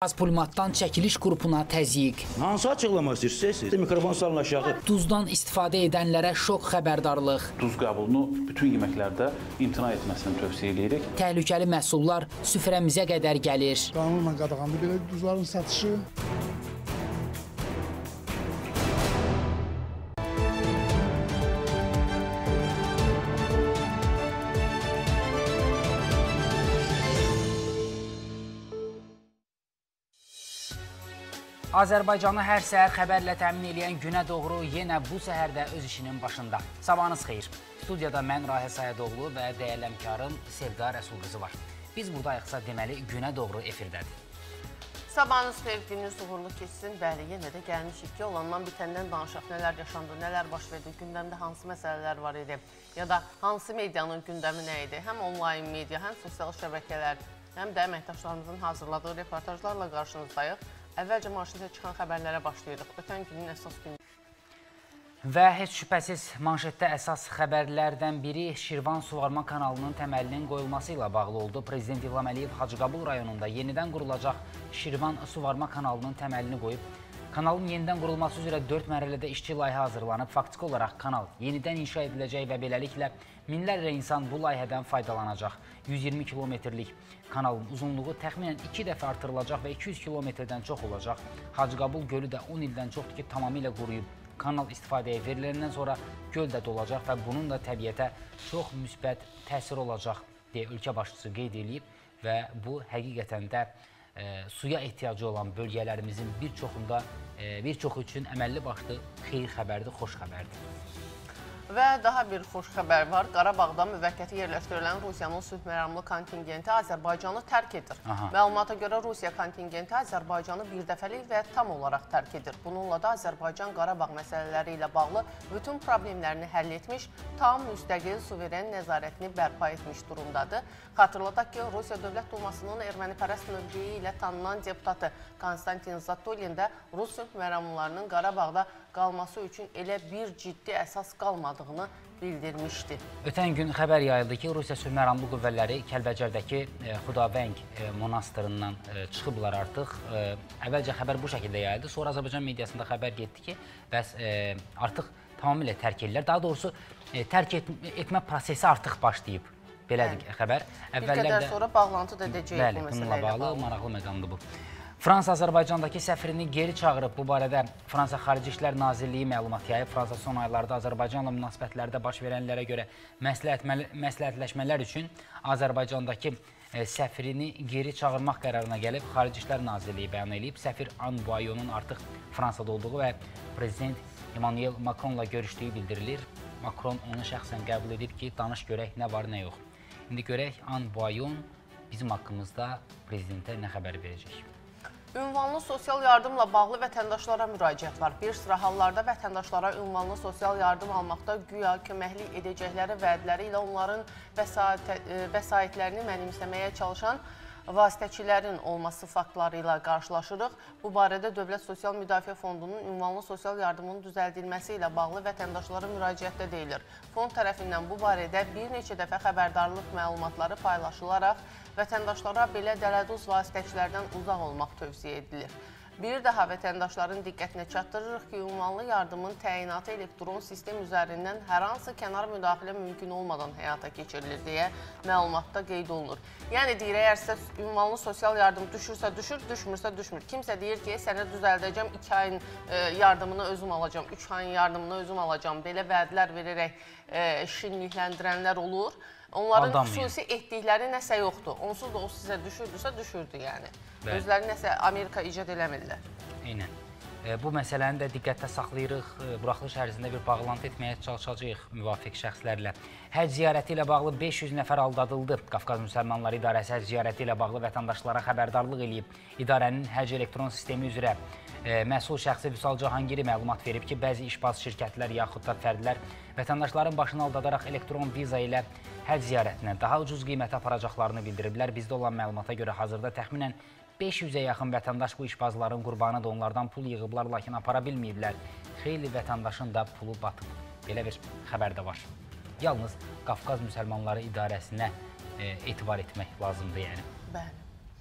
Pulmatdan çəkiliş qrupuna təzyiq. Hansı açıqlamaq istəyirsiniz? Mikrofon salın aşağı. Duzdan istifadə edənlərə şok xəbərdarlıq. Duz qəbulunu bütün yeməklərdə imtina etməsini tövsiyə edirik. Təhlükəli məhsullar süfrəmizə qədər gəlir. Qanunla qadağandır belə duzların satışı. Azərbaycanı hər səhər xəbərlə təmin edən Günə Doğru yenə bu səhərdə öz işinin başında. Sabahınız xeyir. Studiyada mən Rahə Sayadoğlu və dəyərli həmkarım Sevda Rəsul qızı var. Biz buradayıqsa deməli Günə Doğru efirdədir. Sabahınız xeyir, gününüz uğurlu keçsin. Bəli, yenə də gəlmişik ki, olandan bitəndən danışaq. Nələr yaşandı, nələr baş verdi, gündəmdə hansı məsələlər var idi ya da hansı medianın gündəmi nə idi? Həm onlayn media, həm sosial şəbəkələr, həm də əməkdaşlarımızın hazırladığı reportajlarla qarşınızdayıq. Əvvəlcə manşetə çıxan xəbərlərə başlayırıq. Ötən günün əsas günü. Və heç şübhəsiz manşetdə əsas xəbərlərdən biri Şirvan Suvarma kanalının təməlinin qoyulması ilə bağlı oldu. Prezident İlham Əliyev Hacıqabul rayonunda yenidən qurulacaq Şirvan Suvarma kanalının təməlini qoyub. Kanalın yenidən qurulması üzrə 4 mərhələdə işçi layihə hazırlanıb. Faktiki olaraq kanal yenidən inşa ediləcək və beləliklə minlərlə insan bu layihədən faydalanacaq. 120 kilometrlik kanalın uzunluğu təxminən 2 dəfə artırılacaq və 200 kilometrdən çox olacaq. Hacıqabul gölü də 10 ildən çoxdur ki, tamamilə quruyub. Kanal istifadəyə veriləndən sonra göl də dolacaq və bunun da təbiətə çox müsbət təsir olacaq deyə ölkə başçısı qeyd edib və bu həqiqətən də suya ehtiyacı olan bölgələrimizin bir çoxu üçün əməlli başlı xeyir xəbərdir, xoş xəbərdir. Və daha bir xoş xəbər var. Qarabağda müvəqqəti yerləşdirilən Rusiyanın sülh məramlı kontingenti Azərbaycanı tərk edir. Məlumata görə Rusiya kontingenti Azərbaycanı birdəfəlik və tam olaraq tərk edir. Bununla da Azərbaycan Qarabağ məsələləri ilə bağlı bütün problemlərini həll etmiş, tam müstəqil suveren nəzarətini bərpa etmiş durumdadır. Xatırladaq ki, Rusiya Dövlət Dumasının ermənipərəst mövqeyi ilə tanınan deputatı Konstantin Zatulin də Rus sülh məramlılarının Qarabağda qalması üçün elə bir ciddi əsas qalmadığını bildirmişdi. Ötən gün xəbər yayıldı ki, Rusiya sülh məramlı qüvvələri Kəlbəcərdəki Xudavəng monastırından çıxıblar artıq. Əvvəlcə xəbər bu şəkildə yayıldı. Sonra Azərbaycan mediasında xəbər getdi ki, bəs artıq tamamilə tərk edirlər. Daha doğrusu tərk etmə prosesi artıq başlayıb. Belədir xəbər. Bir qədər sonra bağlantı da edəcəyik bu məsələ ilə bağlı. Maraqlı məqamdır bu. Fransa Azərbaycandakı səfirini geri çağırıb. Bu barədə Fransa Xarici İşlər Nazirliyi məlumat yayıb. Fransa son aylarda Azərbaycanla münasibətlərdə baş verənlərə görə məsləhətləşmələr üçün Azərbaycandakı səfirini geri çağırmaq qərarına gəlib. Xarici İşlər Nazirliyi bəyan edib. Səfir Anne Boyonun artıq Fransada olduğu və Prezident Emmanuel Macronla görüşdüyü bildirilir. Macron onu şəxsən qəbul edib ki, danış görək nə var, nə yox. İndi görək Anne Boyon bizim haqqımızda prezidentə nə xəbər verəcək. Ünvanlı sosial yardımla bağlı vətəndaşlara müraciət var. Bir sıra hallarda vətəndaşlara ünvanlı sosial yardım almaqda güya köməklik edəcəkləri vədləri ilə onların vəsaitlərini mənimsəməyə çalışan vasitəçilərin olması faktları ilə qarşılaşırıq. Bu barədə Dövlət Sosial Müdafiə Fondunun ünvanlı sosial yardımının düzəldilməsi ilə bağlı vətəndaşlara müraciətdə deyilir. Fond tərəfindən bu barədə bir neçə dəfə xəbərdarlıq məlumatları paylaşılaraq vətəndaşlara belə dələduz vasitəçilərdən uzaq olmaq tövsiyə edilir. Bir daha vətəndaşların diqqətinə çatdırırıq ki, ünvanlı yardımın təyinatı elektron sistem üzərindən hər hansı kənar müdaxilə mümkün olmadan həyata keçirilir deyə məlumatda qeyd olunur. Yəni deyir, əgər sizə ünvanlı sosial yardım düşürsə düşür, düşmürsə düşmür. Kimsə deyir ki, sənə düzəldəcəm, 2 ayın yardımını özüm alacam, 3 ayın yardımını özüm alacam. Belə vədlər verərək şirinlikləndirənlər olur. Onların xüsusi etdikləri nəsə yoxdur. Onsuz da o sizə düşürdüsə düşürdü yəni. Özləri nəsə Amerika icad eləmirlər. Eynən. Bu məsələni də diqqətdə saxlayırıq. Buraxılış ərzində bir bağlantı etməyə çalışacağıq müvafiq şəxslərlə. Həcc ziyarəti ilə bağlı 500 nəfər aldadıldı. Qafqaz Müsəlmanları İdarəsi həcc ziyarəti ilə bağlı vətəndaşlara xəbərdarlıq edib. İdarənin həcc elektron sistemi üzrə məsul şəxsi Vüsal Cahangiri məlumat verib ki, bəzi işbaz şirkətlər yaxud da fərdlər vətəndaşların başını aldadaraq elektron viza ilə həcc ziyarətinə daha ucuz qiymətə aparacaqlarını bildiriblər. Bizdə olan məlumata görə hazırda təxminən 500-ə yaxın vətəndaş bu işbazların qurbanı da onlardan pul yığıblar, lakin apara bilməyiblər. Xeyli vətəndaşın da pulu batıb. Belə bir xəbər də var. Yalnız Qafqaz Müsəlmanları İdarəsinə etibar etmək lazımdır yəni. Bəli.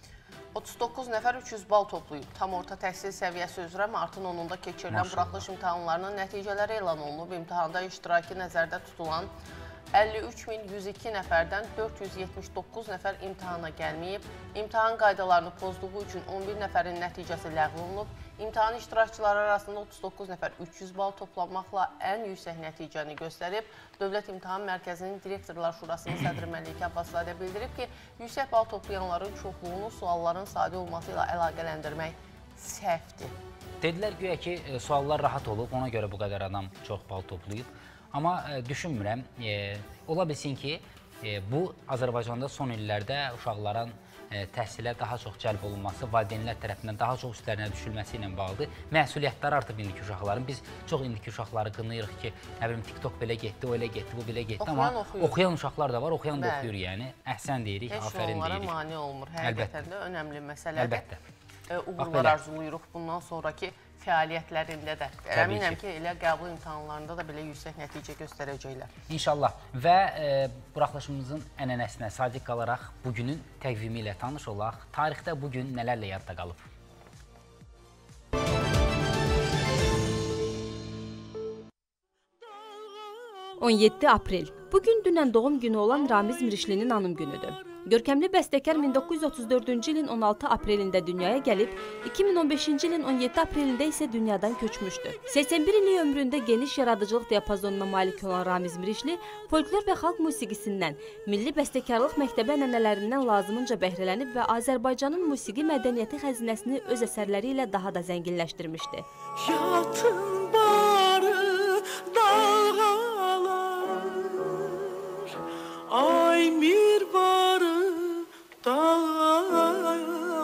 39 nəfər 300 bal toplayıb. Tam orta təhsil səviyyəsi üzrə martın 10-da keçirilən buraxılış imtahanlarının nəticələri elan olunub. İmtahanda iştiraki nəzərdə tutulan 53.102 nəfərdən 479 nəfər imtahana gəlməyib. İmtahan qaydalarını pozduğu üçün 11 nəfərin nəticəsi ləğv olunub. İmtahan iştirakçıları arasında 39 nəfər 300 bal toplanmaqla ən yüksək nəticəni göstərib. Dövlət İmtahan Mərkəzinin Direktorlar Şurasının sədri Məlikə Abbaszadə bildirib ki, yüksək bal toplayanların çoxluğunu sualların sadə olması ilə əlaqələndirmək səhvdir. Dedilər güya ki, suallar rahat olub, ona görə bu qədər adam çox bal toplayıb. Amma düşünmürəm, ola bilsin ki, bu Azərbaycanda son illərdə uşaqların təhsilə daha çox cəlb olunması, valideynlər tərəfindən daha çox üstlərinə düşülməsi ilə bağlıdır. Məsuliyyətlər artıb indiki uşaqların. Biz çox indiki uşaqları qınayırıq ki, nə bilim, TikTok belə getdi, o elə getdi, bu belə getdi. Amma oxuyan uşaqlar da var, oxuyan da oxuyur yəni. Əhsən deyirik, aferin deyirik. Heç onlara mane olmur. Həqiqətən də önəmli məsələdir. Əlbəttə. Uğurlar arzuluyuruq bundan sonraki fəaliyyətlərində də. Əminəm ki, elə qəbul imtahanlarında da belə yüksək nəticə göstərəcəklər. İnşallah. Və buraxılışımızın ənənəsinə sadiq qalaraq bugünün təqvimi ilə tanış olaq. Tarixdə bugün nələrlə yadda qalıb? ...17 aprel. Bugün dünən doğum günü olan Ramiz Mirişlinin anım günüdür. Görkəmli bəstəkar 1934-cü ilin 16 aprelində dünyaya gəlib, 2015-ci ilin 17 aprelində isə dünyadan köçmüşdü. 81 illik ömründə geniş yaradıcılıq diapazonuna malik olan Ramiz Mirişli, folklor və xalq musiqisindən, milli bəstəkarlıq məktəbi ənənələrindən lazımınca bəhrələnib və Azərbaycanın musiqi mədəniyyəti xəzinəsini öz əsərləri ilə daha da zənginləşdirmişdi. Yatın barı dalğalar, ay mirvarı dağlar.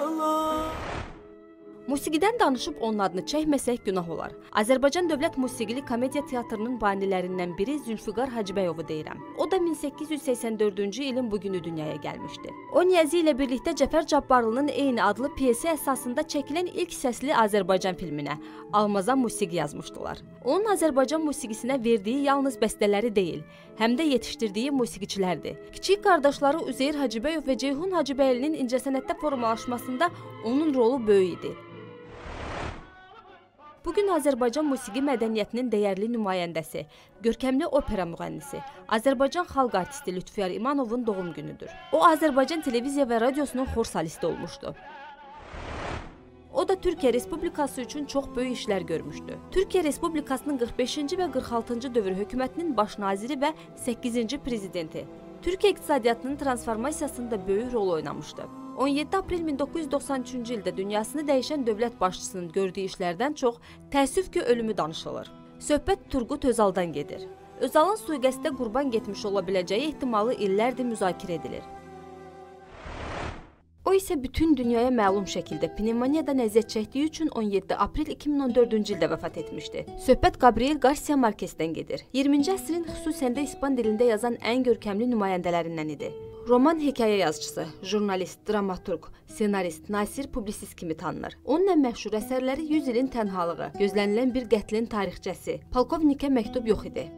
Musiqidən danışıb onun adını çəkməsək günah olar. Azərbaycan Dövlət Musiqili Komediya Teatrının banilərindən biri Zülfüqar Hacıbəyovu deyirəm. O da 1884-cü ilin bugünü dünyaya gəlmişdi. O Niyazi ilə birlikdə Cəfər Cabbarlının eyni adlı piyesi əsasında çəkilən ilk səsli Azərbaycan filminə Almazan musiqi yazmışdılar. Onun Azərbaycan musiqisinə verdiyi yalnız bəstələri deyil, həm də yetişdirdiyi musiqiçilərdir. Kiçik qardaşları Üzeyir Hacıbəyov və Ceyhun Hacıbəylinin incəsənətdə formalaşmasında onun rolu böyük idi. Bugün Azərbaycan musiqi mədəniyyətinin dəyərli nümayəndəsi, görkəmli opera müğənnisi, Azərbaycan xalq artisti Lütfiyar İmanovun doğum günüdür. O, Azərbaycan televiziya və radiosunun xor solisti olmuşdu. O da Türkiyə Respublikası üçün çox böyük işlər görmüşdü. Türkiyə Respublikasının 45-ci və 46-cı dövr hökumətinin baş naziri və 8-ci prezidenti. Türkiyə iqtisadiyyatının transformasiyasında böyük rol oynamışdı. 17 aprel 1993-cü ildə dünyasını dəyişən dövlət başçısının gördüyü işlərdən çox təəssüf ki, ölümü danışılır. Söhbət Turqut Özaldan gedir. Özalın sui-qəsdə qurban getmiş ola biləcəyi ehtimalı illərdir müzakirə edilir. O isə bütün dünyaya məlum şəkildə pnevmoniyadan əziyyət çəkdiyi üçün 17 aprel 2014-cü ildə vəfat etmişdi. Söhbət Gabriel Garcia Marquezdən gedir. 20-ci əsrin xüsusən də İspan dilində yazan ən görkəmli nümayəndələrindən idi. Roman hekayə yazıcısı, jurnalist, dramaturq, senarist, nasir, publisist kimi tanınır. Onun ən məşhur əsərləri 100 ilin tənhalığı, gözlənilən bir qətlin tarixçəsi, polkovnikə məktub yox idi.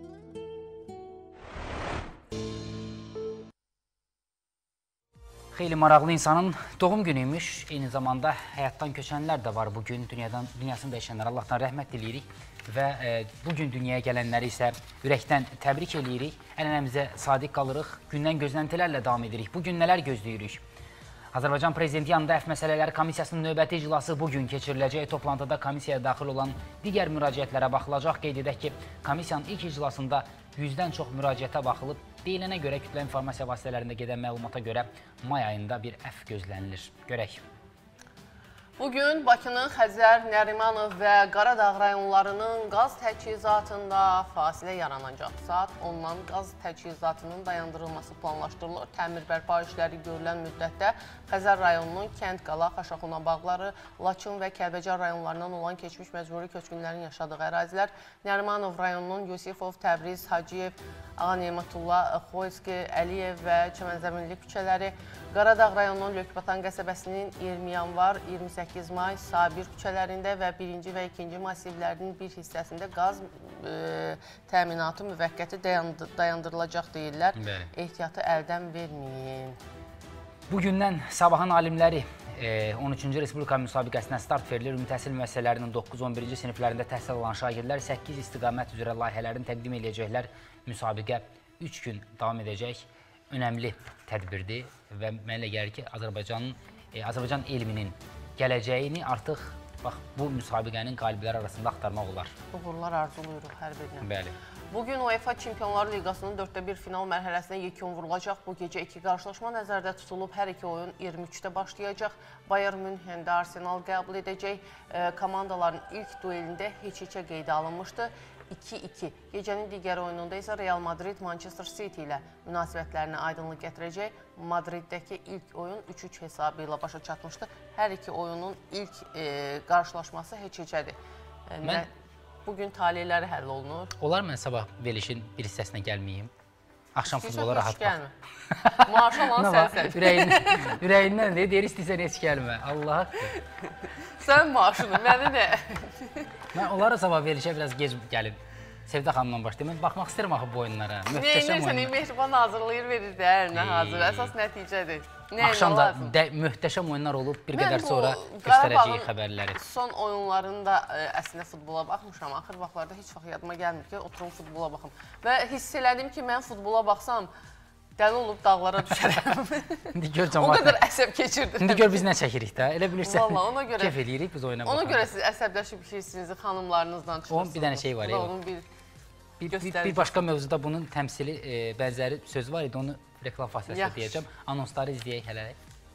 Xeyli maraqlı insanın doğum günüymüş. Eyni zamanda həyatdan köçənlər də var bugün. Dünyasını dəyişənlər Allahdan rəhmət diləyirik. Və bugün dünyaya gələnləri isə ürəkdən təbrik edirik. Ənənəmizə sadiq qalırıq. Gündən gözləntilərlə davam edirik. Bugün nələr gözləyirik? Azərbaycan Prezidenti yanında Əf Məsələləri Komissiyasının növbəti iclası bugün keçiriləcək. Toplantıda komissiyaya daxil olan digər müraciətlərə baxılacaq. Qeyd edək ki, komissiyanın ilk iclasında 100-dən çox müraciətə baxılıb. Deyilənə görə kütlə informasiya vasitələrində gedən məlumata görə may ayında bir əf gözlənilir. Görək. Bugün Bakının Xəzər, Nərimanov və Qaradağ rayonlarının qaz təchizatında fasilə yaranacaq. Saat 10-dan qaz təchizatının dayandırılması planlaşdırılır. Təmir bərpa işləri görülən müddətdə Xəzər rayonunun Kənd, Qala, Xaşaxuna bağları, Laçın və Kəlbəcər rayonlarından olan keçmiş məcburi köçkünlərin yaşadığı ərazilər, Nərimanov rayonunun Yusifov, Təbriz, Hacıyev, Ağa Neymətullah, Xoyski, Əliyev və Çəmənzəminli küçələri, Qaradağ rayonunun Lökbatan qəsəbəsinin 20 yanvar, 28 may, Sabir küçələrində və 1-ci və 2-ci masivlərinin bir hissəsində qaz təminatı müvəqqəti dayandırılacaq deyirlər. Ehtiyatı əldən verməyin. Bugündən sabahın alimləri 13-cü Respublika müsabiqəsinə start verilir. Ümumi təhsil müəssisələrinin 9-11-ci siniflərində təhsil alan şagirdlər 8 istiqamət üzrə layihələrini təqdim edəcəklər. Müsabiqə 3 gün davam edəcək. Önəmli tədbirdir və mənə gəlir ki, Azərbaycan elminin gələcəyini artıq bu müsabiqənin qalibləri arasında axtarmaq olar. Uğurlar arzuluyuruq hər birinə. Bəli. Bugün UEFA Çempionlar Liqasının 4-1 final mərhələsinə yekun vurulacaq. Bu gecə 2 qarşılaşma nəzərdə tutulub. Hər iki oyun 23-də başlayacaq. Bayern Münhendə Arsenal qəbul edəcək. Komandaların ilk duelində heç-heçə qeydə alınmışdı. 2-2. Gecənin digər oyununda isə Real Madrid Manchester City ilə münasibətlərini aydınlıq gətirəcək. Madriddəki ilk oyun 3-3 hesabı ilə başa çatmışdı. Hər iki oyunun ilk qarşılaşması heç-heçədir. Bugün talihləri həll olunur. Olar mən sabah verilişin bir hissəsinə gəlməyim? Axşam futbola rahat bax. Maaşı alan sənsən. Ürəyindən deyir, istəyirsən heç gəlmə. Allah haqqı. Sən maaşını, məni nə? Mən onlara sabah verilişə biraz gec gəlin. Sevdə xanımdan başlayayım. Mən baxmaq istəyirəm axı bu oyunlara. Möhtəşəm oyunlar. Mehriban hazırlayır, verir də ərinə hazır. Əsas nəticədir. Axşamda möhtəşəm oyunlar olub, bir qədər sonra göstərəcəyik xəbərləri. Son oyunlarında əslində futbola baxmışam. Axır vaxtlarda heç vaxt yadıma gəlmir ki, oturum futbola baxım. Və hiss elədim ki, mən futbola baxsam, dəli olub dağlara düşərəm. O qədər əsəb keçirdim. İndi gör biz nə çəkirik də, elə bilirsən, kef eləyirik biz oyuna baxan. Ona görə siz əsəbləşib işirsiniz, xanımlarınızdan çıxırsınız. Onun bir dənə şey var. Bir başqa mövzuda bunun təmsili, bənzəri söz var idi, onu reklam fasiləsində deyəcəm. Anonsları izləyək hələ.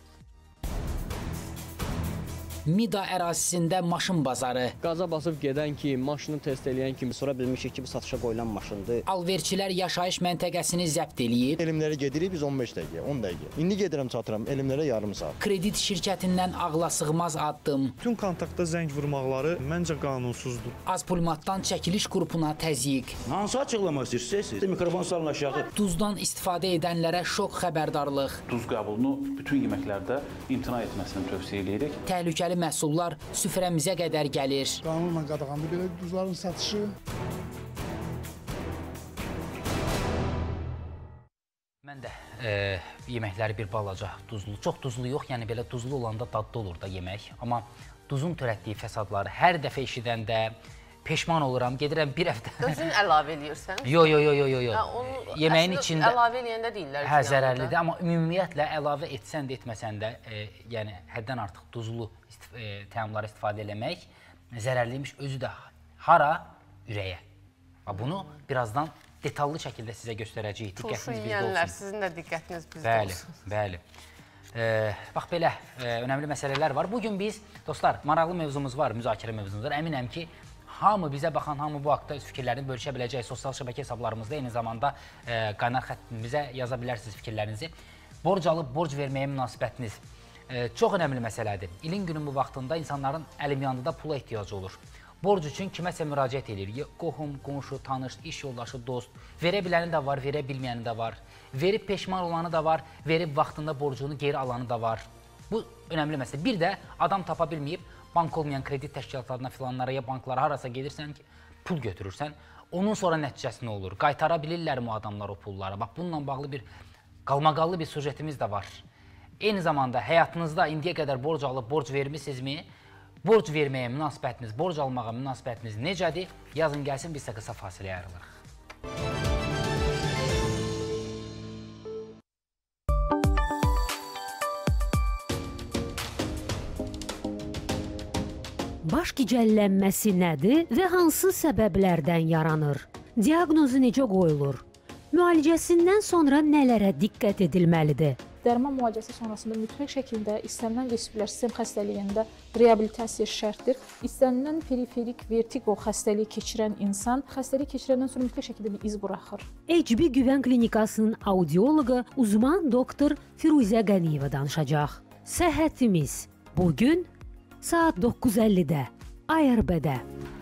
Mida ərazisində maşın bazarı. Qaza basıb gedən ki, maşını test eləyən kimi sonra bilmişik ki, bu satışa qoyulan maşındır. Alverçilər yaşayış məntəqəsini zəbt eləyib. Elmlərə gedirik biz 15 dəqiqə, 10 dəqiqə. İndi gedirəm çatıram, elmlərə yarım saat. Kredit şirkətindən ağla sığmaz addım. Bütün kontaktda zəng vurmaqları məncə qanunsuzdur. Azpulmatdan çəkiliş qrupuna təzyiq. Hansı açıqlamaq istəyirsiniz? Mikrofon salın aşağı. Duzdan istifadə edənlərə şok xəbərdarlıq. Duz qəbulunu bütün yeməklərdə imtina etməsini tövsiyə edirik. Təhlükəli məhsullar süfrəmizə qədər gəlir. Qanunla qadağandır belə duzların satışı. Mən də yeməkləri bir balaca duzlu, çox duzlu yox, yəni belə duzlu olanda dadlı olur da yemək. Amma duzun törətdiyi fəsadları hər dəfə eşidəndə peşman oluram, gedirəm bir həftə. Özün əlavə eləyirsən? Yox. Yeməyin içində əlavə eləyəndə deyirlər. Hə, zərərlidir, amma ümumiyyətlə əlavə etsən də, etməsən də, yəni həddən artıq duzlu təamları istifadə eləmək zərərliymiş, özü də hara? Ürəyə. Bunu birazdan detallı şəkildə sizə göstərəcəyik. Turşu yiyənlər, sizin də diqqətiniz bizdə olsun. Bəli. Bax, belə önəmli məsələlər var. Bugün biz, dostlar, maraqlı mövzumuz var, müzakirə mövzumuz var. Əminəm ki, hamı bizə baxan, hamı bu haqda öz fikirlərini bölüşə biləcək sosial şəbəkə hesablarımızda, eyni zamanda qaynar xəttimizə yaza bilərsiniz fikirlərinizi. Borc alıb, borc verməyə münasibətiniz çox önəmli məsələdir. İlin günün bu vaxtında insanların əlimyandıda pula ehtiyacı olur. Borc üçün kiməsə müraciət edir. Qohum, qonşu, tanış, iş yoldaşı, dost. Verə biləni də var, verə bilməyəni də var. Verib peşman olanı da var, verib vaxtında borcunu geri alanı da var. Bu önəmli məsələ. Bir də adam tapa bilməyib, bank olmayan kredit təşkilatlarına filanlara, ya banklara harasa gedirsən ki, pul götürürsən, onun sonra nəticəsi nə olur? Qaytara bilirlərmi o adamlar o pulları? Bax, bununla bağlı bir qalmaqallı bir sujetimiz də var. Eyni zamanda həyatınızda indiyə qədər borc alıb, borc vermişsinizmi? Borc verməyə münasibətiniz, borc almağa münasibətiniz necədir? Yazın gəlsin, biz də qısa fasiləyə ayrılırıq. Baş gicəllənməsi nədir və hansı səbəblərdən yaranır? Diaqnozu necə qoyulur? Müalicəsindən sonra nələrə diqqət edilməlidir? Dərman müalicəsi sonrasında mütləq şəkildə istənilən vestibulyar sistem xəstəliyində reabilitasiya şərtdir. İstənilən periferik vertigo xəstəliyi keçirən insan xəstəlik keçirəndən sonra mütləq şəkildə bir iz buraxır. HB Güvən Klinikasının audioloqu uzman doktor Firuzə Qəniyeva danışacaq. Səhhətimiz bugün saat 9:50-də ARB-də.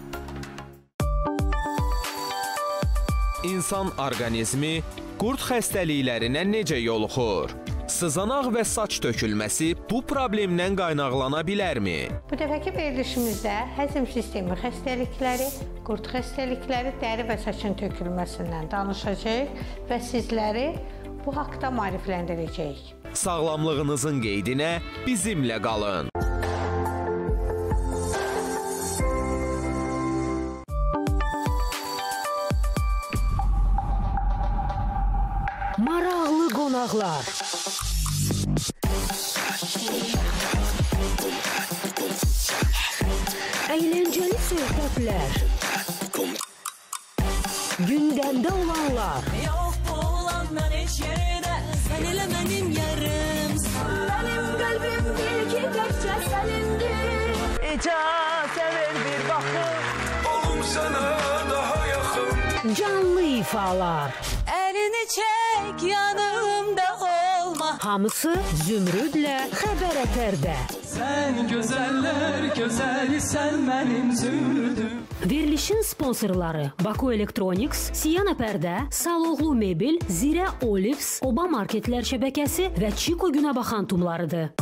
İnsan orqanizmi qurd xəstəliklərinə necə yoluxur? Sızanaq və saç tökülməsi bu problemdən qaynaqlana bilərmi? Bu dəfəki verilişimizdə həzm sistemi xəstəlikləri, qurd xəstəlikləri, dəri və saçın tökülməsindən danışacağıq və sizləri bu haqda maarifləndirəcəyik. Sağlamlığınızın qeydinə bizimlə qalın. Maraqlı qonaqlar. Əyləncəli söhbətlər. Gündəmdə olanlar. Yox olanlar heç yerdə, sən elə mənim yarımsan. Mənim qəlbim bil ki, təkcə sənindir. İcazə ver bir baxım, olum sənə daha yaxın. Canlı ifalar. Əlini çək, yanımda olma. Hamısı Zümrüdlə Xəbər Ətərdə. Sən gözəllər gözəlisən mənim Zümrüdüm. Verilişin sponsorları Baku Electronics, Siyana Pərdə, Saloğlu Mebel, Zirə Olives, Oba Marketlər şəbəkəsi və Çiko Günəbaxan tumlarıdır.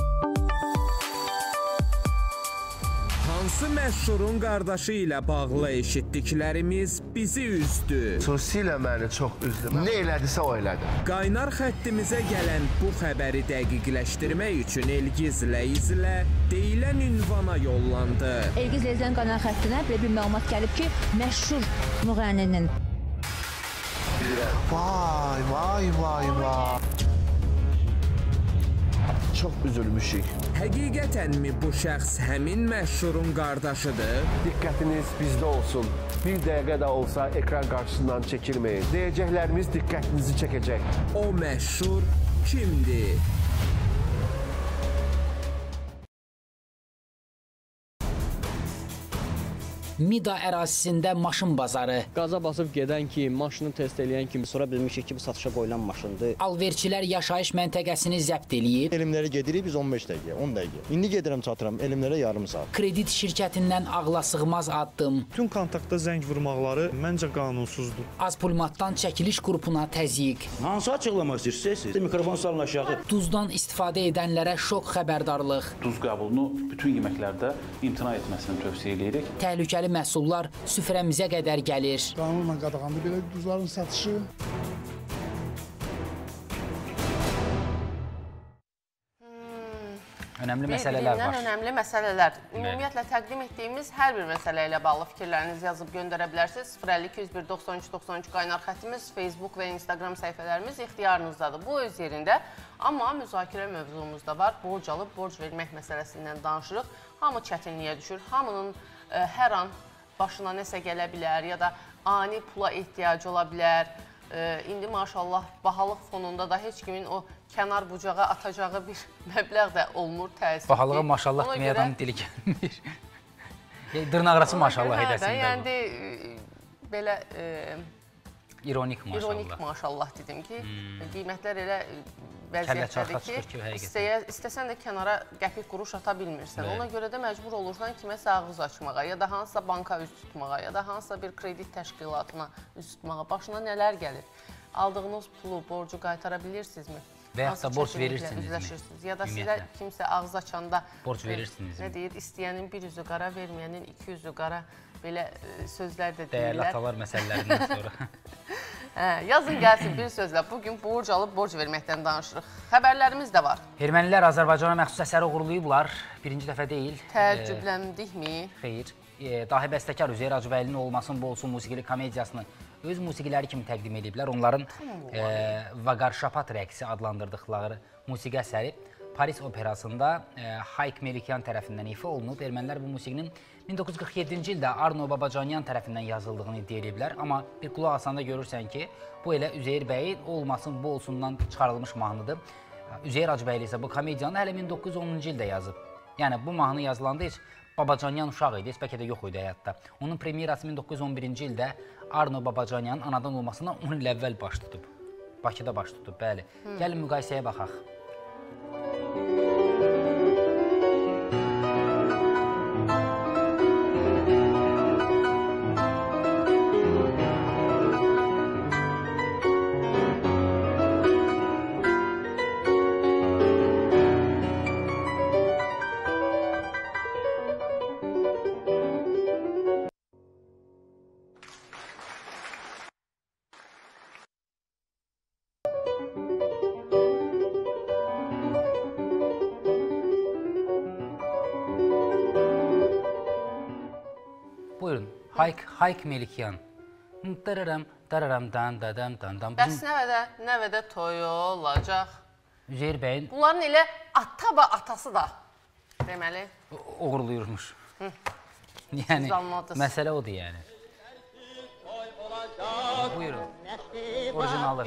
Hansı məşhurun qardaşı ilə bağlı eşitdiklərimiz bizi üzdü? Xüsusilə məni çox üzdü. Nə elədisə o elədi. Qaynar xəttimizə gələn bu xəbəri dəqiqləşdirmək üçün Elgizlə izlə deyilən ünvana yollandı. Elgizlə izlən qaynar xəttinə belə bir məlumat gəlib ki, məşhur müğənninin. Vay, vay, vay, vay. Çox üzülmüşük. Həqiqətənmi bu şəxs həmin məşhurun qardaşıdır? Diqqətiniz bizdə olsun. Bir dəqiqə də olsa ekran qarşısından çəkilməyin. Deyəcəklərimiz diqqətinizi çəkəcək. O məşhur kimdir? Mida ərazisində maşın bazarı. Qaza basıb gedən kim, maşını test eləyən kim, sonra bilmişik ki, bu satışa qoyulan maşındır. Alverçilər yaşayış məntəqəsini zəbt eləyib. Elmlərə gedirik biz 15 dəqiqə, 10 dəqiqə. İndi gedirəm çatıram elmlərə yarım saat. Kredit şirkətindən ağla sığmaz addım. Bütün kontaktda zəng vurmaqları məncə qanunsuzdur. Azpulmatdan çəkiliş qrupuna təzyiq. Hansı açıqlamaq istəyirsiniz? Mikrofon salın aşağı. Duzdan istifadə edənlərə şok xəbərdarlıq. Duz qəbulunu bütün yeməklərdə imtina etməsini tövsiyə edirik. Təhlükəli məhsullar süfrəmizə qədər gəlir. Qanunla qadağandır belə duzların satışı. Önəmli məsələlər var. Önəmli məsələlər. Ümumiyyətlə təqdim etdiyimiz hər bir məsələ ilə bağlı fikirlərinizi yazıb göndərə bilərsiniz. 050-201-93-93 qaynar xəttimiz, Facebook və Instagram səhifələrimiz ixtiyarınızdadır. Bu öz yerində. Amma müzakirə mövzumuz da var. Borc alıb, borc vermək məsələsindən danışırıq. Hamı çətinliyə düşür. Hamının hər an başına nəsə gələ bilər ya da ani pula ehtiyacı ola bilər. İndi maşallah bahalıq fonunda da heç kimin o kənar bucağa atacağı bir məbləğ də olmur təəssüf ki. Bahalığa maşallah demək adamın dili gəlmir. Dırnaqarası maşallah edəsində bu. Yəni belə İronik maşallah. İronik maşallah dedim ki, qiymətlər elə vəziyyətdədir ki, istəsən də kənara qəpik quruş ata bilmirsən. Ona görə də məcbur olursan kiməsə ağız açmağa, ya da hansısa banka üz tutmağa, ya da hansısa bir kredit təşkilatına üz tutmağa. Başına nələr gəlir? Aldığınız pulu, borcu qaytara bilirsinizmi? Və yaxud da borc verirsinizmi? Ya da sizə kimsə ağız açanda borc verirsinizmi? Nə deyir? İstəyənin bir üzü qara, verməyənin iki üzü qara. Belə sözlər də deyirlər. Dəyərli atalar məsələlərindən sonra. Yazın gəlsin bir sözlə. Bugün borc alıb borc verməkdən danışırıq. Xəbərlərimiz də var. Ermənilər Azərbaycana məxsus əsəri uğurlayıblar. Birinci dəfə deyil. Təəccübləndikmi? Xeyr. Dahi bəstəkar Üzeyir Hacıbəylinin Olmasın Bu Olsun musiqili komediyasını öz musiqiləri kimi təqdim ediblər. Onların Vaqarşapat rəqsi adlandırdıqları musiqi əsəri Paris Operasında Hayk Melikyan tərəfindən ifa olunub. Ermənilər bu musiqinin 1947-ci ildə Arno Babacanyan tərəfindən yazıldığını iddia ediblər. Amma bir qulaq asanda görürsən ki, bu elə Üzeyir bəyin Olmasın Bu Olsundan çıxarılmış mahnıdır. Üzeyir Hacıbəyli isə bu komediyanı hələ 1910-cu ildə yazıb. Yəni bu mahnı yazılanda heç Babacanyan uşaq idi, heç bəlkə də yox idi həyatda. Onun premyerası 1911-ci ildə Arno Babacanyanın anadan olmasından 10 il əvvəl baş tutub. Bakıda baş tutub, bəli. Gəlin müqayisəyə baxaq. Buyurun. Hayk Melikyan. Bəs nəvədə toy olacaq? Üzeyir bəyin... Bunların elə atası da deməli. Uğurluyurmuş. Yəni, məsələ odur yəni. Buyurun. Orijinalı.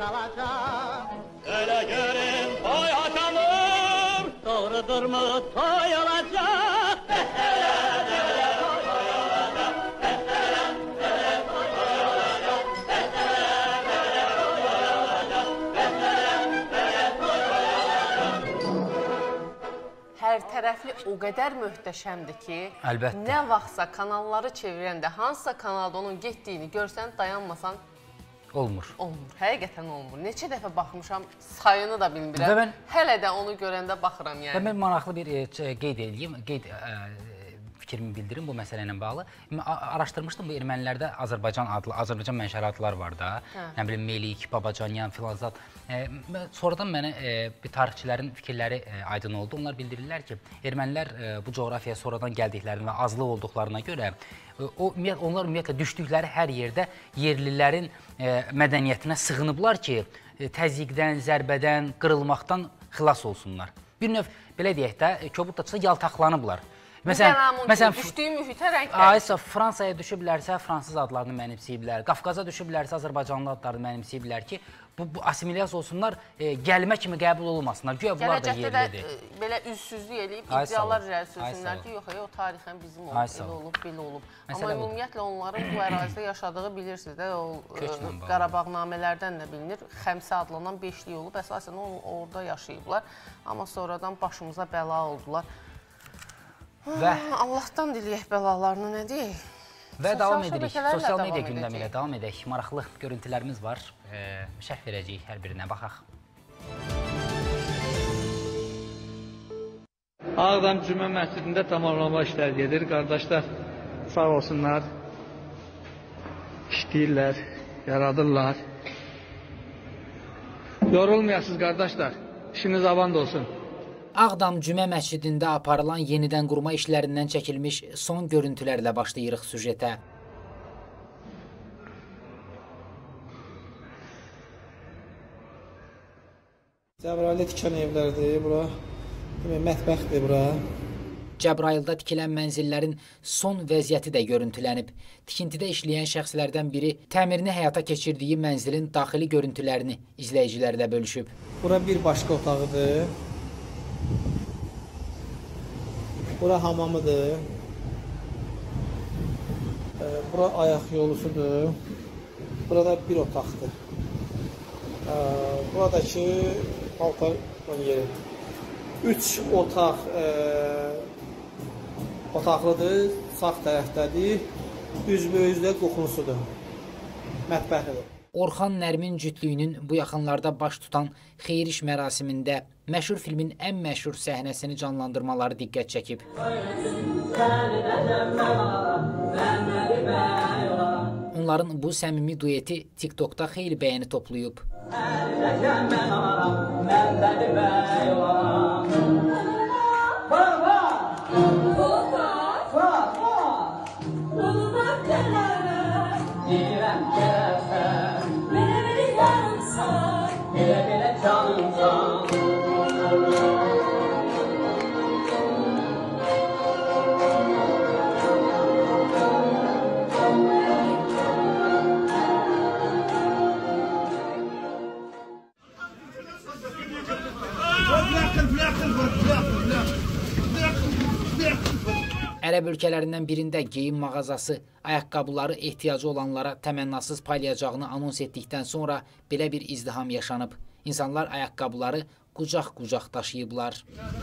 Elə görün toy atanır, doğrudurmu toy olacaq? Hər tərəfli o qədər möhtəşəmdir ki, əlbəttə, nə vaxtsa kanalları çevirəndə, hansısa kanalda onun getdiyini görsən, dayanmasan olmur. Olmur, həqiqətən olmur. Neçə dəfə baxmışam, sayını da bilmirəm. Hələ də onu görəndə baxıram yəni. Mən maraqlı bir qeyd edeyim, fikrimi bildirim bu məsələ ilə bağlı. Araşdırmışdım, bu ermənilərdə Azərbaycan mənşəli adlar var da. Nə bilim, Melik, Babacanyan, Filazat. Sonradan mənə bir tarixçilərin fikirləri aydın oldu. Onlar bildirirlər ki, ermənilər bu coğrafiyaya sonradan gəldiklərini və azlıq olduqlarına görə onlar ümumiyyətlə düşdükləri hər yerdə yerlilərin mədəniyyətinə sığınıblar ki, təzyiqdən, zərbədən, qırılmaqdan xilas olsunlar. Bir növ, belə deyək də, kobud da yaltaqlanıblar. Məsələn, düşdüyü mühitə rəng Fransaya düşüblərsə, fransız adlarını mənimsəyiblər. Qafqaza düşüblərsə, Azərbaycanlı adlarını mənimsəyiblər ki, bu assimiliyasiya olsunlar, gəlmə kimi qəbul olmasınlar. Güya bunlar da yerlidir. Belə üzsüzlük eləyib, iddialar irəli sürsünlər ki, yox, o tarixən bizim olub, elə olub, belə olub. Amma ümumiyyətlə onların bu ərazidə yaşadığı bilirsiniz də, o Qarabağnamələrdən də bilinir. Xəmsə adlanan beşlik olub, əsasən orada yaşayıblar. Amma sonradan başımıza bəla oldular. Allahdan diləyək bəlalarını, nə deyək? Və davam edirik, sosial media gündəmi ilə davam edək. Maraqlı görüntülərimiz var, şərh verəcəyik hər birinə, baxaq. Ağdam Cümə məscidində tamamlama işlər gedir. Qardaşlar sağ olsunlar, işləyirlər, yaradırlar. Yorulmayasınız qardaşlar, işiniz avand olsun. Ağdam Cümə məscidində aparılan yenidən qurma işlərindən çəkilmiş son görüntülərlə başlayırıq süjetə. Cəbrayılda tikilən evlərdir, bura mətbəxdir bura. Cəbrayılda tikilən mənzillərin son vəziyyəti də görüntülənib. Tikintidə işləyən şəxslərdən biri təmirini həyata keçirdiyi mənzilin daxili görüntülərini izləyicilərlə bölüşüb. Bura bir başqa otağıdır. Bura hamamıdır. Bura ayaq yolusudur. Burada bir otaqdır. Buradakı paltar yeri. 3 otaq otaqlıdır, sağ tərəfdədir. Üzbəyüzdə qoxunusudur. Mətbəxidir. Orxan Nərmin cütlüyünün bu yaxınlarda baş tutan xeyir iş mərasimində məşhur filmin ən məşhur səhnəsini canlandırmaları diqqət çəkib. Onların bu səmimi dueti TikTokda xeyli bəyəni toplayıb. Ərəb ölkələrindən birində geyim mağazası ayaqqabıları ehtiyacı olanlara təmənnasız paylayacağını anons etdikdən sonra belə bir izdiham yaşanıb. İnsanlar ayaqqabıları qucaq-qucaq daşıyıblar.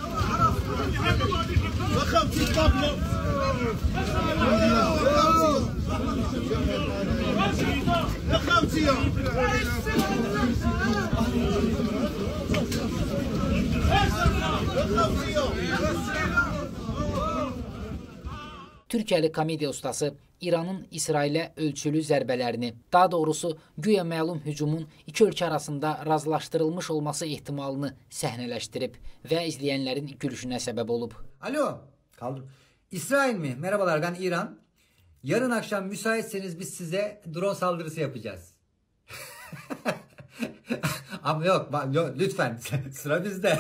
Türkiyəli komediya ustası İranın İsrailə ölçülü zərbələrini, daha doğrusu güya məlum hücumun iki ölkə arasında razılaşdırılmış olması ehtimalını səhnələşdirib və izləyənlərin gülüşünə səbəb olub. Alo, kaldım. İsrail mi? Merhabalar, ben İran. Yarın akşam müsaitseniz biz size drone saldırısı yapacağız. Ama yok, lütfen sıra bizde.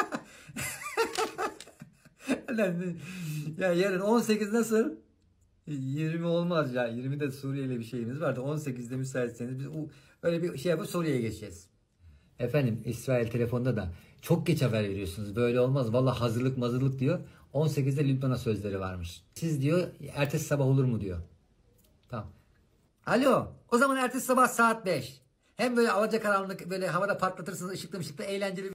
Ya yarın 18 nasıl? 20 olmaz ya. 20'de Suriye'yle bir şeyimiz vardı. 18'de müsaitseniz biz öyle bir şey yapıp Suriye'ye geçeceğiz. Efendim İsrail telefonda da çok geç haber veriyorsunuz. Böyle olmaz. Vallahi hazırlık diyor. 18'de Lübnan'a sözleri varmış. Siz diyor ertesi sabah olur mu diyor. Tamam. Alo. O zaman ertesi sabah saat 5. Hem böyle alacakaranlık böyle havada patlatırsınız ışıklı eğlenceli.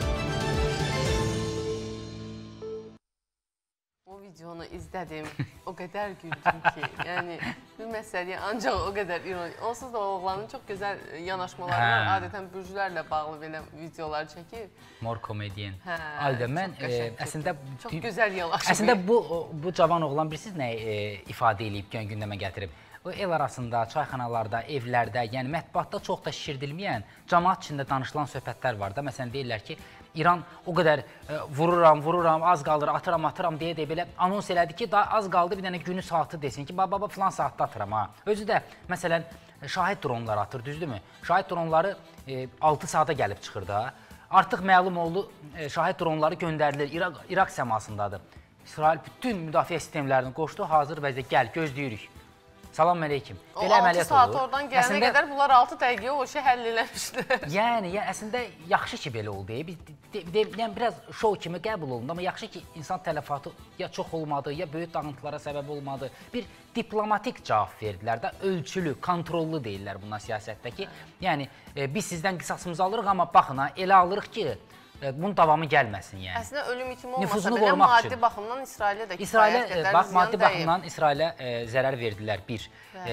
O videonu izlədim, o qədər güldüm ki, yəni bu məsələyə ancaq o qədər ironik. Onsuz da o oğlanın çox gözəl yanaşmaları var, adətən bürclərlə bağlı belə videolar çəkir. Mor komedyen. Ayda mən əslində çox gözəl yanaşır. Əslində bu cavan oğlan bilirsiniz nə ifadə eləyib gündəmə gətirib? O ev arasında, çayxanalarda, evlərdə, yəni mətbuatda çox da şişirdilməyən, cəmaət içində danışılan söhbətlər var da. Məsələn deyirlər ki, İran o qədər vururam, az qalır, atıram deyə belə anons elədi ki, daha az qaldı bir dənə günü saatı desin ki, baba filan saatda atıram ha. Özü də məsələn şahid dronları atır, düzdürmü? Şahid dronları 6 saata gəlib çıxır da. Artıq məlum oldu, şahid dronları göndərilir, İraq səmasındadır. İsrail bütün müdafiə sistemlərini qoşdu, hazır vəziyyət, gəl, gözləyirik. Salam əleykum. Belə əməliyyat olur. 6 saat oradan gələnə qədər bunlar 6 dəqiqəyə o şey həll eləmişlər. Yəni əslində yaxşı ki belə oldu. Yəni biraz şou kimi qəbul olundu, amma yaxşı ki insan tələfatı ya çox olmadı, ya böyük dağıntılara səbəb olmadı. Bir diplomatik cavab verdilər də, ölçülü, kontrollu deyirlər bundan siyasətdəki. Yəni biz sizdən qisasımızı alırıq, amma baxın ha, elə alırıq ki, bunun davamı gəlməsin yəni. Əslində ölüm itimi olmasa belə maddi baxımdan İsrailə də kifayət qədər ziyan dəyib. Maddi baxımdan İsrailə zərər verdilər, bir.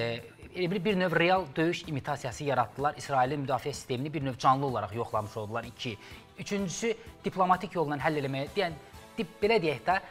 Bir növ real döyüş imitasiyası yaratdılar. İsrailin müdafiə sistemini bir növ canlı olaraq yoxlamış oldular, 2. Üçüncüsü, diplomatik yolla həll eləməyə, belə deyək də,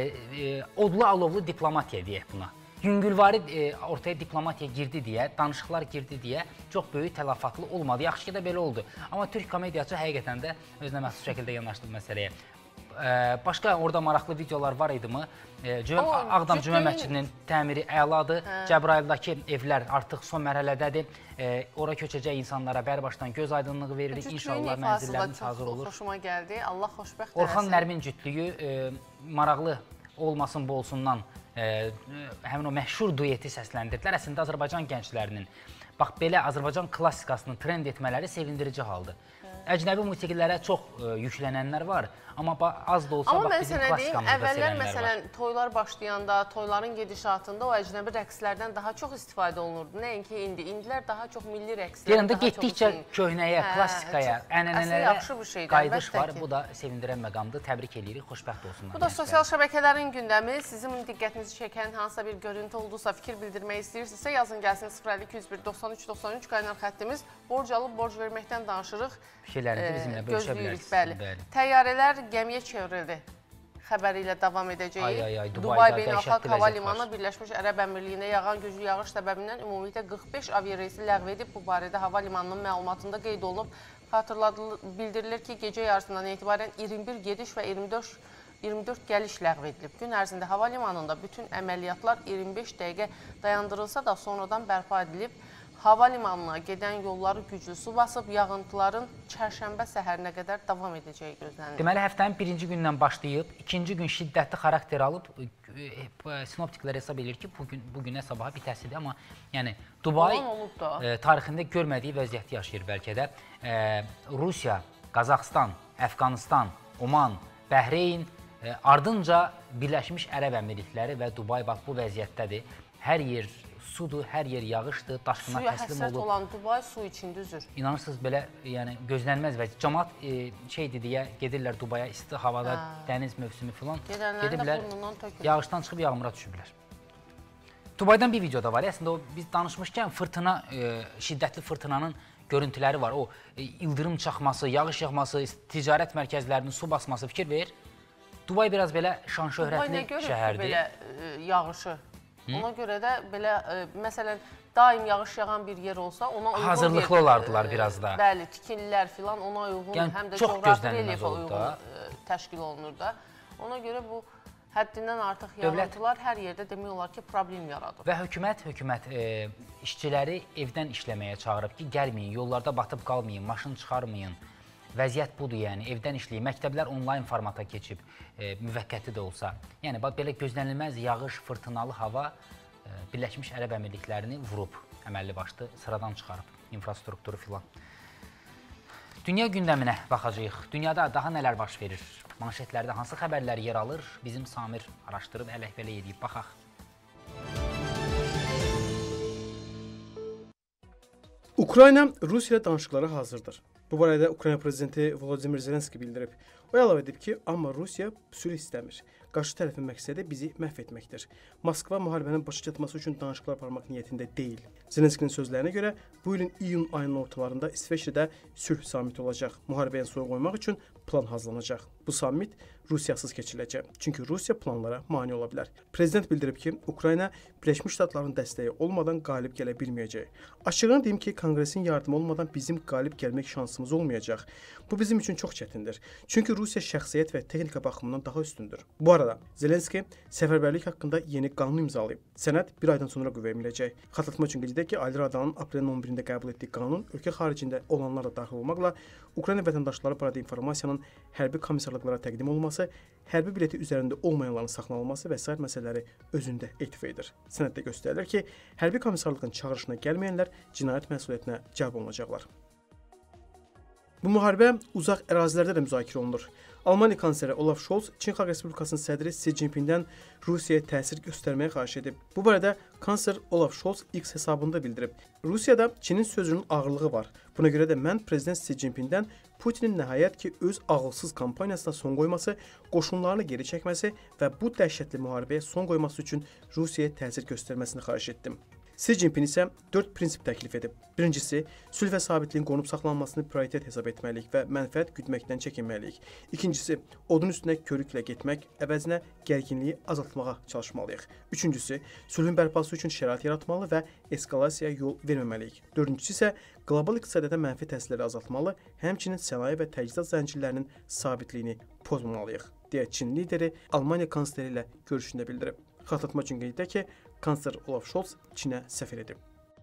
odlu alovlu diplomatiya deyək buna. Yüngülvari ortaya diplomatiya girdi deyə, danışıqlar girdi deyə çox böyük tələfatlı olmadı. Yaxşı ki də belə oldu. Amma türk komediyacı həqiqətən də özünə məxsus şəkildə yanaşdı məsələyə. Başqa orada maraqlı videolar var idi mi? Ağdam Cümə məscidinin təmiri əladır. Cəbrayıldakı evlər artıq son mərhələdədir. Ora köçəcək insanlara bərbaşdan göz aydınlığı veririk. İnşallah mənzillərimiz hazır olur. Xoşuma gəldi. Allah xoşbəxt eləsin. Orxan Nərmin cütlüyü maraqlı olmasın bolsundan həmin o məşhur dueti səsləndirdilər. Əslində Azərbaycan gənclərinin bax belə Azərbaycan klassikasını trend etmələri sevindirici haldır. Əcnəbi musiqilərə çox yüklənənlər var, amma az da olsa bizim klassikamızda sevənlər var. Əvvəllər məsələn toylar başlayanda, toyların gedişatında o əcnəbi rəqslərdən daha çox istifadə olunurdu. Nəinki indi. İndilər daha çox milli rəqslər. Yəni getdikcə köhnəyə, klassikaya, ənənələrə qayıdış var. Bu da sevindirən məqamdır. Təbrik edirik, xoşbəxt olsunlar. Bu da sosial şəbəkələrin gündəmi. Sizin diqqətinizi çəkən hansısa bir görüntü oldusa, fikir bildirmək istəyirsinizsə yazın gəlsin 0201 93 93 qaynar xəttimiz. Borc alıb borc verməkdən danışırıq. Fikirlərinizi bizimlə bölüşə bilərsiniz. Təyyarələr gəmiyə çevrildi. Xəbəri ilə davam edəcəyik. Dubay Beynəlxalq Hava Limanı Birləşmiş Ərəb Əmirliyinə yağan güclü yağış səbəbindən ümumilikdə 45 aviareysi ləğv edib. Bu barədə Hava Limanının məlumatında qeyd olunub. Bildirilir ki, gecə yarısından etibarən 21 gediş və 24 gəliş ləğv edilib. Gün ərzində hava limanında bütün əməliyyatlar 25 dəqiqə dayandırılsa da sonradan bərpa edilib. Hava limanına gedən yolları güclü su basıb, yağıntıların çərşənbə səhərinə qədər davam edəcəyi gözlənilir. Deməli, həftənin birinci gündən başlayıb, ikinci gün şiddətli xarakter alıb, sinoptiklər hesab edir ki, bugünə sabaha bitəsidir. Amma yəni Dubay tarixində görmədiyi vəziyyəti yaşayır bəlkə də. Rusiya, Qazaxıstan, Əfqanistan, Oman, Bəhreyn, ardınca Birləşmiş Ərəb Əmirlikləri və Dubay bax bu vəziyyətdədir. Hər yer sudur, hər yer yağışdır, daşqına təslim olub. Suya həsrət olan Dubay su içində üzür. İnanırsınız belə, yəni gözlənməz vəziyyət. Cəmaət şeydir deyə gedirlər Dubaya, isti havada, dəniz mövsümü filan. Gedənlərin də burnundan tökülür. Yağışdan çıxıb yağmura düşüblər. Dubaydan bir video da var. Əslində biz danışmışkən fırtına, şiddətli fırtınanın görüntüləri var. O ildırım çaxması, yağış yağması, ticarət mərkəzlərinin su basması fikir verir. Dubay biraz belə şan-şöhrətli şəhərdir. Dubay nə görür ki, belə yağışı? Ona görə də belə, məsələn, daim yağış yağan bir yer olsa, ona uyğun hazırlıqlı olardılar biraz da. Bəli, tikililər filan ona uyğun, həm də coğrafi relyefə uyğun təşkil olunur da. Ona görə bu Həddindən artıq yağıntılar hər yerdə demək olar ki, problem yaradır. Və hökumət işçiləri evdən işləməyə çağırıb ki, gəlməyin, yollarda batıb qalmayın, maşın çıxarmayın. Vəziyyət budur, yəni evdən işləyin. Məktəblər onlayn formata keçib, müvəqqəti də olsa. Yəni, belə gözlənilməz yağış, fırtınalı hava Birləşmiş Ərəb Əmirliklərini vurub, əməlli başlı sıradan çıxarıb, infrastrukturu filan. Dünya gündəminə baxacağıq. Dünyada daha nələr baş verir? Manşetlərdə hansı xəbərlər yer alır? Bizim Samir araşdırıb, ələk-belə edib. Baxaq. Ukrayna Rusiya ilə danışıqlara hazırdır. Bu barədə Ukrayna prezidenti Volodymyr Zelenski bildirib. O əlavə edib ki, amma Rusiya sülh istəmir. Qarşı tərəfin məqsədi bizi məhv etməkdir. Moskva müharibənin başa çatması üçün danışıqlar aparmaq niyyətində deyil. Zelenskinin sözlərinə görə bu ilin iyun ayının ortalarında İsveçrədə sülh samiti olacaq. Müharibəyə son qoymaq üçün plan hazırlanacaq. Bu samit Rusiyasız keçiriləcək. Çünki Rusiya planlara mane ola bilər. Prezident bildirib ki, Ukrayna Birləşmiş Ştatların dəstəyi olmadan qalib gələ bilməyəcək. Açıqını deyim ki, Konqresin yardımı olmadan bizim qalib gəlmək şansımız olmayacaq. Bu bizim üçün çox çətindir. Çünki Rusiya şəxsiyyət və texnika baxımından daha üstündür. Bu arada Zelenski səfərbərlik haqqında yeni qanun imzalayıb. Sənəd bir aydan sonra qüvvəyə minəcək. Xatırlatmaq üçün qeyd edək ki, Ali Radanın aprelin 11-də qəbul etdiyi qanun ölkə xaricində olanlar da daxil olmaqla Ukrayna vətəndaşları barədə informasiyanın hərbi komissarlıqlara təqdim olunması, hərbi bileti üzərində olmayanların saxlanılması və sair məsələləri özündə etif edir. Sənəddə göstərilir ki, hərbi komissarlığın çağırışına gəlməyənlər cinayət məsuliyyətinə cəlb olunacaqlar. Bu müharibə uzaq ərazilərdə də müzakirə olunur. Almaniya kansleri Olaf Scholz Çin Xalq Respublikasının sədri Xi Jinpingdən Rusiyaya təsir göstərməyə xahiş edib. Bu barədə kansler Olaf Scholz X hesabında bildirib. Rusiyada Çinin sözünün ağırlığı var. Buna görə də mən prezident Xi Jinpingdən Putinin nəhayət ki öz ağılsız kampaniyasına son qoyması, qoşunlarını geri çəkməsi və bu dəhşətli müharibəyə son qoyması üçün Rusiyaya təsir göstərməsini xahiş etdim. Xi Jinping isə 4 prinsip təklif edib. Birincisi, sülh və sabitliyin qorunub saxlanmasını prioritet hesab etməliyik və mənfəət güdməkdən çəkinməliyik. İkincisi, odun üstünə körüklə getmək əvəzinə gərginliyi azaltmağa çalışmalıyıq. Üçüncüsü, sülhün bərpası üçün şərait yaratmalı və eskalasiyaya yol verməməliyik. Dördüncüsü isə qlobal iqtisadiyyata mənfi təsirləri azaltmalı, həmçinin sənaye və təchizat zəncirlərinin sabitliyini pozmamalıyıq, deyə Çin lideri Almaniya kansleri ilə görüşündə bildirib. Xatırlatmaq üçün qeyd edək ki, kansler Olaf Scholz Çinə səfər edib.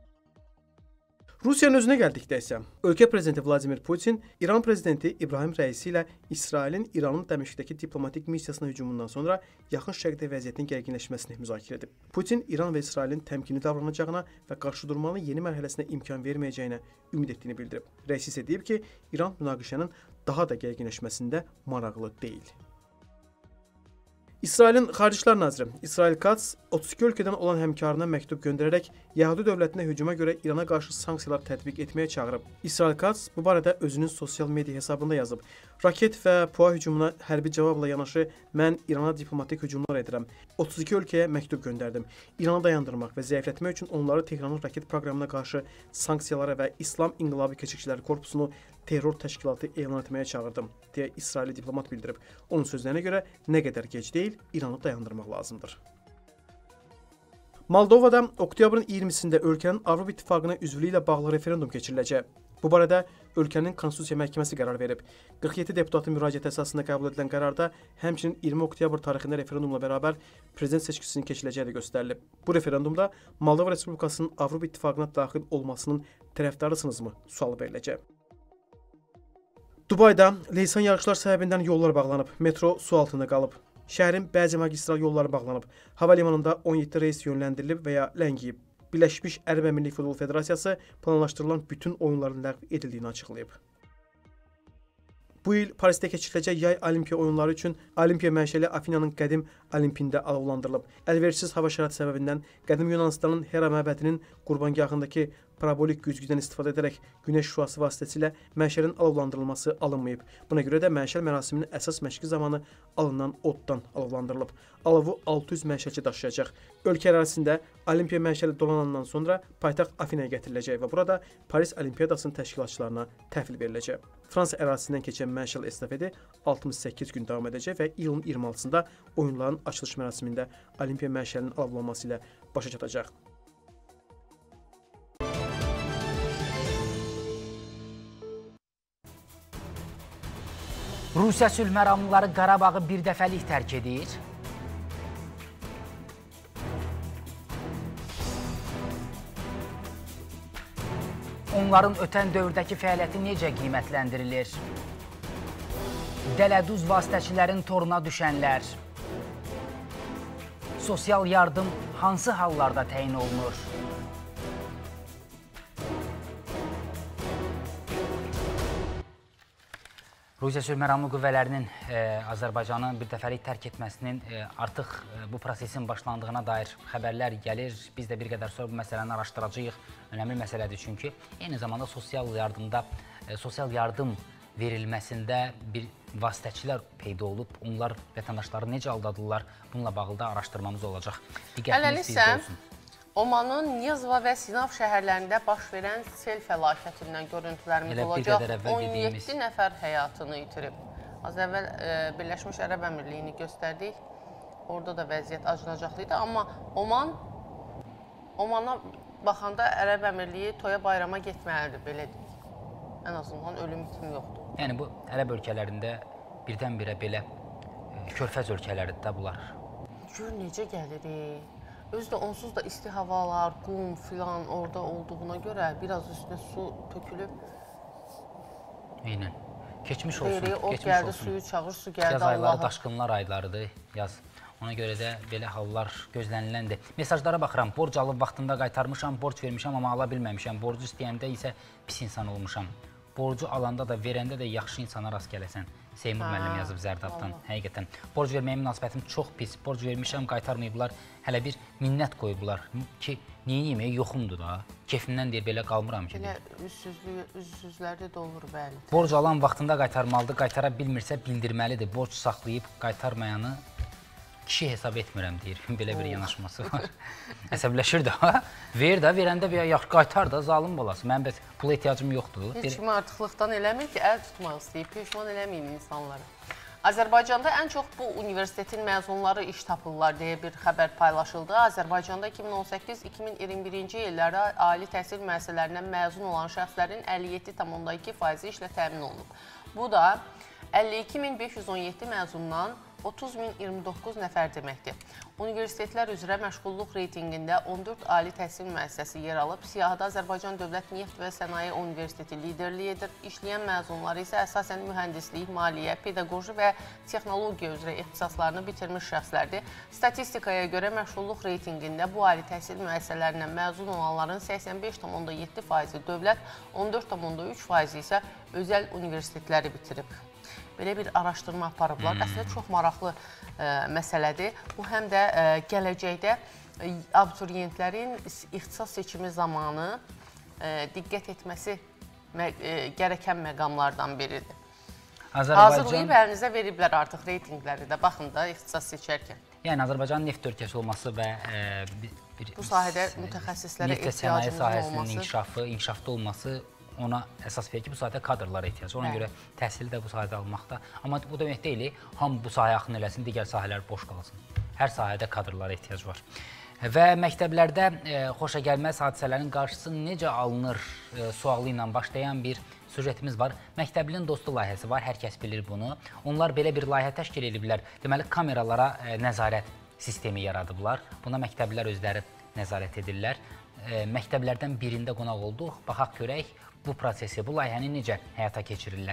Rusiyanın özünə gəldikdə isə, ölkə prezidenti Vladimir Putin İran prezidenti İbrahim Rəisi ilə İsrailin İranın Dəməşqdəki diplomatik missiyasına hücumundan sonra yaxın şərqdə vəziyyətin gərginləşməsini müzakirə edib. Putin İran və İsrailin təmkinli davranacağına və qarşıdurmanın yeni mərhələsinə imkan verməyəcəyinə ümid etdiyini bildirib. Rəisi isə deyib ki, İran münaqişənin daha da gərginləşməsində maraqlı deyil. İsrailin Xarici İşlər naziri İsrail Katz 32 ölkədən olan həmkarına məktub göndərərək Yəhudi dövlətinə hücuma görə İrana qarşı sanksiyalar tətbiq etməyə çağırıb. İsrail Katz bu barədə özünün sosial media hesabında yazıb. Raket və PUA hücumuna hərbi cavabla yanaşı mən İrana diplomatik hücumlar edirəm. 32 ölkəyə məktub göndərdim. İranı dayandırmaq və zəiflətmək üçün onları Tehranın raket proqramına qarşı sanksiyalara və İslam İnqilabı Keşikçiləri Korpusunu terror təşkilatı elan etməyə çağırdım, deyə İsraili diplomat bildirib. Onun sözlərinə görə nə qədər gec deyil, İranı dayandırmaq lazımdır. Moldovada oktyabrın 20-sində ölkənin Avropa İttifaqına üzvlüyü ilə bağlı referendum keçiriləcək. Bu barədə ölkənin Konstitusiya Məhkəməsi qərar verib. 47 deputatın müraciəti əsasında qəbul edilən qərarda həmçinin 20 oktyabr tarixində referendumla bərabər prezident seçkisinin keçiriləcəyi də göstərilib. Bu referendumda Moldova Respublikasının Avropa İttifaqına daxil olmasının tərəfdarısınızmı sualı veriləcək. Dubayda leysan yağışlar səbəbindən yollar bağlanıb, metro su altında qalıb. Şəhərin bəzi magistral yolları bağlanıb, hava limanında 17 reys yönləndirilib və ya ləngiyib. Birləşmiş Ərəb Əmirlikləri Futbol Federasiyası planlaşdırılan bütün oyunların ləğv edildiyini açıqlayıb. Bu il Parisdə keçiriləcək yay olimpiya oyunları üçün olimpiya mənşəli Afinanın qədim olimpiyində alovlandırılıb. Əlverişsiz hava şəraiti səbəbindən qədim Yunanistanın Hera məbədinin qurbangahındakı parabolik güzgüdən istifadə edərək günəş şüası vasitəsilə mənşəlin alovlandırılması alınmayıb. Buna görə də mənşəl mərasiminin əsas məşqi zamanı alınan oddan alovlandırılıb. Alovu 600 mənşəlçi daşıyacaq. Ölkə ərazisində olimpiya mənşəli dolanandan sonra paytaxt Afinaya gətiriləcək və burada Paris Olimpiyadasının təşkilatçılarına təhvil veriləcək. Fransa ərazisindən keçən mənşəl estafeti 68 gün davam edəcək və iyulun 26-sında oyunların açılış mərasimində olimpiya mənşəlinin alovlanması ilə başa çatacaq. Rusiya sülh məramlıları Qarabağı bir dəfəlik tərk edir. Onların ötən dövrdəki fəaliyyəti necə qiymətləndirilir? Dələduz vasitəçilərin toruna düşənlər. Sosial yardım hansı hallarda təyin olunur? Rusiya sülh məramlı qüvvələrinin Azərbaycanı bir dəfəlik tərk etməsinin artıq bu prosesin başlandığına dair xəbərlər gəlir. Biz də bir qədər sonra bu məsələni araşdıracağıq. Önəmli məsələdir çünki. Eyni zamanda sosial yardım verilməsində bir vasitəçilər peyda olub. Onlar vətəndaşları necə aldadırlar? Bununla bağlı da araşdırmamız olacaq. Diqqətiniz bizdə olsun. Omanın Nizva və Sinav şəhərlərində baş verən sel fəlakətindən görüntülərimiz olacaq. 17 nəfər həyatını itirib. Az əvvəl Birləşmiş Ərəb Əmirliyini göstərdik. Orada da vəziyyət acınacaqlı idi. Amma Omana baxanda Ərəb Əmirliyi toya bayrama getməlidir, belə deyik. Ən azından ölüm itim yoxdur. Yəni bu Ərəb ölkələrində birdən-birə belə körfəz ölkələridir də bunlar. Gör necə gəlirik. Özü də onsuz da isti havalar, qum filan orada olduğuna görə biraz üstünə su tökülüb. Eynən. Keçmiş olsun. O gəldi, suyu çağır, su gəldi. Yaz ayları daşqınlar aylarıdır, yaz. Ona görə də belə hallar gözləniləndir. Mesajlara baxıram, borc alıb vaxtında qaytarmışam, borc vermişəm, amma ala bilməmişəm. Borcu istəyəndə isə pis insan olmuşam. Borcu alanda da, verəndə də yaxşı insana rast gələsən. Seymur müəllim yazıb Zərdabdan, həqiqətən. Borc verməyə münasibətim çox pis. Borc vermişəm, qaytarmayıblar. Hələ bir minnət qoyublar ki, niyə yeməyə yoxumdur da. Keyfimdən deyir, belə qalmıram ki. Üz-yüzlərdə də olur, bəli. Borc alan vaxtında qaytarmalıdır, qaytara bilmirsə bildirməlidir. Borc saxlayıb qaytarmayanı kişi hesab etmirəm, deyir. Belə bir yanaşması var. Əsəbləşir də. Ver də, verəndə bir yaxşı qaytar da, zalım bolası. Mənim bəs pula ehtiyacım yoxdur. Heç kimi artıqlıqdan eləmir ki, əl tutmaq istəyib, peşman eləməyin insanları. Azərbaycanda ən çox bu universitetin məzunları iş tapırlar deyə bir xəbər paylaşıldı. Azərbaycanda 2018-2021-ci illərdə ali təhsil müəssisələrindən məzun olan şəxslərin 57,2% işlə təmin olunub. Bu da 52.517 məzundan 30.029 nəfər deməkdir. Universitetlər üzrə məşğulluq reytinqində 14 ali təhsil müəssisəsi yer alıb. Siyahıda Azərbaycan Dövlət Neft və Sənaye Universiteti liderliyi edir. İşləyən məzunları isə əsasən mühəndislik, maliyyə, pedaqoji və texnologiya üzrə ixtisaslarını bitirmiş şəxslərdir. Statistikaya görə məşğulluq reytinqində bu ali təhsil müəssisələrindən məzun olanların 85,7% dövlət, 14,3% isə özəl universitetləri bitirib. Belə bir araşdırma aparıblar. Əslində çox maraqlı məsələdir. Bu həm də gələcəkdə abituriyentlərin ixtisas seçimi zamanı diqqət etməsi gərəkən məqamlardan biridir. Hazırlayıb əlinizə veriblər artıq reytinqləri də. Baxın da ixtisas seçərkən. Yəni Azərbaycanın neft ölkəsi olması və bu sahədə mütəxəssislərə ehtiyacımızın olması, inkişafda olması ona əsas verir ki, bu sahədə kadrlara ehtiyac. Ona görə təhsili də bu sahədə almaqda. Amma bu demək deyil, hamı bu sahəyə axın eləsin, digər sahələr boş qalsın. Hər sahədə kadrlara ehtiyac var. Və məktəblərdə xoşagəlməz hadisələrin qarşısı necə alınır sualı ilə başlayan bir süjetimiz var. Məktəblinin dostu layihəsi var, hər kəs bilir bunu. Onlar belə bir layihə təşkil ediblər. Deməli, kameralara nəzarət sistemi yaradıblar. Buna məktəblilər özləri nəzarət edirlər. Məktəblərdən birində qonaq olduq. Baxaq görək bu prosesi, bu layihəni necə həyata keçirirlər.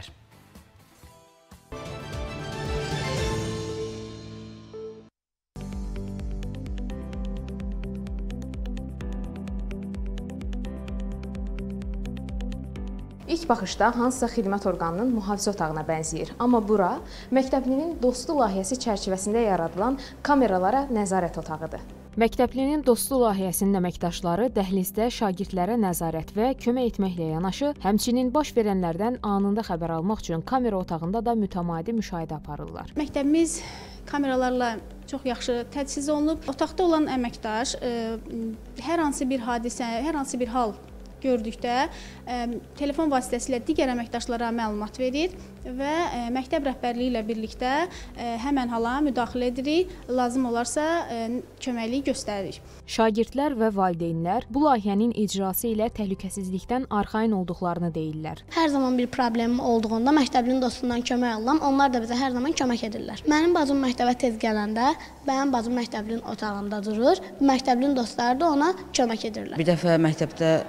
İlk baxışda hansısa xidmət orqanının mühafizə otağına bənzəyir. Amma bura Məktəblinin dostu layihəsi çərçivəsində yaradılan kameralara nəzarət otağıdır. Məktəblinin dostu layihəsinin əməkdaşları dəhlizdə şagirdlərə nəzarət və kömək etməklə yanaşı, həmçinin baş verənlərdən anında xəbər almaq üçün kamera otağında da mütəmadi müşahidə aparırlar. Məktəbimiz kameralarla çox yaxşı təchiz olunub. Otaqda olan əməkdaş hər hansı bir hadisə, hər hansı bir hal gördükdə telefon vasitəsilə digər əməkdaşlara məlumat verir və məktəb rəhbərliyi ilə birlikdə həmən hala müdaxilə edirik, lazım olarsa köməklik göstəririk. Şagirdlər və valideynlər bu layihənin icrası ilə təhlükəsizlikdən arxayın olduqlarını deyirlər. Hər zaman bir problemim olduğunda məktəblinin dostundan kömək alıram, onlar da bizə hər zaman kömək edirlər. Mənim bacım məktəbə tez gələndə, mənim bacım məktəblinin otağında durur, məktəblinin dostları da ona kömək edirlər. Bir dəfə məktəbdə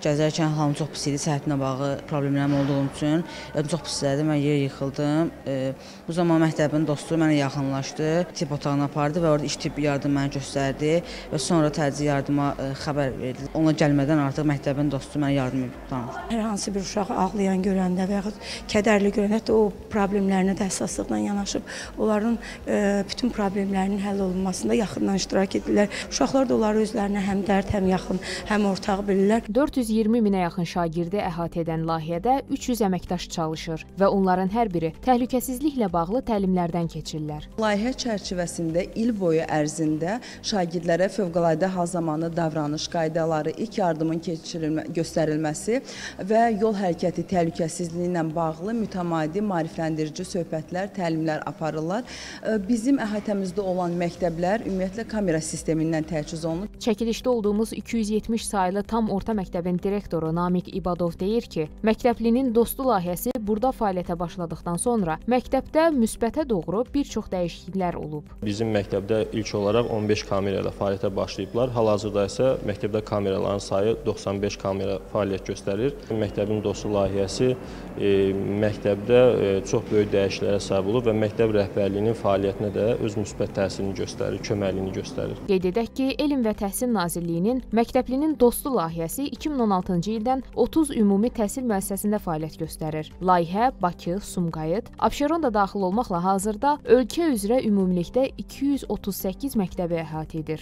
gəzərkən halım çox pis idi, səhhətimlə bağlı problemlərim olduğum üçün. Çox pis idi, mən yerə yıxıldım. Bu zaman məktəbin dostu mənə yaxınlaşdı, tibb otağına apardı və orada iş tibb yardım mənə göstərdi və sonra təcili yardıma xəbər verdi. Ona gəlmədən artıq məktəbin dostu mənə yardım etdi. Hər hansı bir uşaq ağlayan görəndə və yaxud kədərli görəndə, hətta o problemlərinə də həssaslıqla yanaşıb, onların bütün problemlərinin həll olunmasında yaxından iştirak edirlər. Uşaqlar da onları özlərinə həm dərd, həm yaxın, həm ortaq bilirlər. 420 minə yaxın şagirdi əhatə edən layihədə 300 əməkdaş çalışır və onların hər biri təhlükəsizliklə bağlı təlimlərdən keçirlər. Layihə çərçivəsində il boyu ərzində şagirdlərə fövqəladə hal zamanı davranış qaydaları, ilk yardımın göstərilməsi və yol hərəkəti təhlükəsizliyi ilə bağlı mütəmadi maarifləndirici söhbətlər, təlimlər aparırlar. Bizim əhatəmizdə olan məktəblər ümumiyyətlə kamera sistemindən təchiz olunub. Çəkilişdə olduğumuz 270 saylı tam orta məktəbin direktoru Namiq İbadov deyir ki, məktəblinin dostu layihəsi burada fəaliyyətə başladıqdan sonra məktəbdə müsbətə doğru bir çox dəyişikliklər olub. Bizim məktəbdə ilk olaraq 15 kamera ilə fəaliyyətə başlayıblar. Hal-hazırda isə məktəbdə kameraların sayı 95 kamera fəaliyyət göstərir. Məktəbin dostu layihəsi məktəbdə çox böyük dəyişikliklərə səbəb olub və məktəb rəhbərliyinin fəaliyyətinə də öz müsbət təsirini göstərir, köməkliyini göstərir. Qeyd edək ki, Elm və Təhsil Nazirliyinin Məktəblinin Dostu layihəsi 2016-cı ildən 30 ümumi təhsil müəssisəsində fəaliyyət göstərir. Layihə Bakı, Sumqayıt, Abşeron da daxil olmaqla hazırda ölkə üzrə ümumilikdə 238 məktəbi əhatə edir.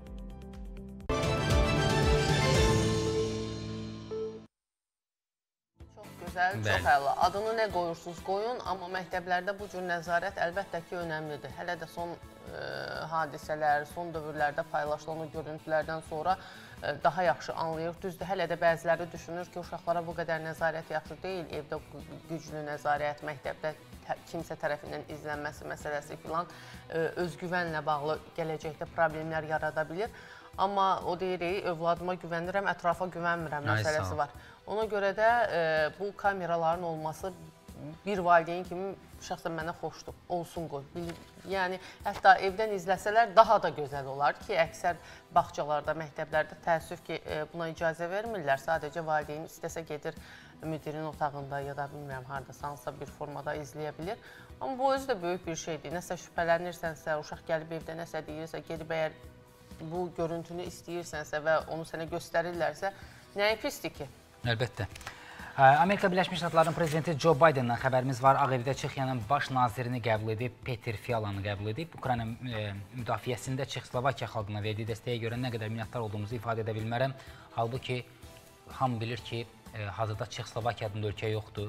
Çox əla. Adını nə qoyursunuz qoyun, amma məktəblərdə bu cür nəzarət əlbəttə ki, önəmlidir. Hələ də son hadisələr, son dövrlərdə paylaşılan o görüntülərdən sonra daha yaxşı anlayır. Düzdür, hələ də bəziləri düşünür ki, uşaqlara bu qədər nəzarət yaxşı deyil. Evdə güclü nəzarət, məktəbdə kimsə tərəfindən izlənməsi məsələsi filan özgüvənlə bağlı gələcəkdə problemlər yarada bilir. Amma o deyirik, övladıma güvənirəm, ətrafa güvənmirəm məsələsi var. Ona görə də bu kameraların olması bir valideyn kimi şəxsən mənə xoşdur, olsun qoy. Yəni, hətta evdən izləsələr daha da gözəl olar ki, əksər bağçalarda, məktəblərdə təəssüf ki, buna icazə vermirlər. Sadəcə valideyn istəsə gedir müdirin otağında ya da bilmirəm, haradasa hansısa bir formada izləyə bilir. Amma bu özü də böyük bir şeydir. Nəsə şübhələnirsənsə, uşaq gəlib evdə nəsə deyirsə, gedib əgər bu görüntünü istəyirsənsə və onu sənə göstərirlərsə, nəyə pisdir ki? Əlbəttə. Amerika Birləşmiş Ştatlarının prezidenti Joe Biden'dan xəbərimiz var. Ağ Evdə Çexiyanın baş nazirini qəbul edib, Peter Fialanı qəbul edib. Ukrayna müdafiəsində Çexoslovakiya xalqına verdiyi dəstəyə görə nə qədər minnətdar olduğumuzu ifadə edə bilmərəm. Halbuki, hamı bilir ki, hazırda Çexoslovakiya adında ölkə yoxdur.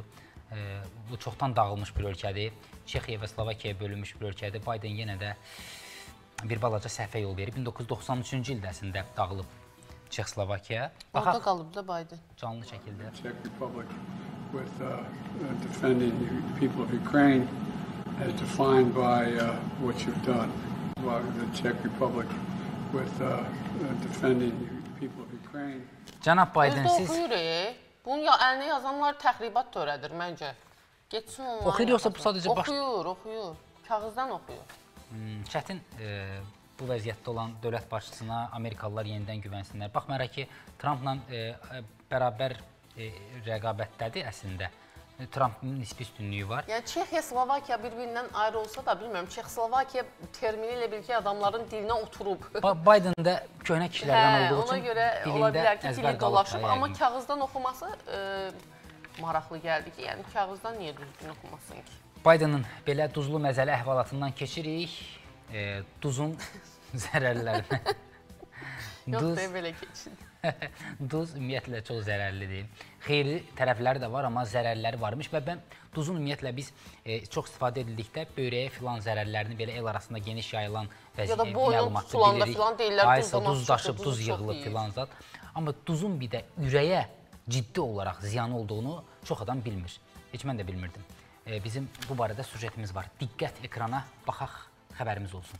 Bu çoxdan dağılmış bir ölkədir. Çexiya və Slovakiyaya bölünmüş bir ölkədir. Biden yenə də bir balaca səhvə yol verib. 1993-cü ildə əslində dağılıb Çexoslovakiya. Orada qalıb da Biden. Canlı şəkildə. Czech Republic with defending the people of Ukraine as defined by what you've done. The Czech Republic with defending the people of Ukraine. Cənab Biden, siz... Bunu əlinə yazanlar təxribat törədir məncə. Geçsin onları. Oxuyur yoxsa bu sadəcə baş... Oxuyur. Kağızdan oxuyur. Çətin bu vəziyyətdə olan dövlət başçısına Amerikalılar yenidən güvənsinlər. Baxmayaraq ki, Trumpla bərabər rəqabətdədir əslində. Trumpın nisbi üstünlüyü var. Yəni, Çexiya, Slovakiya bir-birindən ayrı olsa da, bilmirəm, Çexoslovakiya termini ilə bil ki, adamların dilinə oturub. Biden də köhnə kişilərdən olduğu üçün ona görə ola bilər ki, dili dolaşıb, amma kağızdan oxuması maraqlı gəldi ki, yəni kağızdan niyə düzgün oxumasın ki? Biden'ın belə duzlu məzəli əhvalatından keçirik. Duzun zərərlərinə. Yox, belə keçin. Duz ümumiyyətlə çox zərərlidir. Xeyirli tərəfləri də var, amma zərərləri varmış və duzun ümumiyyətlə biz çox istifadə edildikdə böyrəyə filan zərərlərini belə el arasında geniş yayılan məlumatı bilirik. Aysa duz daşıb, duz yığılıb filan zat. Amma duzun bir də ürəyə ciddi olaraq ziyanı olduğunu çox adam bilmir. Heç mən də bilmirdim. Bizim bu barədə sujetimiz var. Diqqət ekrana baxaq, xəbərimiz olsun.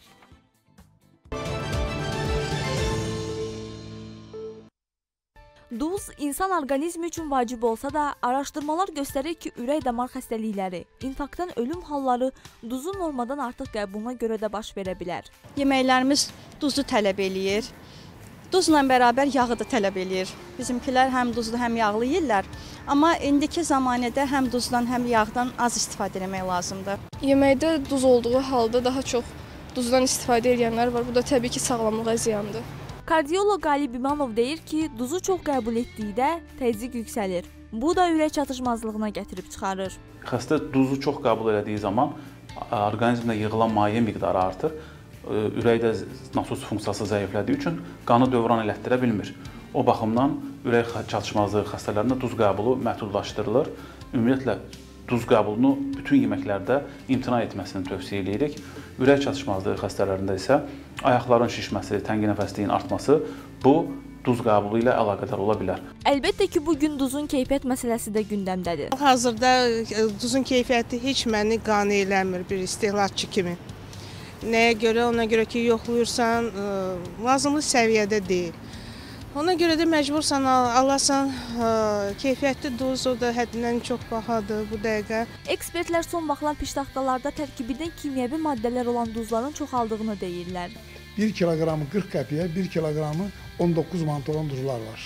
Duz insan orqanizmi üçün vacib olsa da, araşdırmalar göstərir ki, ürək-damar xəstəlikləri, infarktdan ölüm halları duzun normadan artıq qəbuluna görə də baş verə bilər. Yeməklərimiz duzu tələb eləyir. Duzla bərabər yağı da tələb eləyir. Bizimkilər həm duzlu, həm yağlı yeyirlər. Amma indiki zamanədə həm duzdan, həm yağdan az istifadə etmək lazımdır. Yeməkdə duz olduğu halda daha çox duzdan istifadə edənlər var. Bu da təbii ki, sağlamlığa ziyandır. Kardioloq Qalib İmanov deyir ki, duzu çox qəbul etdikdə təzyiq yüksəlir. Bu da ürək çatışmazlığına gətirib çıxarır. Xəstə duzu çox qəbul elədiyi zaman orqanizmdə yığılan maye miqdarı artır. Ürəkdə nasos funksiyası zəiflədiyi üçün qanı dövran elətdirə bilmir. O baxımdan ürək çatışmazlığı xəstələrində duz qəbulu məhdudlaşdırılır. Ümumiyyətlə, duz qəbulunu bütün yeməklərdə imtina etməsini tövsiyə edirik. Ürək çatışmazlığı xəstələrində isə ayaqların şişməsi, təngi nəfəsliyin artması bu duz qəbulu ilə əlaqədar ola bilər. Əlbəttə ki, bugün duzun keyfiyyət məsələsi də gündəmdədir. Hazırda duzun keyfiyyəti heç məni qane eləmir bir istehlakçı kimi. Nəyə görə? Ona görə ki, yoxlayırsan, lazımlı səviyyədə deyil. Ona görə də məcbursan alasan, keyfiyyətli duz, o da həddindən çox bahadır bu dəqiqə. Ekspertlər son vaxtlar piştaxtalarda tərkibində kimyəvi maddələr olan duzların çoxaldığını deyirlər. 1 kiloqramı 40 qəpiyə, 1 kiloqramı 19 manat olan duzlar var.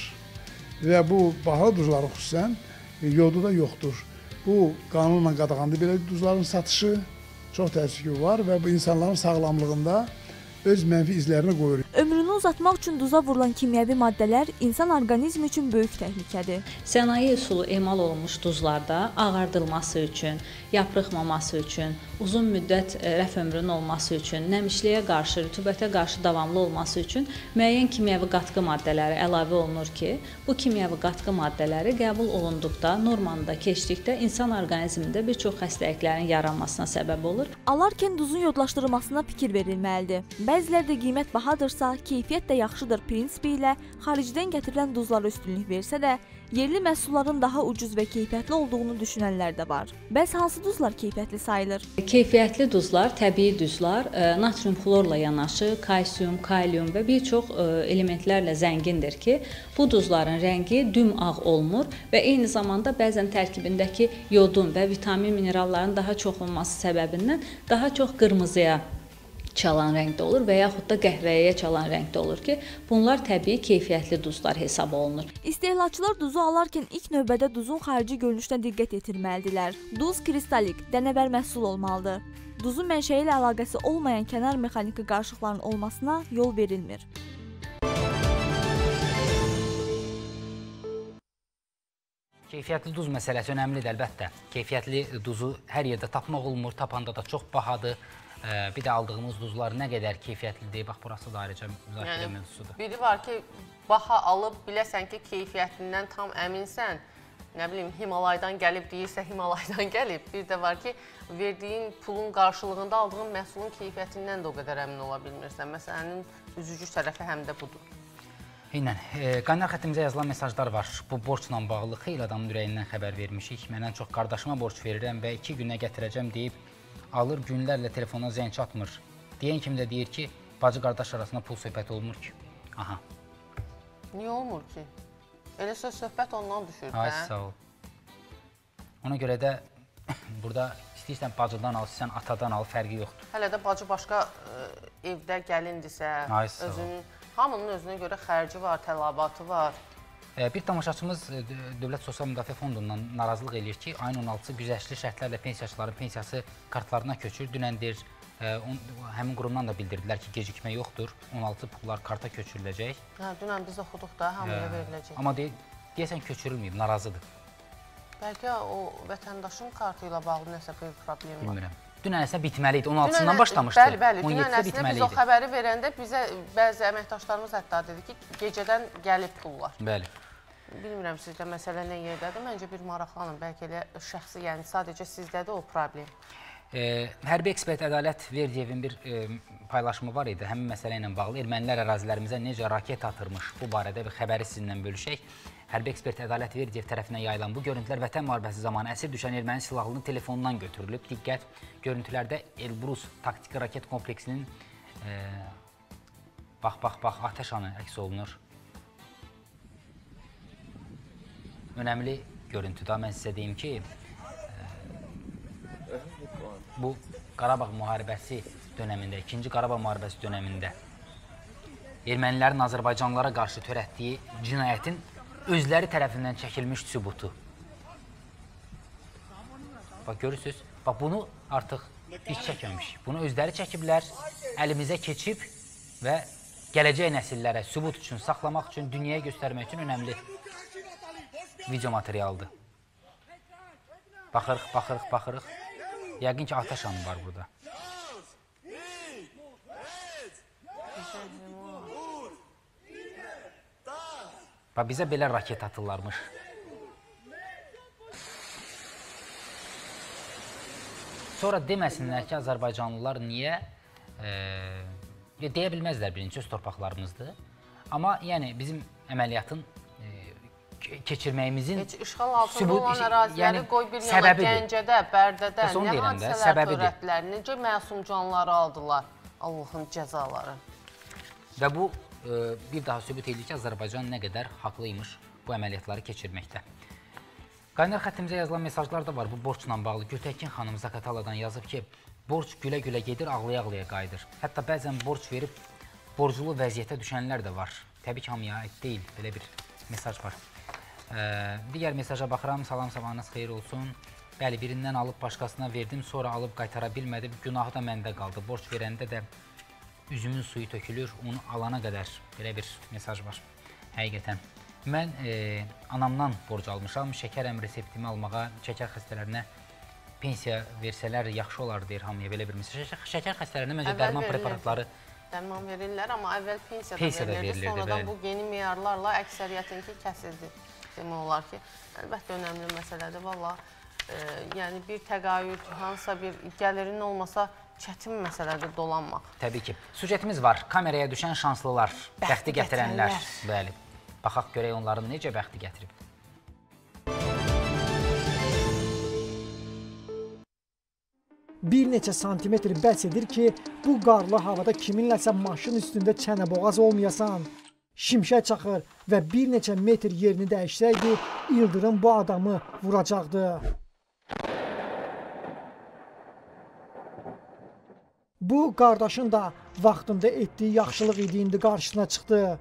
Və bu bahalı duzların xüsusən yodu da yoxdur. Bu qanunla qadağandır belə duzların satışı. Çox təəssüf var və bu insanların sağlamlığında öz mənfi izlərini qoyur. Ömrünü uzatmaq üçün duza vurulan kimyəvi maddələr insan orqanizmi üçün böyük təhlükədir. Sənaye üsulu emal olunmuş duzlarda ağardılması üçün, yaprıqmaması üçün, uzun müddət rəf ömrünün olması üçün, nəmişliyə qarşı, rütubətə qarşı davamlı olması üçün müəyyən kimyəvi qatqı maddələri əlavə olunur ki, bu kimyəvi qatqı maddələri qəbul olunduqda, normanı da keçdikdə insan orqanizmində bir çox xəstəliklərin yaranmasına səbəb olur. Alarkən duzun yodlaşdırılmasına fikir verilməlidir. Bəziləri də qiymət bahadırsa, keyfiyyət də yaxşıdır prinsipi ilə xaricdən gətirilən duzlara üstünlük versə də, yerli məhsulların daha ucuz və keyfiyyətli olduğunu düşünənlər də var. Bəs hansı duzlar keyfiyyətli sayılır? Keyfiyyətli duzlar, təbii duzlar, natrium xlorla yanaşı, kalsium, kalium və bir çox elementlərlə zəngindir ki, bu duzların rəngi dümağ olmur və eyni zamanda bəzən tərkibindəki yodun və vitamin mineralların daha çox olması səbəbindən daha çox qırmızıya çalan rəngdə olur və yaxud da qəhvəyə çalan rəngdə olur ki, bunlar təbii keyfiyyətli duzlar hesab olunur. İstehlakçılar duzu alarkən ilk növbədə duzun xarici görünüşünə diqqət yetirməlidirlər. Duz kristalik, dənəvər məhsul olmalıdır. Duzun mənşəyi ilə əlaqəsi olmayan kənar mexaniki qarışıqların olmasına yol verilmir. Keyfiyyətli duz məsələsi önəmlidir əlbəttə. Keyfiyyətli duzu hər yerdə tapmaq olmur, tapanda da çox bahadır. Bir də aldığımız duzlar nə qədər keyfiyyətlidir, bax burası da ayrıca müzakirə mövzusudur. Biri var ki, baha alıb biləsən ki, keyfiyyətindən tam əminsən, nə bilim, Himalaydan gəlib deyirsə, Himalaydan gəlib. Bir də var ki, verdiyin pulun qarşılığında aldığın məhsulun keyfiyyətindən də o qədər əmin ola bilmirsən. Məsələnin üzücü tərəfi həm də budur. Eynən, qaynar xəttimizə yazılan mesajlar var. Bu borcla bağlı xeyli adamın ürəyindən xəbər vermişik. Mən ən çox qardaşıma borc verirəm və 2 günə gətirəcəm deyib, alır günlərlə telefona zəng çatmır. Deyən kimi də deyir ki, bacı-qardaş arasında pul söhbəti olmur ki. Aha. Niyə olmur ki? Elə söhbət ondan düşür. Ay, sağ ol. Ona görə də burada istəyirsən bacıdan al, istəyirsən atadan al, fərqi yoxdur. Hələ də bacı başqa evdə gəlindirsə, hamının özünə görə xərci var, tələbatı var. Bir tamaşaçımız Dövlət Sosial Müdafiə Fondundan narazılıq eləyir ki, ayın 16-sı güzəştli şərtlərlə pensiyaçıların pensiyası kartlarına köçür. Dünəndir, həmin qurumdan da bildirdilər ki, gecikmə yoxdur, 16 pullar karta köçürüləcək. Dünən biz oxuduq da, hamıya veriləcək. Amma deyəsən köçürülməyib, narazıdır. Bəlkə o vətəndaşın kartı ilə bağlı nəsə bir problem var. Bilmirəm. Dünən əslində bitməli idi, 16-sından başlamışdı. Bəli, dünən əslində biz o xəbəri verəndə bizə bəzi əməkdaşlarımız hətta dedi ki, gecədən gəlib pullar. Bəli. Bilmirəm sizdə məsələ nə yerdədir, məncə bir maraqlanın, bəlkə elə şəxsi, yəni sadəcə sizdədir o problem. Hərbi ekspert Ədalət Verdiyevin bir paylaşımı var idi, həmin məsələ ilə bağlı. Ermənilər ərazilərimizə necə raket atırmış, bu barədə bir xəbəri sizinlə bölüşək. Hərbi ekspert Ədalət Verdiyev tərəfindən yayılan bu görüntülər Vətən müharibəsi zamanı əsir düşən erməni silahlının telefonundan götürülüb. Diqqət, görüntülərdə Elbrus taktiki raket kompleksinin bax, atəş anı əks olunur. Önəmli görüntüdə mən sizə deyim ki, bu Qarabağ müharibəsi dönəmində, 2-ci Qarabağ müharibəsi dönəmində ermənilərin Azərbaycanlılara qarşı törətdiyi cinayətin özləri tərəfindən çəkilmiş sübutu. Bax, görürsünüz, bax, bunu artıq biz çəkməmişik. Bunu özləri çəkiblər, əlimizə keçib və gələcək nəsillərə sübut üçün, saxlamaq üçün, dünyaya göstərmək üçün önəmli video materialdır. Baxırıq, baxırıq, baxırıq. Yəqin ki, atəş anı var burada. Bax, bizə belə raket atırlarmış. Sonra deməsinlər ki, Azərbaycanlılar niyə deyə bilməzlər birinci öz torpaqlarımızdır. Amma yəni bizim əməliyyatın keçirməyimizin işğal altında olan əraziləri qoy bir yana Gəncədə, Bərdədə nə hadisələr törətdilər, necə məsum canları aldılar, Allahın cəzaları. Və bu bir daha sübut edir ki, Azərbaycan nə qədər haqlıymış bu əməliyyatları keçirməkdə. Qaynar xəttimizə yazılan mesajlar da var bu borcla bağlı. Gültəkin xanım Zakataladan yazıb ki, borc gülə-gülə gedir, ağlaya-ağlaya qayıdır. Hətta bəzən borc verib borclu vəziyyətə düşənlər də var. Təbii ki, hamıya aid deyil, belə bir mesaj var. Digər mesaja baxıram, salam sabahınız xeyir olsun. Bəli, birindən alıb başqasına verdim, sonra alıb qaytara bilmədim, günahı da məndə qaldı. Borc verəndə də üzümün suyu tökülür, onu alana qədər belə bir mesaj var. Həqiqətən. Mən anamdan borc almışam, şəkər reseptimi almağa, şəkər xəstələrinə pensiya versələr yaxşı olar deyir hamıya belə bir mesaj. Şəkər xəstələrinə məncə dərman preparatları dərman verirlər, amma əvvəl pensiya da verilirdi. Sonradan bu yeni meyarlarla əksəriyyətinki kəsildi. Demək olar ki, əlbəttə önəmli məsələdir. Valla, yəni bir təqaüd, hansısa bir gəlirin olmasa çətin məsələdir dolanmaq. Təbii ki. Süjetimiz var. Kameraya düşən şanslılar, bəxti gətirənlər. Bəli. Baxaq görək onların necə bəxti gətirib. Bir neçə santimetr bəs edir ki, bu qarlı havada kiminləsə maşın üstündə çənəboğaz olmayasan. Şimşək çaxır və bir neçə metr yerini dəyişsəydi, ildırım bu adamı vuracaqdı. Bu, qardaşın da vaxtında etdiyi yaxşılıq idi, indi qarşısına çıxdı.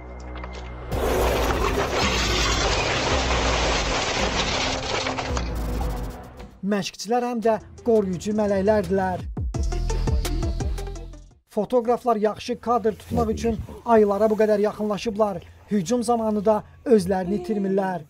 Məşqçilər həm də qoruyucu mələklərdilər. Fotoqraflar yaxşı kadr tutmaq üçün aylara bu qədər yaxınlaşıblar. Hücum zamanı da özlərini itirmirlər.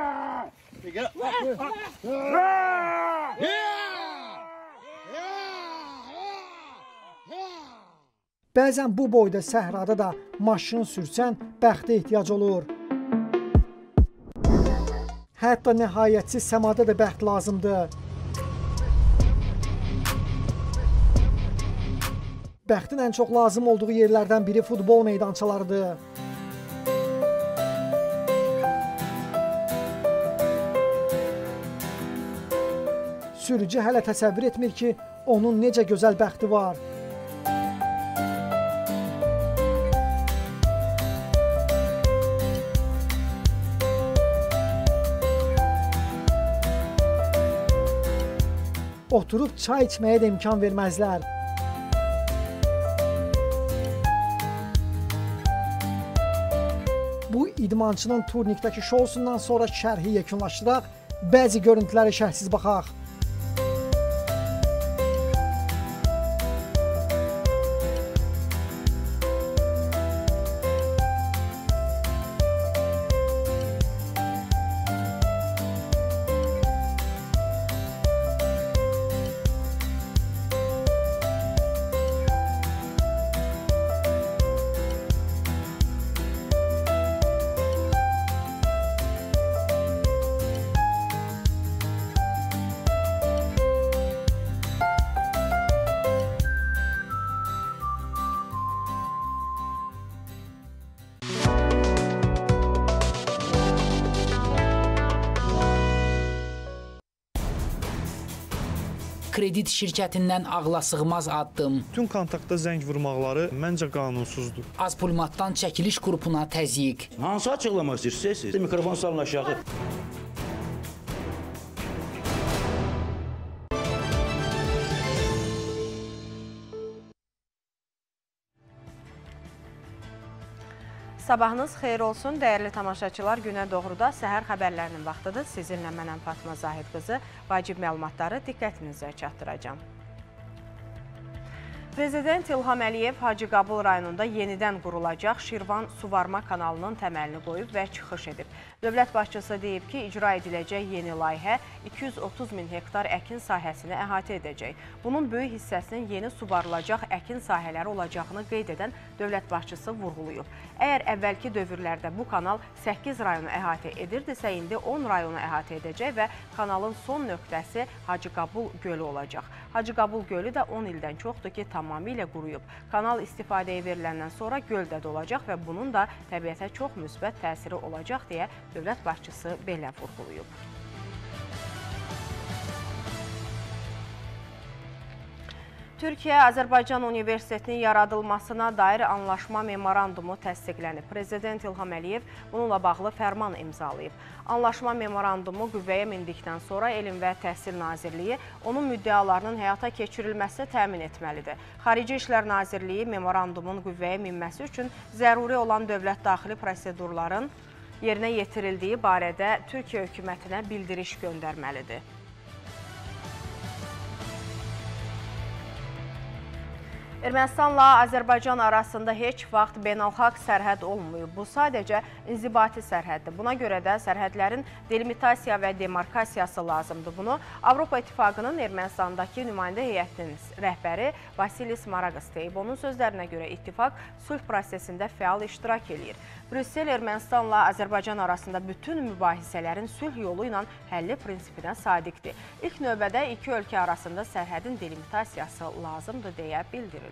Bəzən bu boyda səhrada da maşın sürsən bəxtə ehtiyac olur. Hətta nəhayətsiz səmada da bəxt lazımdır. Bəxtin ən çox lazım olduğu yerlərdən biri futbol meydançalarıdır. Sürücü hələ təsəvvür etmir ki, onun necə gözəl bəxti var. Oturub çay içməyə də imkan verməzlər. Bu idmançının turnikdəki şousundan sonra şərhi yekunlaşdıraq, bəzi görüntüləri şərhsiz baxaq. Kredit şirkətindən ağlasığmaz addım. Bütün kontaktda zəng vurmaqları məncə qanunsuzdur. Azpulmatdan çəkiliş qrupuna təzyiq. Hansı açıqlamaq istəyirsiniz? Mikrofon salın aşağı. Sabahınız xeyir olsun, dəyərli tamaşaçılar. Günə doğruda səhər xəbərlərinin vaxtıdır. Sizinlə mənəm Fatma Zahid qızı. Vacib məlumatları diqqətinizə çatdıracağım. Prezident İlham Əliyev Hacıqabul rayonunda yenidən qurulacaq Şirvan Suvarma kanalının təməlini qoyub və çıxış edib. Dövlət başçısı deyib ki, icra ediləcək yeni layihə 230 min hektar əkin sahəsini əhatə edəcək. Bunun böyük hissəsinin yeni suvarılacaq əkin sahələri olacağını qeyd edən dövlət başçısı vurğulayıb. Əgər əvvəlki dövrlərdə bu kanal 8 rayonu əhatə edirdisə, indi 10 rayonu əhatə edəcək və kanalın son nöqtəsi Hacıqabul gölü olacaq. Hacıqabul gölü də 10 ildən çoxdur ki, tamamilə quruyub. Kanal istifadəyə veriləndən sonra göl də dolacaq və bunun da təbiətə çox müsbət təsiri olacaq deyə dövlət başçısı belə vurğulayıb. Türkiyə-Azərbaycan Universitetinin yaradılmasına dair anlaşma memorandumu təsdiqlənib. Prezident İlham Əliyev bununla bağlı fərman imzalayıb. Anlaşma memorandumu qüvvəyə mindikdən sonra Elm və Təhsil Nazirliyi onun müddəalarının həyata keçirilməsini təmin etməlidir. Xarici İşlər Nazirliyi memorandumun qüvvəyə minməsi üçün zəruri olan dövlət daxili prosedurların yerinə yetirildiyi barədə Türkiyə hökumətinə bildiriş göndərməlidir. Ermənistanla Azərbaycan arasında heç vaxt beynəlxalq sərhəd olmayıb. Bu sadəcə inzibati sərhəddir. Buna görə də sərhədlərin delimitasiya və demarkasiyası lazımdır. Bunu Avropa İttifaqının Ermənistandakı nümayəndə heyətinin rəhbəri Vasilis Maraqas deyib. Onun sözlərinə görə ittifaq sülh prosesində fəal iştirak edir. Brüssel Ermənistanla Azərbaycan arasında bütün mübahisələrin sülh yolu ilə həlli prinsipinə sadiqdir. İlk növbədə iki ölkə arasında sərhədin delimitasiyası lazımdır deyə bildirilib.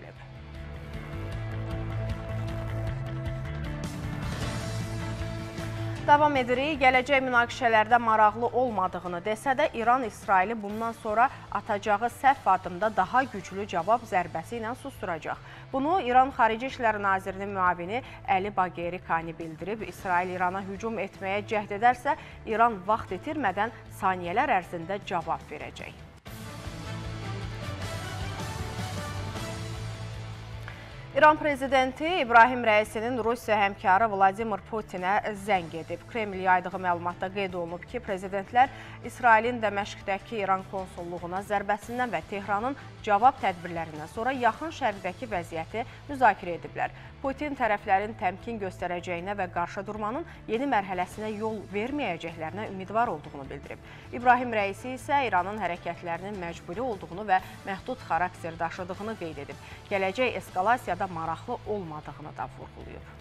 Davam edirik. Gələcək münaqişələrdə maraqlı olmadığını desə də İran İsraili bundan sonra atacağı səhv addımda daha güclü cavab zərbəsi ilə susturacaq. Bunu İran Xarici İşlər Nazirinin müavini Əli Baqeri Kani bildirib. İsrail İrana hücum etməyə cəhd edərsə, İran vaxt itirmədən saniyələr ərzində cavab verəcək. İran prezidenti İbrahim Rəisinin Rusiya həmkarı Vladimir Putinə zəng edib. Kreml yaydığı məlumatda qeyd olunub ki, prezidentlər İsrailin Dəməşqdəki İran konsulluğuna zərbəsindən və Tehranın cavab tədbirlərindən sonra yaxın şərqdəki vəziyyəti müzakirə ediblər. Putin tərəflərin təmkin göstərəcəyinə və qarşıdurmanın yeni mərhələsinə yol verməyəcəklərinə ümidvar olduğunu bildirib. İbrahim Rəisi isə İranın hərəkətlərinin məcburi olduğunu və məhdud xarakter daşıdığını qeyd edib. Gələcək eskalasiyada maraqlı olmadığını da vurğulayıb.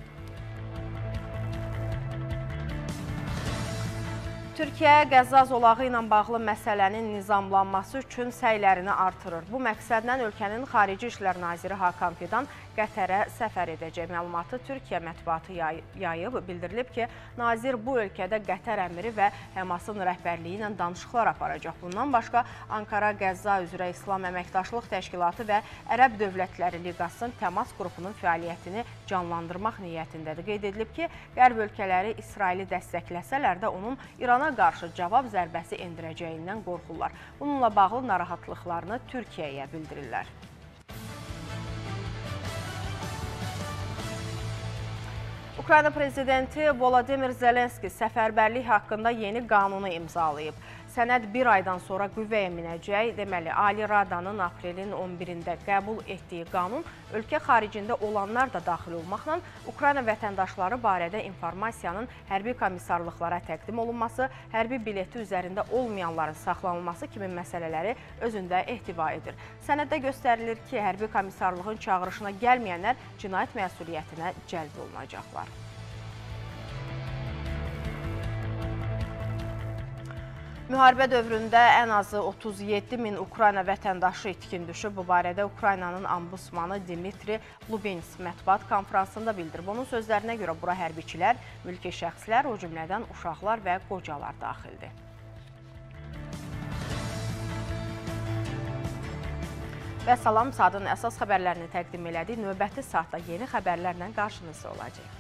Türkiyə Qəzza zolağı ilə bağlı məsələnin nizamlanması üçün səylərini artırır. Bu məqsədlə ölkənin Xarici İşlər Naziri Hakan Fidan Qətərə səfər edəcək. Məlumatı Türkiyə mətbuatı yayıb. Bildirilib ki, nazir bu ölkədə Qətər əmiri və Həmasın rəhbərliyi ilə danışıqlar aparacaq. Bundan başqa Ankara Qəzza üzrə İslam Əməkdaşlıq Təşkilatı və Ərəb Dövlətləri Liqasının təmas qrupunun fəaliyyətini canlandırmaq niyyətindədir. Qeyd edilib ki, Qərb ölkələri İsraili dəstəkləsələr də onun İrana qarşı cavab zərbəsi endirəcəyindən qorxurlar. Bununla bağlı narahatlıqlarını Türkiyəyə bildirirlər. Ukrayna prezidenti Volodimir Zelenski səfərbərlik haqqında yeni qanunu imzalayıb. Sənəd bir aydan sonra qüvvəyə minəcək. Deməli, Ali Radanın aprelin 11-də qəbul etdiyi qanun ölkə xaricində olanlar da daxil olmaqla Ukrayna vətəndaşları barədə informasiyanın hərbi komissarlıqlara təqdim olunması, hərbi bileti üzərində olmayanların saxlanılması kimi məsələləri özündə ehtiva edir. Sənəddə göstərilir ki, hərbi komissarlığın çağırışına gəlməyənlər cinayət məsuliyyətinə cəlb olunacaqlar. Müharibə dövründə ən azı 37 min Ukrayna vətəndaşı itkin düşüb. Bu barədə Ukraynanın ambusmanı Dimitri Lubins mətbuat konfransında bildirib. Onun sözlərinə görə bura hərbiçilər, mülki şəxslər, o cümlədən uşaqlar və qocalar daxildir. Və salam, saatın əsas xəbərlərini təqdim elədik. Növbəti saatda yeni xəbərlərlə qarşınızda olacaq.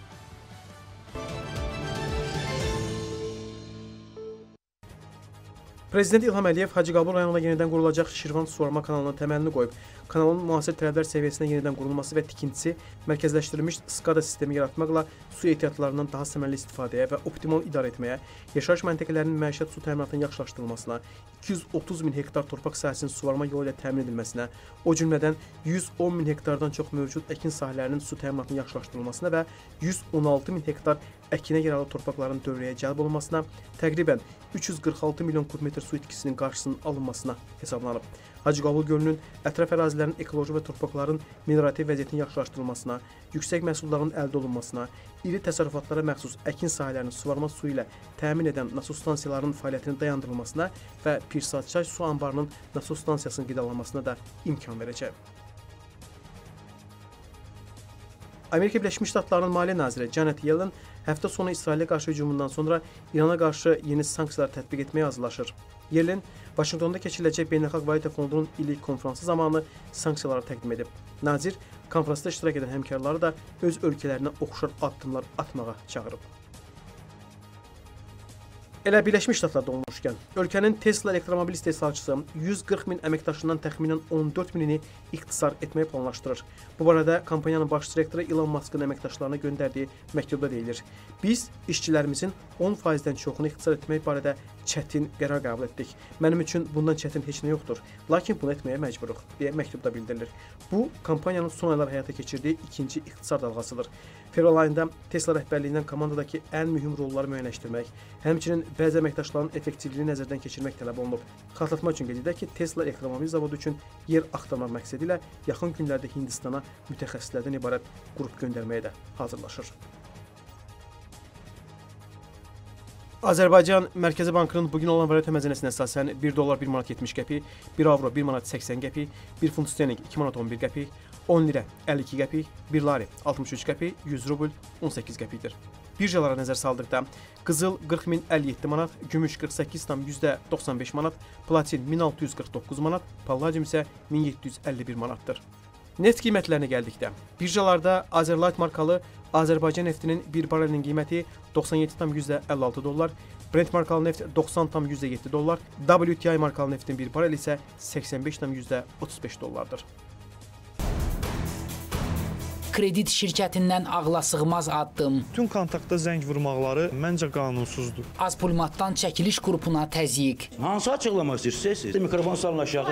Prezident İlham Əliyev Hacıqabul rayonunda yenidən qurulacaq Şirvan Suvarma kanalının təməlini qoyub. kanalın müasir tələblər səviyyəsinə yenidən qurulması və tikintisi, mərkəzləşdirilmiş SCADA sistemi yaratmaqla su ehtiyatlarından daha səmərəli istifadəyə və optimal idarə etməyə, yaşayış məntəqələrinin məişət su təminatının yaxşılaşdırılmasına, 230 min hektar torpaq sahəsinin suvarma yolu ilə təmin edilməsinə, o cümlədən 110 min hektardan çox mövcud əkin sahələrinin su təminatının yaxşılaşdırılmasına və 116 min hektar əkinə yararlı torpaqların dövrəyə cəlb olunmasına, təqribən 346 milyon kubmetr su itkisinin qarşısının alınmasına hesablanıb. Hacıqabul gölünün ətraf ərazilərin ekoloji və torpaqların mineraltiv vəziyyətinin yaxşılaşdırılmasına, yüksək məhsulların əldə olunmasına, iri təsərrüfatlara məxsus əkin sahələrinin suvarma suyu ilə təmin edən nasos stansiyalarının fəaliyyətinin dayandırılmasına və Pirsatçay su anbarının nasos stansiyasının qidalanmasına da imkan verəcək. Amerika Birləşmiş Ştatlarının Maliyyə naziri Janet Yellen həftə sonu İsrailə qarşı hücumundan sonra İrana qarşı yeni sanksiyalar tətbiq etməyə hazırlaşır. Yellen Vaşinqtonda keçiriləcək Beynəlxalq Valyuta Fondunun illik konfransı zamanı sanksiyaları təqdim edib. Nazir konfransda iştirak edən həmkarları da öz ölkələrinə oxşar addımlar atmağa çağırıb. Elə Birləşmiş Ştatlarda olmuşkən, ölkənin Tesla elektromobil istehsalçısı 140 min əməkdaşından təxminən 14 minini ixtisar etməyi planlaşdırır. Bu barədə kompaniyanın baş direktoru Elon Musk'ın əməkdaşlarına göndərdiyi məktubda deyilir. Biz işçilərimizin 10%-dən çoxunu ixtisar etmək barədə çətin qərar qəbul etdik. Mənim üçün bundan çətin heç nə yoxdur. Lakin bunu etməyə məcburuq, deyə məktubda bildirilir. Bu, kompaniyanın son aylar həyata keçirdiyi ikinci ixtisar dalğasıdır. Fevral ayında Tesla rəhbərliyindən komandadakı ən mühüm rolları müəyyənləşdirmək, həmçinin bəzi əməkdaşların effektivliyini nəzərdən keçirmək tələb olunub. Xatırlatmaq üçün qeyd edək ki, Tesla elektromobil zavodu üçün yer axtarmaq məqsədi ilə yaxın günlərdə Hindistana mütəxəssislərdən ibarət qrup göndərməyə də hazırlaşır. Azərbaycan Mərkəzi Bankının bugün olan valyuta məzənəsinə əsasən 1 dollar 1 manat 70 qəpik, 1 avro 1 manat 80 qəpik, 1 funt sterling 2 manat 11 qəpik, 10 lirə 52 qəpik, 1 lari 63 qəpik, 100 rubl 18 qəpikdir. Birjalara nəzər saldıqda qızıl 40.057 manat, gümüş 48,95 manat, platin 1649 manat, palladium isə 1751 manatdır. Neft qiymətlərinə gəldikdə, birjalarda Azerlight markalı Azərbaycan neftinin 1 barelinin qiyməti 97,56 dollar, Brent markalı neft 90,7 dollar, WTI markalı neftin 1 bareli isə 85,35 dollardır. Kredit şirkətindən ağla sığmaz addım. Bütün kontaktda zəng vurmaqları məncə qanunsuzdur. Azpulmatdan çəkiliş qrupuna təzyiq. Hansı açıqlamaq istəyirsiniz? Mikrofon salın aşağı.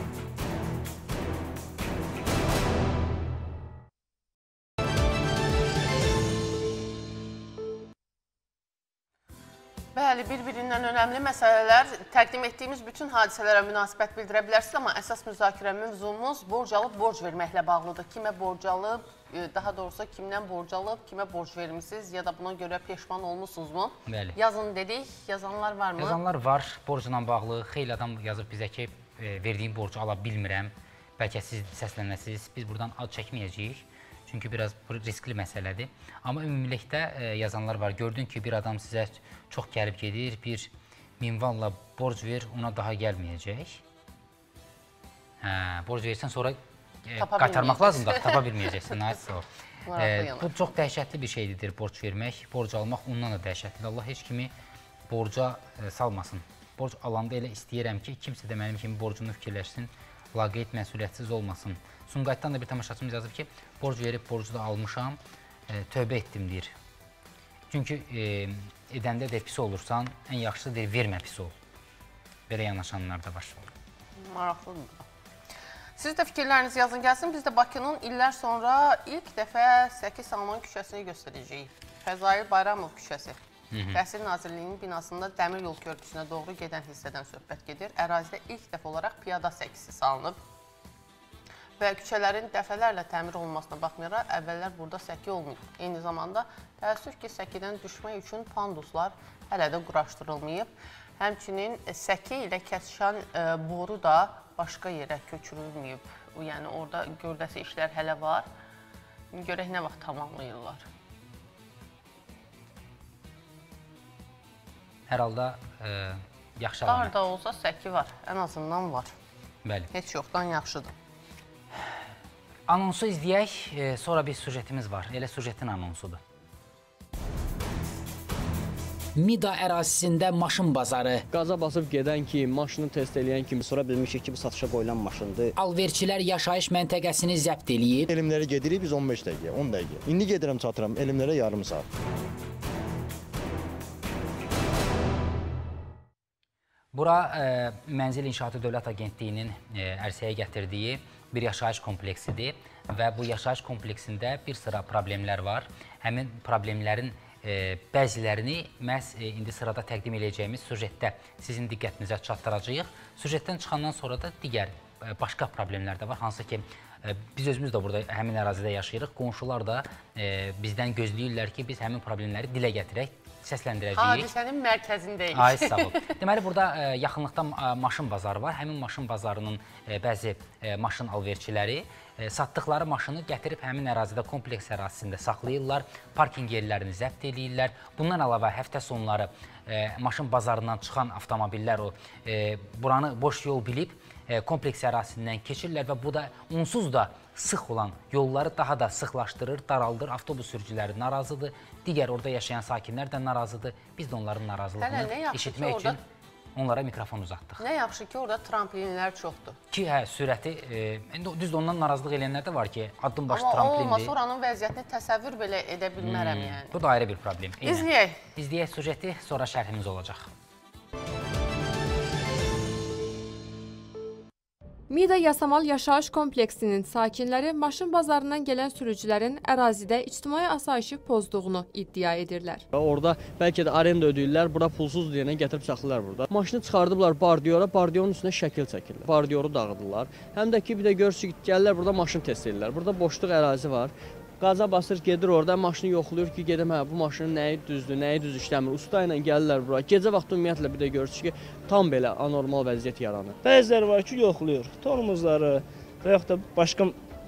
Bəli, bir-birindən önəmli məsələlər, təqdim etdiyimiz bütün hadisələrə münasibət bildirə bilərsiniz, amma əsas müzakirə mövzumuz borc alıb, borc verməklə bağlıdır. Kimə borc alıb, daha doğrusu kimdən borc alıb, kimə borc vermişsiniz ya da buna görə peşman olmuşsunuzmu? Bəli. Yazın dedik, yazanlar varmı? Yazanlar var, borcla bağlı. Xeyli adam yazıb bizə ki, verdiyim borcu ala bilmirəm, bəlkə siz səslənəsiniz, biz buradan ad çəkməyəcəyik. Çünki biraz riskli məsələdir. Amma ümumilikdə yazanlar var. Gördün ki, bir adam sizə çox gəlib gedir, bir minvalla borc ver, ona daha gəlməyəcək. Borc verirsən, sonra qaytarmaq lazımdır, tapa bilməyəcəksən. Bu çox dəhşətli bir şeydir, borc vermək. Borc almaq ondan da dəhşətlidir. Allah heç kimi borca salmasın. Borc alanda elə istəyirəm ki, kimsə də mənim kimi borcunu fikirləşsin, laqeyd məsuliyyətsiz olmasın. Sumqayıtdan da bir tamaşaçımız yazıb ki, borc verib, borcu da almışam, tövbə etdim deyir. Çünki edəndə də pis olursan, ən yaxşısı deyir, vermə pis ol. Belə yanaşanlar da var. Maraqlıdır. Siz də fikirləriniz yazın gəlsin. Biz də Bakının illər sonra ilk dəfə Səki Salman küçəsini göstərəcəyik. Fəzail Bayramov küçəsi. Təhsil Nazirliyinin binasında dəmir yol körpüsünə doğru gedən hissədən söhbət gedir. Ərazidə ilk dəfə olaraq piyada səkisi salınıb. Və küçələrin dəfələrlə təmir olunmasına baxmayaraq, əvvəllər burada səki olmayıb. Eyni zamanda təəssüf ki, səkidən düşmək üçün panduslar hələ də quraşdırılmayıb. Həmçinin səki ilə kəsişən boru da başqa yerə köçürülməyib. Yəni, orada gördəsi işlər hələ var. Görək nə vaxt tamamlayırlar. Hər halda yaxşı alamət. Dar da olsa səki var, ən azından var. Bəli. Heç yoxdan yaxşıdır. Anonsu izləyək, sonra bir sujetimiz var. Elə sujetin anonsudur. Mida ərazisində maşın bazarı. Qaza basıb gedən kim, maşını test eləyən kim, sonra bilmişik ki, bu satışa qoyulan maşındır. Alverçilər yaşayış məntəqəsini zəbt eləyib. Elmlərə gedirik biz 15 dəqiqə, 10 dəqiqə. İndi gedirəm çatıram, elmlərə yarım saat. Bura Mənzil İnşaatı Dövlət Agentliyinin ərsəyə gətirdiyi bir yaşayış kompleksidir və bu yaşayış kompleksində bir sıra problemlər var. Həmin problemlərin bəzilərini məhz indi sırada təqdim edəcəyimiz süjetdə sizin diqqətinizə çatdıracağıq. Süjetdən çıxandan sonra da digər başqa problemlər də var, hansı ki biz özümüz də burada həmin ərazidə yaşayırıq. Qonşular da bizdən gözləyirlər ki, biz həmin problemləri dilə gətirək, səsləndirəcəyik. Hadisənin mərkəzindəyik. Ay, sağ ol. Deməli, burada yaxınlıqda maşın bazarı var. Həmin maşın bazarının bəzi maşın alverçiləri satdıqları maşını gətirib həmin ərazidə, kompleks ərazisində saxlayırlar, parking yerlərini zəbt edirlər. Bundan əlavə həftə sonları maşın bazarından çıxan avtomobillər buranı boş yol bilib kompleks ərazisindən keçirlər və bu da onsuz da sıx olan yolları daha da sıxlaşdırır, daraldır. Avtobus sürücüləri narazıdır, digər orada yaşayan sakinlər də narazıdır. Biz də onların narazılığını eşitmək üçün onlara mikrofon uzatdıq. Nə yaxşı ki, orada tramplinlər çoxdur. Ki, sürəti, düzdür, ondan narazılıq eləyənlər də var ki, addım başı tramplindir. Amma olmasa oranın vəziyyətini təsəvvür belə edə bilmərəm yəni. Bu da ayrı bir problem. İzləyək. İzləyək süjeti, sonra şərhimiz olacaq. Mida Yasamal yaşayış kompleksinin sakinləri maşın bazarından gələn sürücülərin ərazidə ictimai asayişi pozduğunu iddia edirlər. Orada bəlkə də arenda ödəyirlər, bura pulsuz deyənə gətirib saxlayırlar burada. Maşını çıxardıblar bardiyora, bardiyorun üstünə şəkil çəkirlər. Bardiyoru dağıdırlar. Həm də ki, bir də görürsünüz ki, gəlirlər burada maşın test edirlər. Burada boşluq ərazi var. Qaza basır, gedir orada, maşını yoxlayır ki, gedim, bu maşının nəyi düzdür, nəyi düz işləmir. Usta ilə gəlirlər bura. Gecə vaxtı ümumiyyətlə bir də görürsünüz ki, tam belə anormal vəziyyət yaranır. Bəziləri var ki, yoxlayır. Tormozları və yaxud da başqa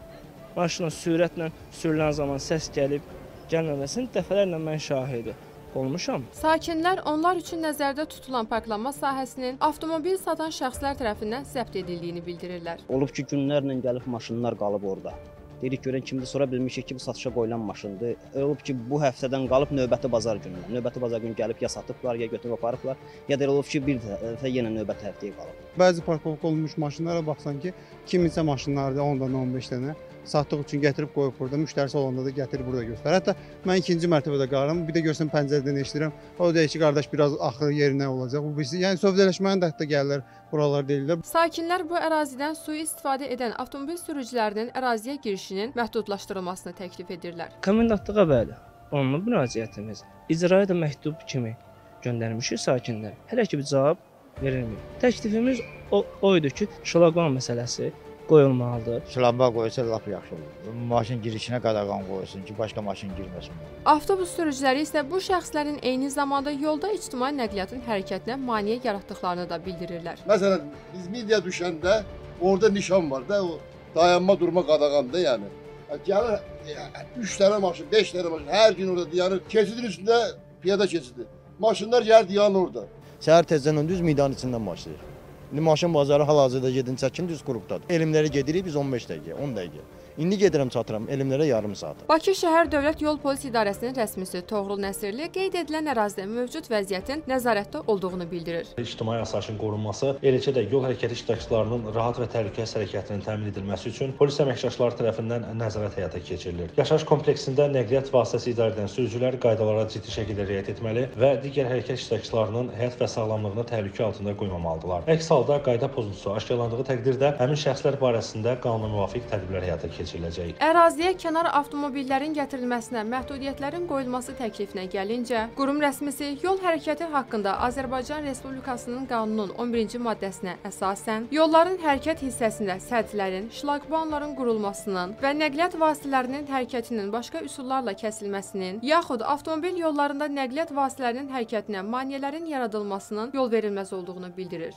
maşına sürətlə sürülən zaman səs gəlib, gəlməməsini dəfələrlə mən şahidi olmuşam. Sakinlər onlar üçün nəzərdə tutulan parklanma sahəsinin avtomobil satan şəxslər tərəfindən zəbt edildiyini bildirirlər. Olub ki, günlərlə gəlib maşınlar qalıb orada. Deyirik görən kimdir, sonra bilmişik ki, bu satışa qoyulan maşındır. Olub ki, bu həftədən qalıb növbəti bazar günü. Növbəti bazar günü gəlib ya satıblar, ya götürüb aparıblar, ya da olub ki, bir dəfə yenə növbəti həftəyə qalıb. Bəzi parkovka olunmuş maşınlara baxsan ki, kiminsə maşınlarda 10-dan 15 dənə satdıq üçün gətirib qoyub burada, müştərisi olanda da gətirib burada göstərir. Hətta mən ikinci mərtəbədə qalıram, bir də görsəm pəncərədən eşidirəm, o deyir ki, qardaş biraz axır yerinə olacaq. Yəni sövdələşmənin də hətta gəlirlər, buralar deyirlər. Sakinlər bu ərazidən suyu istifadə edən avtomobil sürücülərinin əraziyə girişinin məhdudlaşdırılmasını təklif edirlər. Komendantlığa bəli, onunla müraciətimiz icraya da məktub kimi göndərmişik sakinlər. Hələ ki bir cavab verilmir. Təklifimiz o idi ki, şlaqan məsələsi qoyulmalıdır. Şlamba qoysa lap yaxşı olur. Maşın girişinə qadağan qoyulsun ki, başqa maşın girməsin. Avtobus sürücüləri isə bu şəxslərin eyni zamanda yolda ictimai nəqliyyatın hərəkətinə maneə yaratdıqlarını da bildirirlər. Məsələn, biz Midiya düşəndə orada nişan var da, o dayanma durma qadağandır yəni. Gəlir 3 dənə maşın, 5 dənə maşın hər gün orada dayanır. Keçidin üstündə piyada keçidi. Maşınlar gəlir dayanır orada. Səhər tezdən düz Midanın içindən başlayır. İndi maşın bazarı hal-hazırda gedin çəkin düz qrupdadır. Elmlərə gedirik biz 15 dəqiqə, 10 dəqiqə. İndi gedirəm çatıram, elmlərə yarım saat. Bakı şəhər Dövlət Yol Polis İdarəsinin rəsmisi Toğrul Nəsirli qeyd edilən ərazidə mövcud vəziyyətin nəzarətdə olduğunu bildirir. İctimai asayişin qorunması, eləcə də yol hərəkəti iştirakçılarının rahat və təhlükəsiz hərəkətinin təmin edilməsi üçün polis əməkdaşları tərəfindən nəzarət həyata keçirilir. Yaşayış kompleksində nəqliyyat vasitəsi idarə edən sürücülər qaydalara ciddi şəkildə riayət etməli və digər hərəkət iştirakçılarının həyat və sağlamlığını təhlükə altında qoymamalıdırlar. Əks halda qayda pozuntusu aşkarlandığı təqdirdə həmin şəxslər barəsində qanuna müvafiq tədbirlər həyata keçirilir. Əraziyə kənar avtomobillərin gətirilməsinə məhdudiyyətlərin qoyulması təklifinə gəlincə, qurum rəsmisi yol hərəkəti haqqında Azərbaycan Respublikasının qanunun 11-ci maddəsinə əsasən yolların hərəkət hissəsində sədlərin, şlaqbaunların qurulmasının və nəqliyyat vasitələrinin hərəkətinin başqa üsullarla kəsilməsinin, yaxud avtomobil yollarında nəqliyyat vasitələrinin hərəkətinə maneələrin yaradılmasının yol verilməz olduğunu bildirir.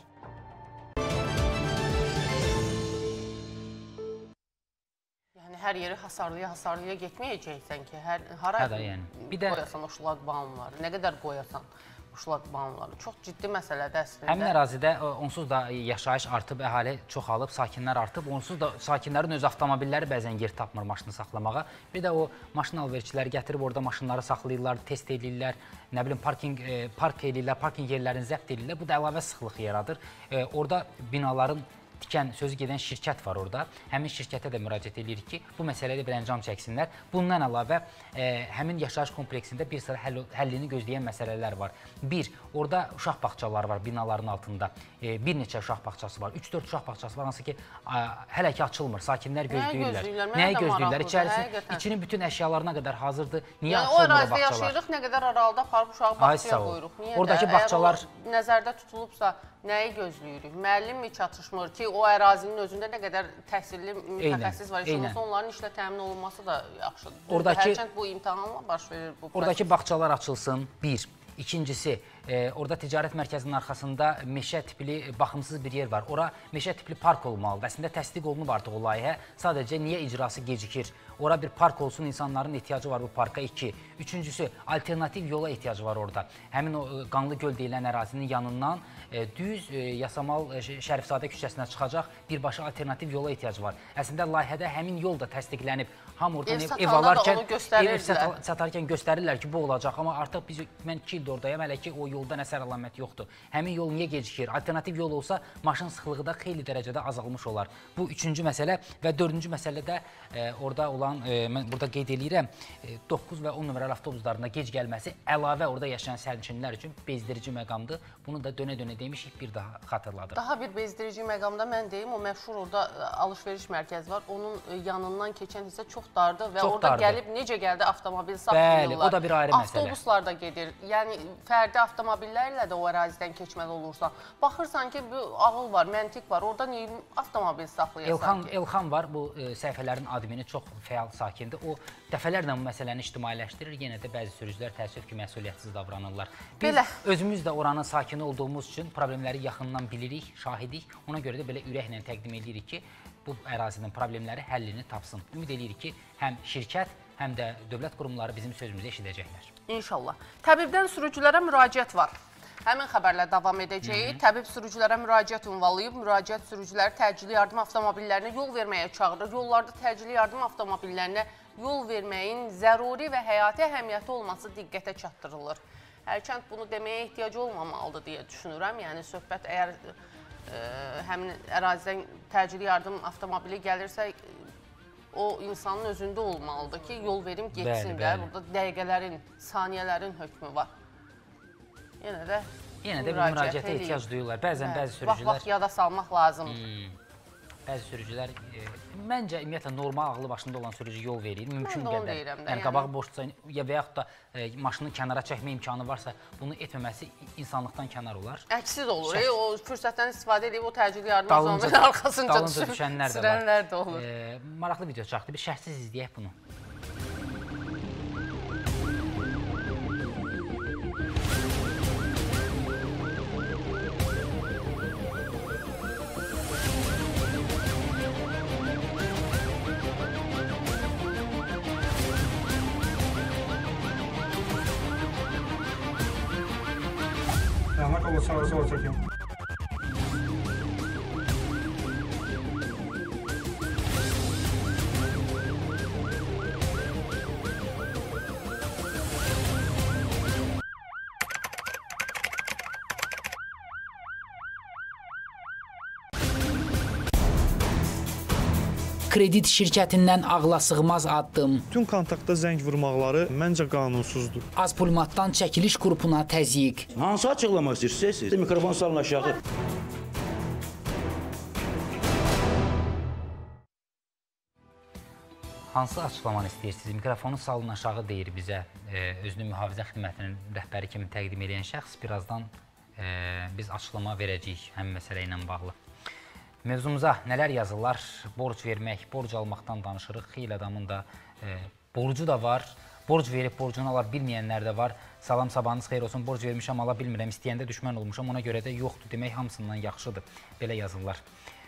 Hər yeri hasarlıya getməyəcəksən ki, hara qoyasan o şlaqbaunları, nə qədər qoyasan. bu şlaqbaumları. Çox ciddi məsələdir əslində. Həmin ərazidə onsuz da yaşayış artıb, əhali çoxalıb, sakinlər artıb. Onsuz da sakinlərin öz avtomobilləri bəzən yer tapmır maşını saxlamağa. Bir də o maşın alverçiləri gətirib orada maşınları saxlayırlar, test edirlər, nə bilim park edirlər, parking yerlərini zəbt edirlər. Bu da əlavə sıxlıq yaradır. Orada binaların tikən, sözü gedən şirkət var orada. Həmin şirkətə də müraciət edirik ki, bu məsələdə bir əncam çəksinlər. Bundan əlavə, həmin yaşayış kompleksində bir sıra həllini gözləyən məsələlər var. Bir, orada uşaq bağçaları var binaların altında. Bir neçə uşaq bağçası var. 3-4 uşaq bağçası var, hansı ki, hələ ki açılmır. Sakinlər gözləyirlər. Nəyə gözləyirlər? İçinin bütün əşyalarına qədər hazırdır. Niyə açılmır o bağçalar? O ərazidə yaşayırıq, nə qədər aralıda aparıb uşağı bağçaya qoyuruq. Oradakı bağçalar nəzərdə tutulubsa, nəyi gözləyirik? Müəllim mi çatışmır ki, o ərazinin özündə nə qədər təhsilli mütəxəssis var, işləməsi, onların işlə təmin olunması da yaxşıdır. Hərçənd bu imtahanla baş verir. Oradakı bağçalar açılsın, bir. İkincisi, orada ticarət mərkəzinin arxasında meşə tipli, baxımsız bir yer var. Ora meşə tipli park olmalıdır. Əslində təsdiq olunub artıq o layihə. Sadəcə niyə icrası gecikir? Ora bir park olsun, insanların ehtiyacı var bu parka. 2. Üçüncüsü, alternativ yola ehtiyacı var orada. Həmin o Qanlı Göl deyilən ərazinin yanından düz Yasamal Şərifzadə küçəsinə çıxacaq birbaşa alternativ yola ehtiyacı var. Əslində layihədə həmin yol da təsdiqlənib. Ham oradan ev alarkən, ev satarkən göstərirlər ki, bu olacaq. Amma artıq mən 2 ildir oradayım, hələ ki o yoldan əsər əlamət yoxdur. Həmin yol niyə gecikir? Alternativ yol olsa maşın sıxlığı da xeyli dərəcədə azalmış olar. Bu 3-cü məsələ və 4-cü məsələdə orada olan, mən burada qeyd edirəm, 9 və 10 nömrəli avtobuslarında gec gəlməsi əlavə orada yaşayan sərnişinlər üçün bezdirici məqamdır. Bunu da dönə-dönə demişik, bir daha xatırladım. Daha bir bezdirici məqamda mən deyim, o məşhur orada alış-veriş mərkəzi var. Onun yanından keçən hissə çox dardır və orada gəlib necə gəldi avtomobil saxlayırlar. Bəli, o da bir ayrı məsələ. Avtobuslar da gedir. Yəni, fərdi avtomobillərlə də o ərazidən keçməli olursan. Baxırsan ki, bu ağıl var, məntiq var. Orada niyə avtomobil saxlayasan ki? Elxan var, bu səhifələrin admini çox fəal sakindir. O dəfələrlə bu məsələni ictimailəşdirir. Yenə də bəzi sürücülər təəssüf ki, məsuliyyətsiz davranırlar. Biz özümüz də oranın sakini olduğumuz üçün problemləri yaxından bilirik, şahidik. Ona görə də belə ürəklə təqdim edirik ki, bu ərazinin problemləri həllini tapsın. Ümid edirik ki, həm şirkət, həm də dövlət qurumları bizim sözümüzü eşidəcəklər. İnşallah. Təbibdən sürücülərə müraciət var. Həmin xəbərlə davam edəcəyik. Təbib sürücülərə müraciət ünvanlayıb. Müraciət sürücüləri təcili yardım avtomobillərinə yol verməyə çağırır. Yollarda təcili yardım avtomobillərinə yol verməyin zəruri və həyati əhəmiyyəti olması diqqətə çatdırılır. Hərçənd bunu deməyə ehtiyacı olmamalıdır deyə düşünürəm. Yəni, söhbət əgər həmin ərazidən təcili yardım avtomobili gəlirsə, o insanın özündə olmalıdır ki, yol verim geçsin də. Burada dəqiqələrin, saniyələrin hökmü var. Yenə də bir müraciətə ehtiyac duyurlar. Bəzən bəzi sürücülər... Vaxt yada salmaq lazımdır. Bəzi sürücülər, məncə, ümumiyyətlə, normal ağlı başında olan sürücü yol verir, mümkün qədər. Mən də onu deyirəm də. Yəni, qabağı boşdursa və yaxud da maşını kənara çəkmə imkanı varsa, bunu etməməsi insanlıqdan kənar olar. Əksi də olur. O fürsətdən istifadə edib, o təcili yardım avtomobilin arxasınca düşənlər də olur. Maraqlı video çaxdı. Bir şəhsiz izləyək bunu. Sağa sola çekiyorum. Kredit şirkətindən ağlasığmaz addım. Bütün kontaktda zəng vurmaqları məncə qanunsuzdur. Azpulmatdan çəkiliş qrupuna təzyiq. Hansı açıqlamaq istəyirsiniz? Mikrofon salın aşağı. Hansı açıqlamanı istəyirsiniz? Mikrofonu salın aşağı deyir bizə özünü mühafizə xidmətinin rəhbəri kimi təqdim edən şəxs. Birazdan biz açıqlama verəcəyik həmin məsələ ilə bağlı. Mövzumuza nələr yazırlar? Borc vermək, borc almaqdan danışırıq. Xeyli adamın da borcu da var. Borc verib borcunu ala bilməyənlər də var. Salam, sabahınız xeyir olsun. Borc vermişəm, ala bilmirəm. İstəyəndə düşmən olmuşam. Ona görə də yoxdur demək hamısından yaxşıdır. Belə yazırlar.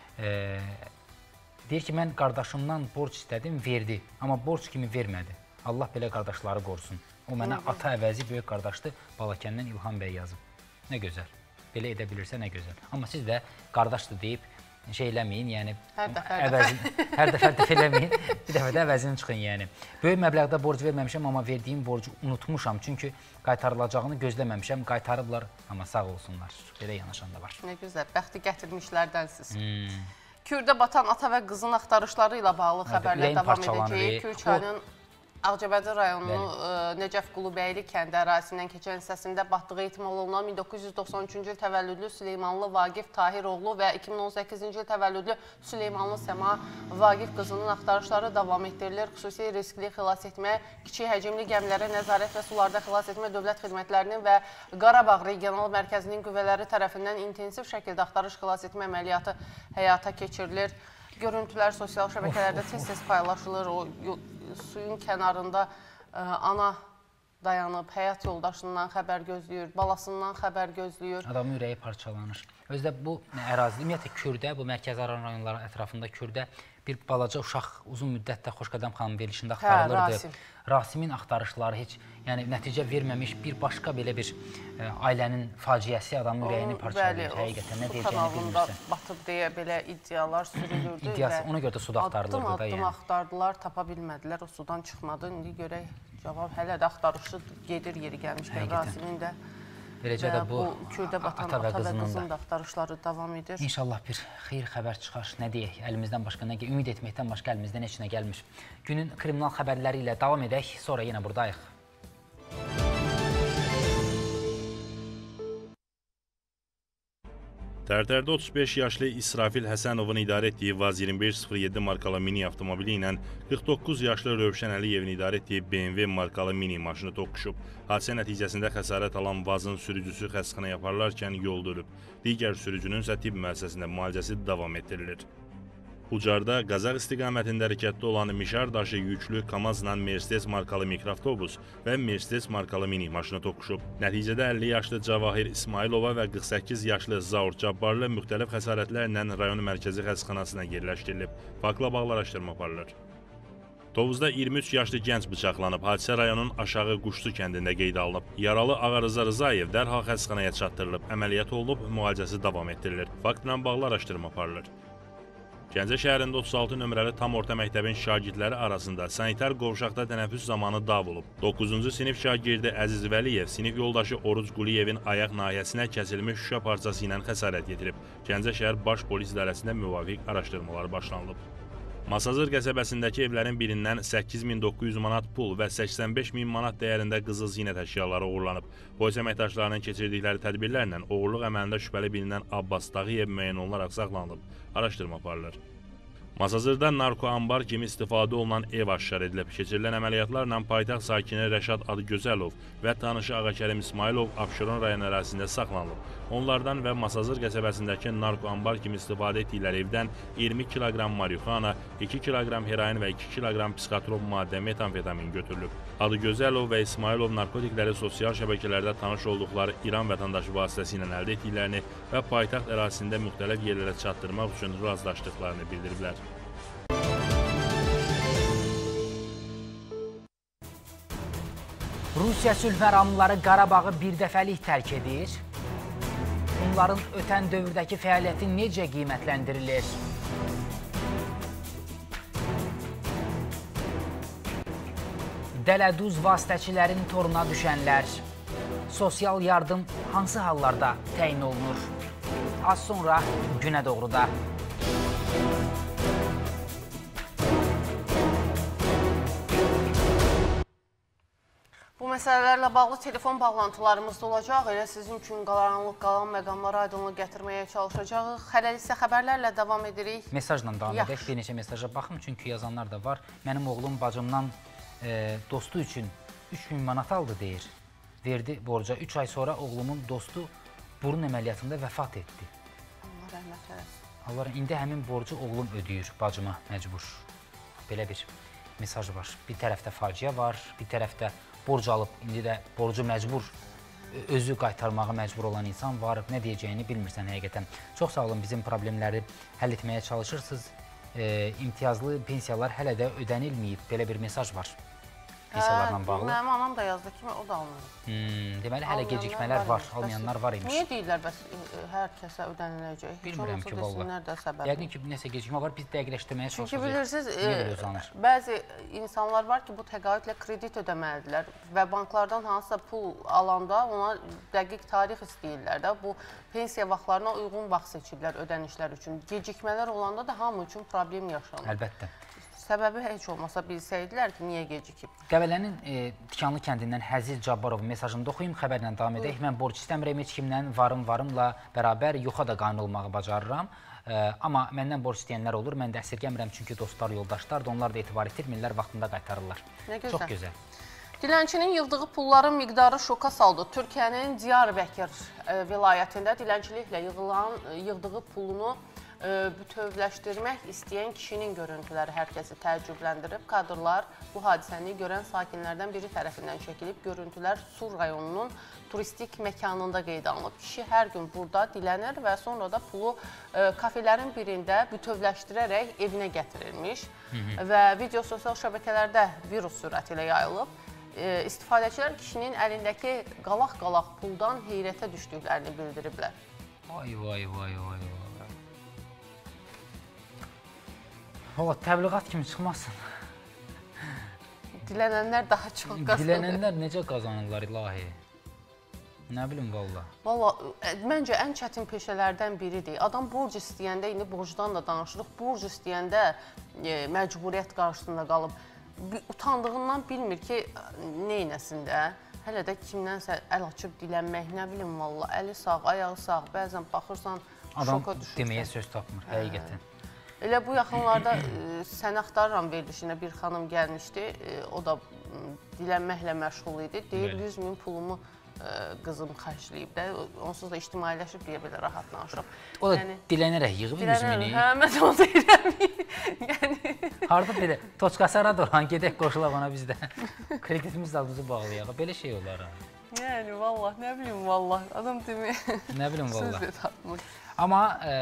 Deyir ki, mən qardaşımdan borc istədim, verdi. Amma borc kimi vermədi. Allah belə qardaşları qorusun. O mənə ata əvəzi böyük qardaşdır, Balakəndən İlham bəy yazıb. Nə gözəl. Belə edə bilirsə nə gözəl. Amma siz də qardaşdır deyib şey eləməyin, yəni hər dəfə eləməyin, bir dəfə də əvəzini çıxın, yəni. Böyük məbləğdə borc verməmişəm, amma verdiyim borcu unutmuşam, çünki qaytarılacağını gözləməmişəm, qaytarıblar, amma sağ olsunlar, belə yanaşan da var. Nə gözəl, bəxti gətirmişlərdənsiz. Kürdə batan ata və qızın axtarışları ilə bağlı xəbərlər davam edəcək. Kürçayının Ağcabədi rayonunun Nəcəf Qulubəyli kəndi ərazisindən keçən hissəsində batdığı ehtimal olunan 1993-cü il təvəllüdlü Süleymanlı Vaqif Tahiroğlu və 2018-ci il təvəllüdlü Süleymanlı Səma Vaqif qızının axtarışları davam etdirilir. Xüsusi riskli xilas etmə, kiçik həcmli gəmilərə nəzarət və sularda xilas etmə dövlət xidmətlərinin və Qarabağ Regional Mərkəzinin qüvvələri tərəfindən intensiv şəkildə axtarış xilas etmə əməliyyatı həyata keçirilir. Görüntülər sosial şəbəkələrdə tez-tez paylaşılır. O suyun kənarında ana dayanıb, həyat yoldaşından xəbər gözləyir, balasından xəbər gözləyir. Adamın ürəyi parçalanır. Özdə bu ərazidə, ümumiyyətlə Kürdə, bu mərkəzi rayonların ətrafında Kürdə bir balaca uşaq uzun müddətdə Xoşqədəm xanım verilişində axtarılırdı. Rasimin axtarışları heç nəticə verməmiş bir başqa belə bir ailənin faciəsi adamın ürəyini parçalayır. Həqiqətən nə deyəcəyini bilmirsən. Batıb deyə belə iddialar sürülürdü. Ona görə də suda axtarılırdı da. Addım axtardılar, tapa bilmədilər, o sudan çıxmadı. İndi görək, cavab hələ də axtarışı gedir, yeri gəlmişdir. Rasimin də Beləcə də bu Kürdə batan ata və qızın da axtarışları davam edir. İnşallah bir xeyir xəbər çıxar. Nə deyək, əlimizdən başqa nə deyək, ümid etməkdən başqa əlimizdən heç nə gəlmir. Günün kriminal xəbərləri ilə davam edək, sonra yenə buradayıq. Tərtərdə 35 yaşlı İsrafil Həsənovun idarə etdiyi VAZ 2507 markalı mini avtomobili ilə 49 yaşlı Rövşən Əliyevin idarə etdiyi BMW markalı mini maşını toqquşub. Hadisə nəticəsində xəsarət alan VAZ-ın sürücüsü xəstəxanaya aparılarkən yolda ölüb. Digər sürücünün isə tibb müəssisəsində müalicəsi davam etdirilir. Ucarda Qazax istiqamətində hərəkətdə olan mişar daşı yüklü Kamazla Mercedes markalı mikroavtobus və Mercedes markalı mini maşını toqquşub. Nəticədə 50 yaşlı Cavahir İsmailova və 48 yaşlı Zaur Cabbarlı müxtəlif xəsarətlərlə rayon mərkəzi xəstəxanasına yerləşdirilib. Faktla bağlı araşdırma aparılır. Tovuzda 23 yaşlı gənc bıçaqlanıb. Hadisə rayonun Aşağı Quşlu kəndində qeydə alınıb. Yaralı Ağarıza Rızayev dərhal xəstəxanaya çatdırılıb. Əməliyyat olunub, müalicəsi davam etdirilir. Faktla bağlı araşdırma aparılır. Gəncə şəhərində 36 nömrəli tam orta məktəbin şagirdləri arasında sanitar qovşaqda tənəffüs zamanı dav olub. 9-cu sinif şagirdi Əziz Vəliyev sinif yoldaşı Oruc Quliyevin ayaq nahiyəsinə kəsilmiş şüşə parçası ilə xəsarət yetirib. Gəncə şəhər Baş Polis İdarəsində müvafiq araşdırmalar başlanılıb. Masazır qəsəbəsindəki evlərin birindən 8900 manat pul və 85000 manat dəyərində qızıl zinət əşyaları oğurlanıb. Polis əməkdaşlarının keçirdikləri tədbirlərlə oğurluq əməlində şübhəli bilinən Abbas Dağıyev müəyyən olunaraq saxlanılıb. Araşdırma aparılır. Masazırda narko ambar kimi istifadə olunan ev aşkar edilib. Keçirilən əməliyyatlarla paytaxt sakini Rəşad Adıgözəlov və tanışı Ağakərim İsmailov Abşeron rayon ərazisində saxlanılıb. Onlardan və Masazır qəsəbəsindəki narko ambar kimi istifadə etdikləri evdən 20 kiloqram marihuana, 2 kiloqram heroin və 2 kiloqram psixotrop maddə metamfetamin götürülüb. Adıgözəlov və İsmailov narkotikləri sosial şəbəkələrdə tanış olduqları İran vətəndaşı vasitəsilə əldə etdiklərini və paytaxt ərazisində müxtəlif yerlərə çatdırmaq üçün razılaşdıqlarını bildiriblər. Rusiya sülh məramlıları Qarabağı birdəfəlik tərk edir. Onların ötən dövrdəki fəaliyyəti necə qiymətləndirilir? Dələduz vasitəçilərin toruna düşənlər. Sosial yardım hansı hallarda təyin olunur? Az sonra günə doğru da. Bu məsələlərlə bağlı telefon bağlantılarımız da olacaq. Elə sizin üçün qaranlıq qalan məqamlara aydınlıq gətirməyə çalışacağıq. Hələlik isə xəbərlərlə davam edirik. Mesajla davam edək. Bir neçə mesaja baxım, çünki yazanlar da var. Mənim oğlum bacımdan dostu üçün 3000 manat aldı deyir. Verdi borca. 3 ay sonra oğlumun dostu burun əməliyyatında vəfat etdi. Allah rəhmət eləsin. Allah, indi həmin borcu oğlum ödəyir bacıma məcbur. Belə bir mesaj var. Bir tərəfdə faciə var, bir tərəfdə borc alıb, indi də borcu məcbur, özü qaytarmağa məcbur olan insan var. Nə deyəcəyini bilmirsən həqiqətən. Çox sağ olun, bizim problemləri həll etməyə çalışırsınız. İmtiyazlı pensiyalar hələ də ödənilməyib. Belə bir mesaj var. pensiyalarla bağlı. Mənim anam da yazdı ki, o da alınır. Deməli, hələ gecikmələr var, almayanlar var imiş. Niyə deyirlər, bəs hər kəsə ödəniləcək? Bilmirəm ki, valla. Yəqin ki, nəsə gecikmə var, biz dəqiqləşdirməyə çalışırıq. Çünki bilirsiniz, bəzi insanlar var ki, bu təqaüdlə kredit ödəməlidirlər və banklardan hansısa pul alanda ona dəqiq tarix istəyirlər də. Bu pensiya vaxtlarına uyğun vaxt seçirlər ödənişlər üçün. Gecikmələr olanda da hamı üçün problem yaşanır. Əlbəttə. Səbəbi heç olmasa bilsəydilər ki, niyə gecikib? Qəbələnin Tikanlı kəndindən Həziz Cabbarovun mesajını da oxuyum, xəbərlə davam edək. Mən borc istəmirəm heç kimdən, varımla bərabər yoxa da qane olmağı bacarıram. Amma məndən borc istəyənlər olur, mən də əsirgəmirəm çünki dostlar, yoldaşlar da onlar da etibar itirmirlər, vaxtında qaytarırlar. Çox gözəl. Dilənçinin yığdığı pulların miqdarı şoka saldı. Türkiyənin Diyarbəkir vilayətində dilənçiliklə yığdığı pulunu bütövləşdirmək istəyən kişinin görüntüləri hər kəsi təəccübləndirib. Kadrlar bu hadisəni görən sakinlərdən biri tərəfindən çəkilib. Görüntülər Sur rayonunun turistik məkanında qeyd alınıb. Kişi hər gün burada dilənir və sonra da pulu kafelerin birində bütövləşdirərək evinə gətirilmiş və video sosial şəbəkələrdə virus sürəti ilə yayılıb. İstifadəçilər kişinin əlindəki qalaq-qalaq puldan heyrətə düşdüklərini bildiriblər. Vay, vay, vay, vay, vay. Valla, təbliğat kimi çıxmasın. Dilənənlər daha çox qazanır. Dilənənlər necə qazanırlar, ilahi? Nə bilim, valla. Valla, məncə ən çətin peşələrdən biridir. Adam borc istəyəndə, indi borcdan da danışırıq, borc istəyəndə məcburiyyət qarşısında qalıb. Utandığından bilmir ki, neynəsin də. Hələ də kimdənsə əl açıb dilənmək, nə bilim, valla. Əli sağ, ayağı sağ, bəzən baxırsan, şoka düşürsən. Adam deməyə söz tapmır, həqiqətən. Elə bu yaxınlarda Səni axtarıram verilişinə bir xanım gəlmişdi. O da dilənməklə məşğul idi. Deyir, 100 min pulumu qızım xərcləyib də. Onsuz da ictimailəşib deyə belə rahat danışırıq. O da dilənərək yığıb 100 mini. Hə, mən onu deyirəm. Harada belə, toçqası arada olan, gedək qoşulaq ona bizdə. Kreditimiz adımızı bağlayaq. Belə şey olar. Yəni, vallah, nə bilim, vallah. Adam demək. Nə bilim, vallah. Söz də tapmır. Amma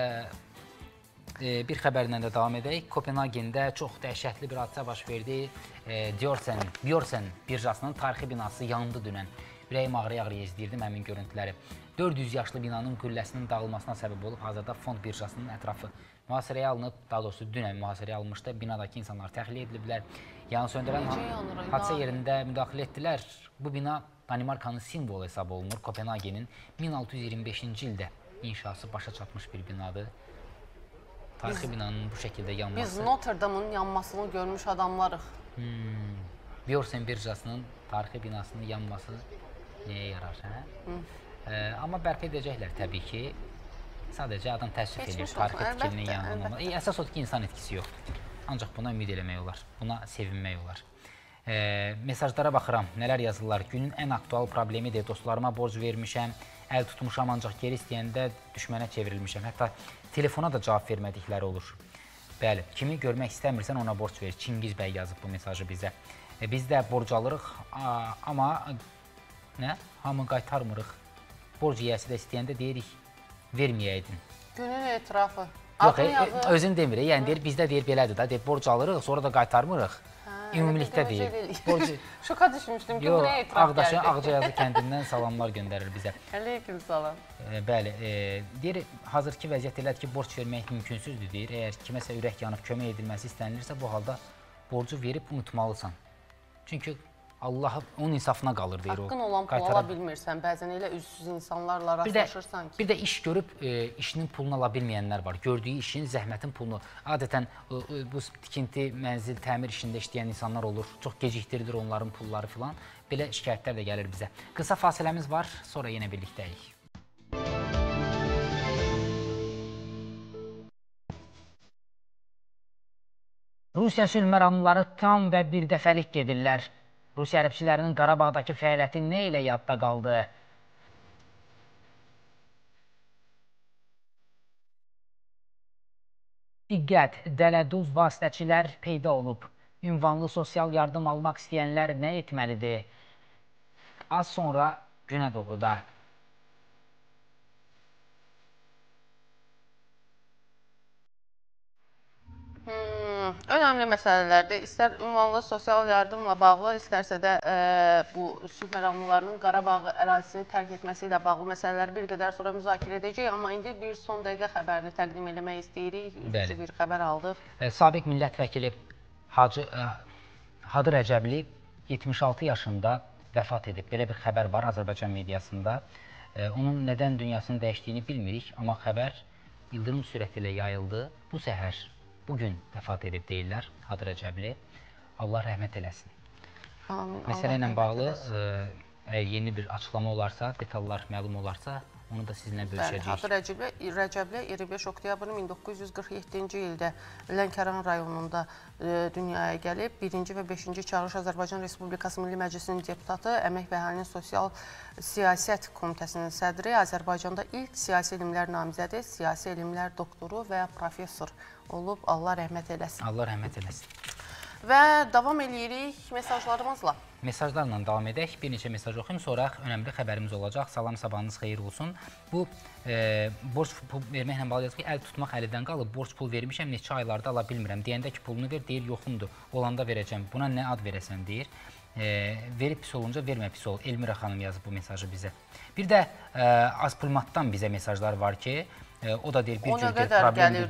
bir xəbərlə də davam edək. Kopenhagendə çox dəhşətli bir hadisə baş verdi. Bjørsen birjasının tarixi binası yandı dünən. Ürəyim ağrıya-ağrıya izləyirdim həmin görüntüləri. 400 yaşlı binanın gülləsinin dağılmasına səbəb olub. Hazırda fond birjasının ətrafı mühasirəyə alınıb. Daha doğrusu dünən mühasirəyə alınmışdı. Binadakı insanlar təxliyə ediliblər. Yanğınsöndürən hadisə yerində müdaxilə etdilər. Bu bina Danimarkanın simvolu hesab olunur. Kopenhagenin 1625-ci ildə inşası başa çatmış bir binadır. Tarixi binanın bu şəkildə yanması. Biz Notre Dame'ın yanmasını görmüş adamlarıq. Bjørsen birjasının tarixi binasının yanması nəyə yarar? Amma bərpa edəcəklər təbii ki. Sadəcə adam təəssüf edir tarixi tikilinin yanılmaması. Əsas odur ki, insan etkisi yoxdur. Ancaq buna ümid eləmək olar, buna sevinmək olar. Mesajlara baxıram, nələr yazırlar. Günün ən aktual problemidir, dostlarıma borc vermişəm, əl tutmuşam, ancaq geri istəyəndə düşmənə çevrilmişəm. Hətta telefona da cavab vermədikləri olur. Bəli, kimi görmək istəmirsən ona borc ver. Çingiz bəy yazıb bu mesajı bizə. Biz də borc alırıq, amma hamı qaytarmırıq. Borc yiyəsi də istəyəndə deyirik, verməyəydin. Günün etirafı. Yox, özün demir, yəni deyir, bizdə deyir belədir da, deyir, borc alırıq, sonra da qaytarmırıq. Ümumilikdə deyir. Şoka düşmüşdüm ki, buraya etiraf gəldi. Ağcayazı kəndindən salamlar göndərir bizə. Əleyküm salam. Bəli, deyir, hazırki vəziyyət elədir ki, borc vermək mümkünsüzdür, deyir. Əgər kiməsə ürək yanıb kömək edilməsi istənilirsə, bu halda borcu verib unutmalısan. Çünki Allah onun insafına qalır, deyir o. Haqqın olan pul ala bilmirsən, bəzən elə üzsüz insanlarla rastlaşırsan ki. Bir də iş görüb işinin pulunu ala bilməyənlər var. Gördüyü işin, zəhmətin pulunu. Adətən bu tikinti, mənzil, təmir işində işləyən insanlar olur. Çox geciktirilir onların pulları filan. Belə şikayətlər də gəlir bizə. Qısa fasiləmiz var, sonra yenə birlikdəyik. Rusiya sülh məramlıları tam və birdəfəlik gedirlər. Rusiya hərbiçilərinin Qarabağdakı fəaliyyəti nə ilə yadda qaldı? Diqqət, dələduz vasitəçilər peyda olub. Ünvanlı sosial yardım almaq istəyənlər nə etməlidir? Az sonra Günə Doğuda. Önəmli məsələlərdir. İstər ünvanlı sosial yardımla bağlı, istərsə də bu sülh məramlılarının Qarabağ ərazisini tərk etməsi ilə bağlı məsələləri bir qədər sonra müzakirə edəcəyik. Amma indi bir son dəqiqə xəbərini təqdim eləmək istəyirik. Bir xəbər aldıq. Sabiq millət vəkili Hadi Rəcəbli 76 yaşında vəfat edib. Belə bir xəbər var Azərbaycan mediasında. Onun nədən dünyasını dəyişdiyini bilmirik, amma xəbər ildırım sürəti ilə yayıldı. Bu səhər, bugün vəfat edib deyirlər Hadi Rəcəbli. Allah rəhmət eləsin. Məsələ ilə bağlı yeni bir açıqlama olarsa, detallar məlum olarsa, onu da sizinlə bölüşəcəyik. Hadi Rəcəbli 25 oktyabr 1947-ci ildə Lənkəran rayonunda dünyaya gəlib. 1-ci və 5-ci çağırış Azərbaycan Respublikası Milli Məclisinin deputatı, Əmək və Əhalinin Sosial Siyasət Komitəsinin sədri, Azərbaycanda ilk siyasi elmlər namizədi, siyasi elmlər doktoru və professor olub. Allah rəhmət eləsin. Allah rəhmət eləsin. Və davam edirik mesajlarımızla. Mesajlarla davam edək. Bir neçə mesaj oxuyum, sonra önəmli xəbərimiz olacaq. Salam, sabahınız xeyir olsun. Bu, borc pul verməklə bağlı yazıq ki, əl tutmaq əlidən qalıb, borc pul vermişəm, neçə aylarda ala bilmirəm. Deyəndə ki, pulunu ver, deyir, yoxumdur, olanda verəcəm. Buna nə ad verəsən, deyir. Verib pis olunca vermə pis ol. Elmira xanım yazıb bu mesajı bizə. Bir də Azpulmatdan bizə mesajlar var ki, o da deyir, bir cür problemdir,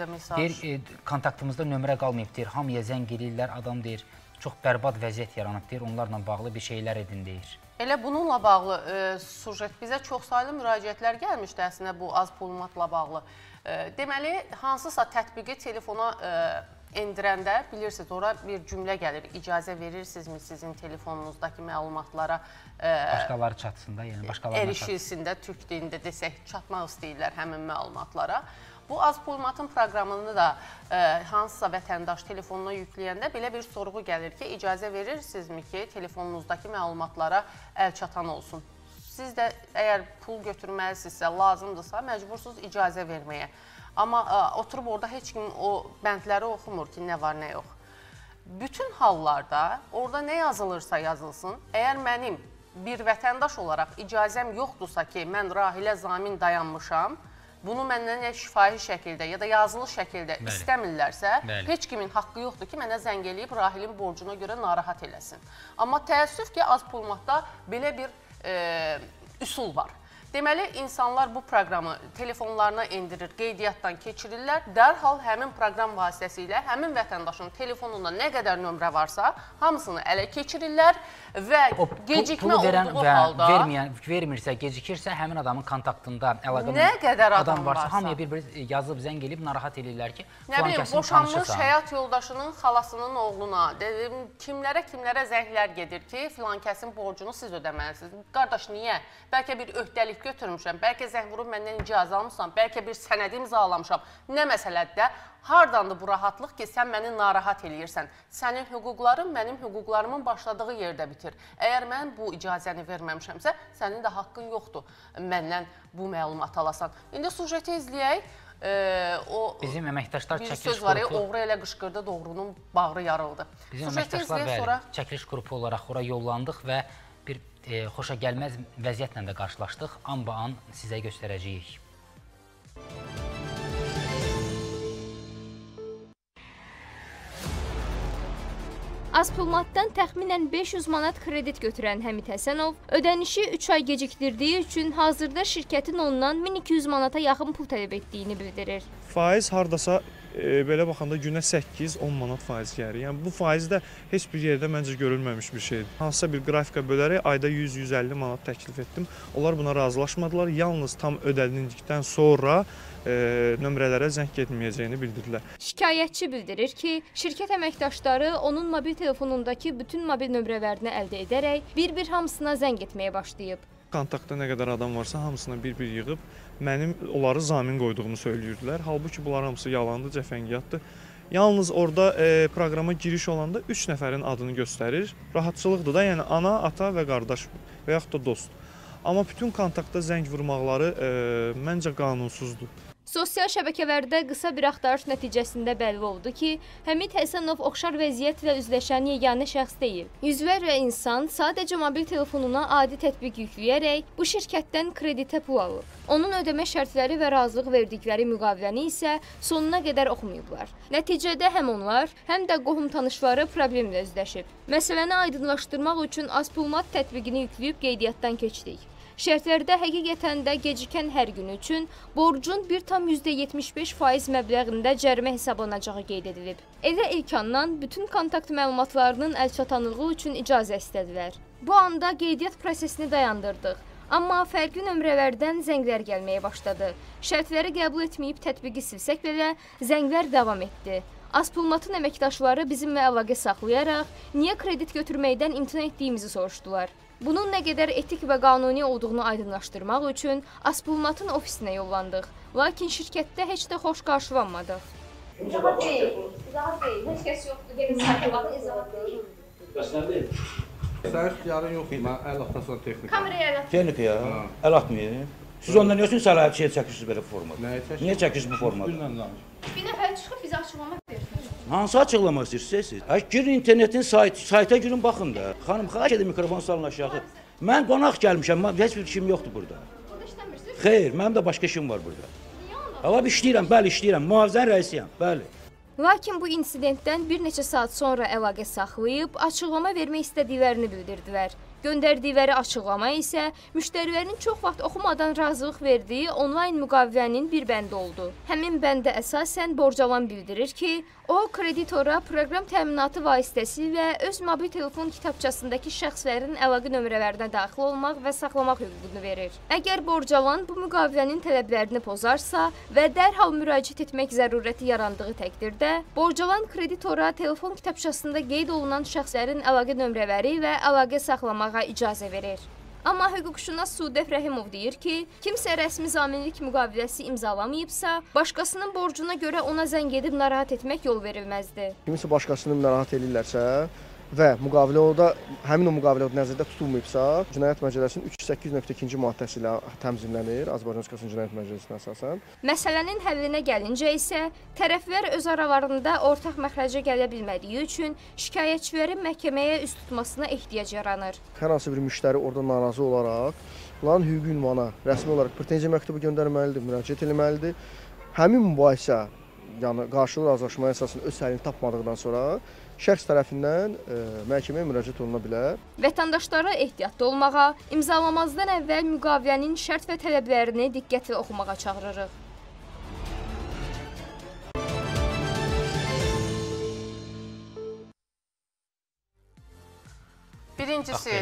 deyir, kontaktımızda nömrə qalmayıb, deyir, hamıya zəng edirlər, adam deyir, çox bərbad vəziyyət yaranıb, deyir, onlarla bağlı bir şeylər edin, deyir. Elə bununla bağlı sujet bizə çox saylı müraciətlər gəlmişdi əslində bu Azpulmatla bağlı. Deməli, hansısa tətbiqi telefona endirəndə, bilirsiniz, ora bir cümlə gəlir, icazə verirsinizmi sizin telefonunuzdakı məlumatlara başqaları çatsın da, yəni başqalarına erişilsin də, türk dilində desək, çatmaq istəyirlər həmin məlumatlara. Bu Azpulmatın proqramını da hansısa vətəndaş telefonuna yükləyəndə belə bir sorğu gəlir ki, icazə verirsinizmi ki, telefonunuzdakı məlumatlara əl çatan olsun. Siz də əgər pul götürməlisinizsə, lazımdırsa, məcbursunuz icazə verməyə. Amma oturub orada heç kim o bəndləri oxumur ki, nə var, nə yox. Bütün hallarda orada nə yazılırsa yazılsın, əgər mənim bir vətəndaş olaraq icazəm yoxdursa ki, mən Rahilə Zamin dayanmışam, bunu məndən ya şifahi şəkildə ya da yazılı şəkildə istəmirlərsə, heç kimin haqqı yoxdur ki, mənə zəng eləyib Rahilin borcuna görə narahat eləsin. Amma təəssüf ki, Azpulmatda belə bir üsul var. Deməli, insanlar bu proqramı telefonlarına endirir, qeydiyyatdan keçirirlər, dərhal həmin proqram vasitəsilə həmin vətəndaşın telefonunda nə qədər nömrə varsa, hamısını ələ keçirirlər və gecikmə olduğu halda... Vermirsə, gecikirsə, həmin adamın kontaktında nə qədər adam varsa, hamıya bir-bir yazıb, zəng eləyib, narahat edirlər ki, filan kəsin boşanmış həyat yoldaşının xalasının oğluna, kimlərə zənglər gedir ki, filan kəsin borcunu siz ödəməlisiniz. Qardaş, niyə? Bəlkə bir öhdəlik götürmüşəm, bəlkə zəng vurub məndən icazə almışam, bəlkə bir sənədi imzalamışam. Nə məsələdə? Hardandır bu rahatlıq ki, sən məni narahat eləyirsən? Sənin hüquqların mənim hüquqlarımın başladığı yerdə bitir. Əgər mən bu icazəni verməmişəmsə, sənin də haqqın yoxdur məndən bu məlumat alasan. İndi sujeti izləyək. Bizim əməkdaşlar çəkiliş qrupu... Bir söz var ya, oğru elə qışqırdı, doğrunun bağrı yarıldı. Bizim əməkdaşlar çəkiliş qrupu olaraq ora yollandıq və bir xoşa gəlməz vəziyyətlə də qarşılaşdıq. An-ba-an sizə göstərəcəyik. Azpulmatdan təxminən 500 manat kredit götürən Həmid Həsənov ödənişi 3 ay gecikdirdiyi üçün hazırda şirkətin ondan 1200 manata yaxın pul tələb etdiyini bildirir. Faiz hardasa belə baxanda günə 8-10 manat faiz gəlir. Yəni bu faiz də heç bir yerdə məncə görülməmiş bir şeydir. Hansısa bir qrafika bölərək ayda 100-150 manat təklif etdim. Onlar buna razılaşmadılar. Yalnız tam ödənildikdən sonra nömrələrə zəng getməyəcəyini bildirdilər. Şikayətçi bildirir ki, şirkət əməkdaşları onun mobil telefonundakı bütün mobil nömrələrini əldə edərək bir-bir hamısına zəng etməyə başlayıb. Kontaktda nə qədər adam varsa hamısına bir-bir yığıb mənim onları zamin qoyduğumu söyləyirdilər. Halbuki bunlar hamısı yalandır, cəfəngiyatdır. Yalnız orada proqrama giriş olanda 3 nəfərin adını göstərir. Rahatçılıqdır da, yəni ana, ata və qardaş və yaxud da dost. Amma bütün kontaktda zəng vurmaqları məncə qanunsuzdur. Sosial şəbəkələrdə qısa bir axtarış nəticəsində bəlli oldu ki, Həmid Həsənov oxşar vəziyyətlə üzləşən yeganə şəxs deyil. Yüzlərlə insan sadəcə mobil telefonuna adi tətbiq yükləyərək bu şirkətdən kreditə pul alıb. Onun ödəmə şərtləri və razılıq verdikləri müqaviləni isə sonuna qədər oxumayıblar. Nəticədə həm onlar, həm də qohum-tanışları problemlə üzləşib. Məsələni aydınlaşdırmaq üçün Azpulmat tətbiqini yükləyib qeydiyyatdan keçdik. Şərtlərdə həqiqətən də gecikən hər gün üçün borcun 1,75% məbləğində cərimə hesablanacağı qeyd edilib. Elə ilk andan bütün kontakt məlumatlarının əlçatanlığı üçün icazə istədilər. Bu anda qeydiyyat prosesini dayandırdıq. Amma fərqli nömrələrdən zənglər gəlməyə başladı. Şərtləri qəbul etməyib tətbiqi silsək belə zənglər davam etdi. Azpulmatın əməkdaşları bizimlə əlaqə saxlayaraq niyə kredit götürməkdən imtina etdiyimizi soruşdular. Bunun nə qədər etik və qanuni olduğunu aydınlaşdırmaq üçün Azpulmatın ofisinə yollandıq. Lakin şirkətdə heç də xoş qarşılanmadıq. İzahat deyil, heç kəs yoxdur, gəlin saxlayın, izahat deyil. Bəs nə deyil? Sənin ixtiyarın yoxdur, mən əl atmasan texnika. Kameraya əl atmayın. Texnika ya, əl atmayın. Siz ondan yoxsun sərayət şey çəkirsiniz belə formada? Nəyə çəkirsiniz? Niyə çəkirsiniz bu formada? Bir nəfər çıxıb bizə açıqlamaq verirsiniz. Hansı açıqlamaq istəyirsiniz? Girin internetin sayta girin baxın da. Xanım, xahiş edir mikrofon salın aşağı. Mən qonaq gəlmişəm, heç bir işim yoxdur burada. Burada işləmirsiniz? Xeyr, mənim də başqa işim var burada. Hava işləyirəm, bəli işləyirəm, mühafizənin rəisiyəm, bəli. Lakin bu insidentdən bir neçə saat sonra əlaqə saxlayıb açıqlama vermək istədiklərini bildirdilər. Göndərdikləri açıqlama isə müştərilərin çox vaxt oxumadan razılıq verdiyi onlayn müqavilənin bir bəndi oldu. Həmin bəndə əsasən borcalan bildirir ki, o kreditora proqram təminatı vasitəsilə öz mobil telefon kitabçasındakı şəxslərin əlaqə nömrələrinə daxil olmaq və saxlamaq hüququnu verir. Əgər borcalan bu müqavilənin tələblərini pozarsa və dərhal müraciət etmək zərurəti yarandığı təqdirdə, borcalan kreditora telefon kitabçasında qeyd olunan şəxslərin əlaqə nömrələri və əlaqə saxlamaq icazə verir. Amma hüquqşünas Sudəf Rəhimov deyir ki, kimsə rəsmi zaminlik müqaviləsi imzalamayıbsa, başqasının borcuna görə ona zəng edib narahat etmək yol verilməzdir. Kimsə başqasını narahat edirlərsə və müqavilə orada həmin o müqavilə nəzərdə tutulmayıbsa, Cinayət Məcəlləsinin 308.2-ci maddəsi ilə tənzimlənir, Azərbaycan Respublikasının Cinayət Məcəlləsinə əsasən. Məsələnin həllinə gəlincə isə tərəflər öz aralarında ortaq məxrəcə gələ bilmədiyi üçün şikayətçilərin məhkəməyə üst tutmasına ehtiyac yaranır. Hər hansı bir müştəri orada narazı olaraq, onların hüquqi ünvana rəsmi olaraq pretenziya məktubu göndərməlidir, müraciət etməlidir. Həmin mübahisə, yəni qarşılıqlı razılaşmaya əsasında öz həllini tapmadıqdan sonra şəxs tərəfindən məhkəməyə müraciət oluna bilər. Vətəndaşlara ehtiyatlı olmağa, imzalamazdan əvvəl müqavilənin şərt və tələblərini diqqətlə oxumağa çağırırıq. Birincisi,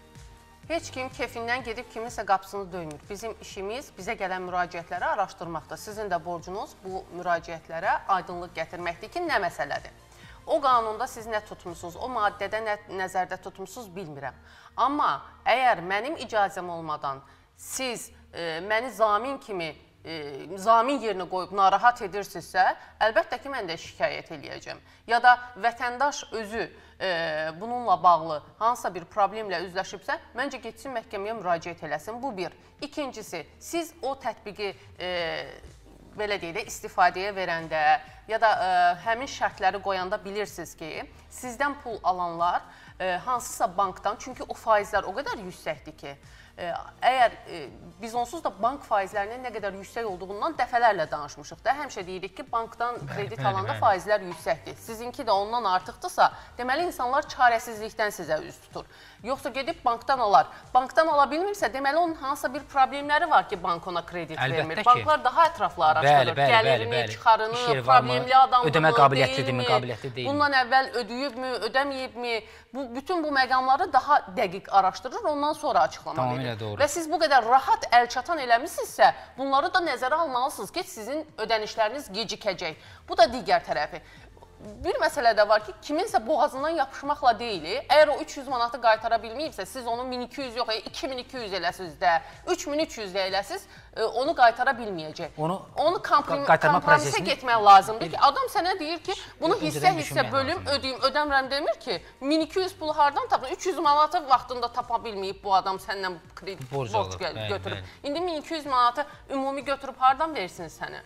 heç kim kefindən gedib kiminsə qapısını döymür. Bizim işimiz bizə gələn müraciətləri araşdırmaqdır. Sizin də borcunuz bu müraciətlərə aydınlıq gətirməkdir ki, nə məsələdir? O qanunda siz nə tutmusunuz, o maddədə nə nəzərdə tutmusunuz bilmirəm. Amma əgər mənim icazəm olmadan siz məni zamin kimi, zamin yerinə qoyub narahat edirsinizsə, əlbəttə ki, mən də şikayət eləyəcəm. Ya da vətəndaş özü bununla bağlı hansısa bir problemlə üzləşibsə, məncə getsin məhkəməyə müraciət eləsin. Bu bir. İkincisi, siz o tətbiqi belə deyək, istifadəyə verəndə ya da həmin şərtləri qoyanda bilirsiniz ki, sizdən pul alanlar hansısa bankdan, çünki o faizlər o qədər yüksəkdir ki, əgər biz onsuz da bank faizlərinin nə qədər yüksək olduğundan dəfələrlə danışmışıq da, həmişə deyirik ki, bankdan kredit alanda faizlər yüksəkdir. Sizinki də ondan artıqdırsa, deməli insanlar çarəsizlikdən sizə üz tutur. Yoxsa gedib bankdan alar. Bankdan ala bilmirsə, deməli onun hansısa bir problemləri var ki, bank ona kredit vermir. Banklar daha ətraflı araşdırır. Gəlirini, çıxarını, problemli adamlığı, ödəmə qabiliyyətlidirmi, qabiliyyətli deyilmi? Bundan əvvəl ödəyibmi, ödəməyibmi? Bütün bu məqamları daha dəqiq araşdırır, ondan sonra açıqlama verir. Və siz bu qədər rahat əlçatan eləmişsinizsə, bunları da nəzərə almalısınız ki, sizin ödənişləriniz gecikəcək. Bu da digər tərəfi. Bir məsələ də var ki, kiminsə boğazından yapışmaqla deyil. Əgər o 300 manatı qaytara bilməyibsə, siz onu 1200 yox, 2200 eləsiniz də, 3300 də eləsiz, onu qaytara bilməyəcək. Onu kompromisə getmək lazımdır ki, adam sənə deyir ki, bunu hissə-hissə bölüm, ödəyim, ödəmirəm demir ki, 1200 pulu hardan tapın? 300 manatı vaxtında tapa bilməyib bu adam səndən borc götürüb. İndi 1200 manatı ümumi götürüb hardan versiniz sənə?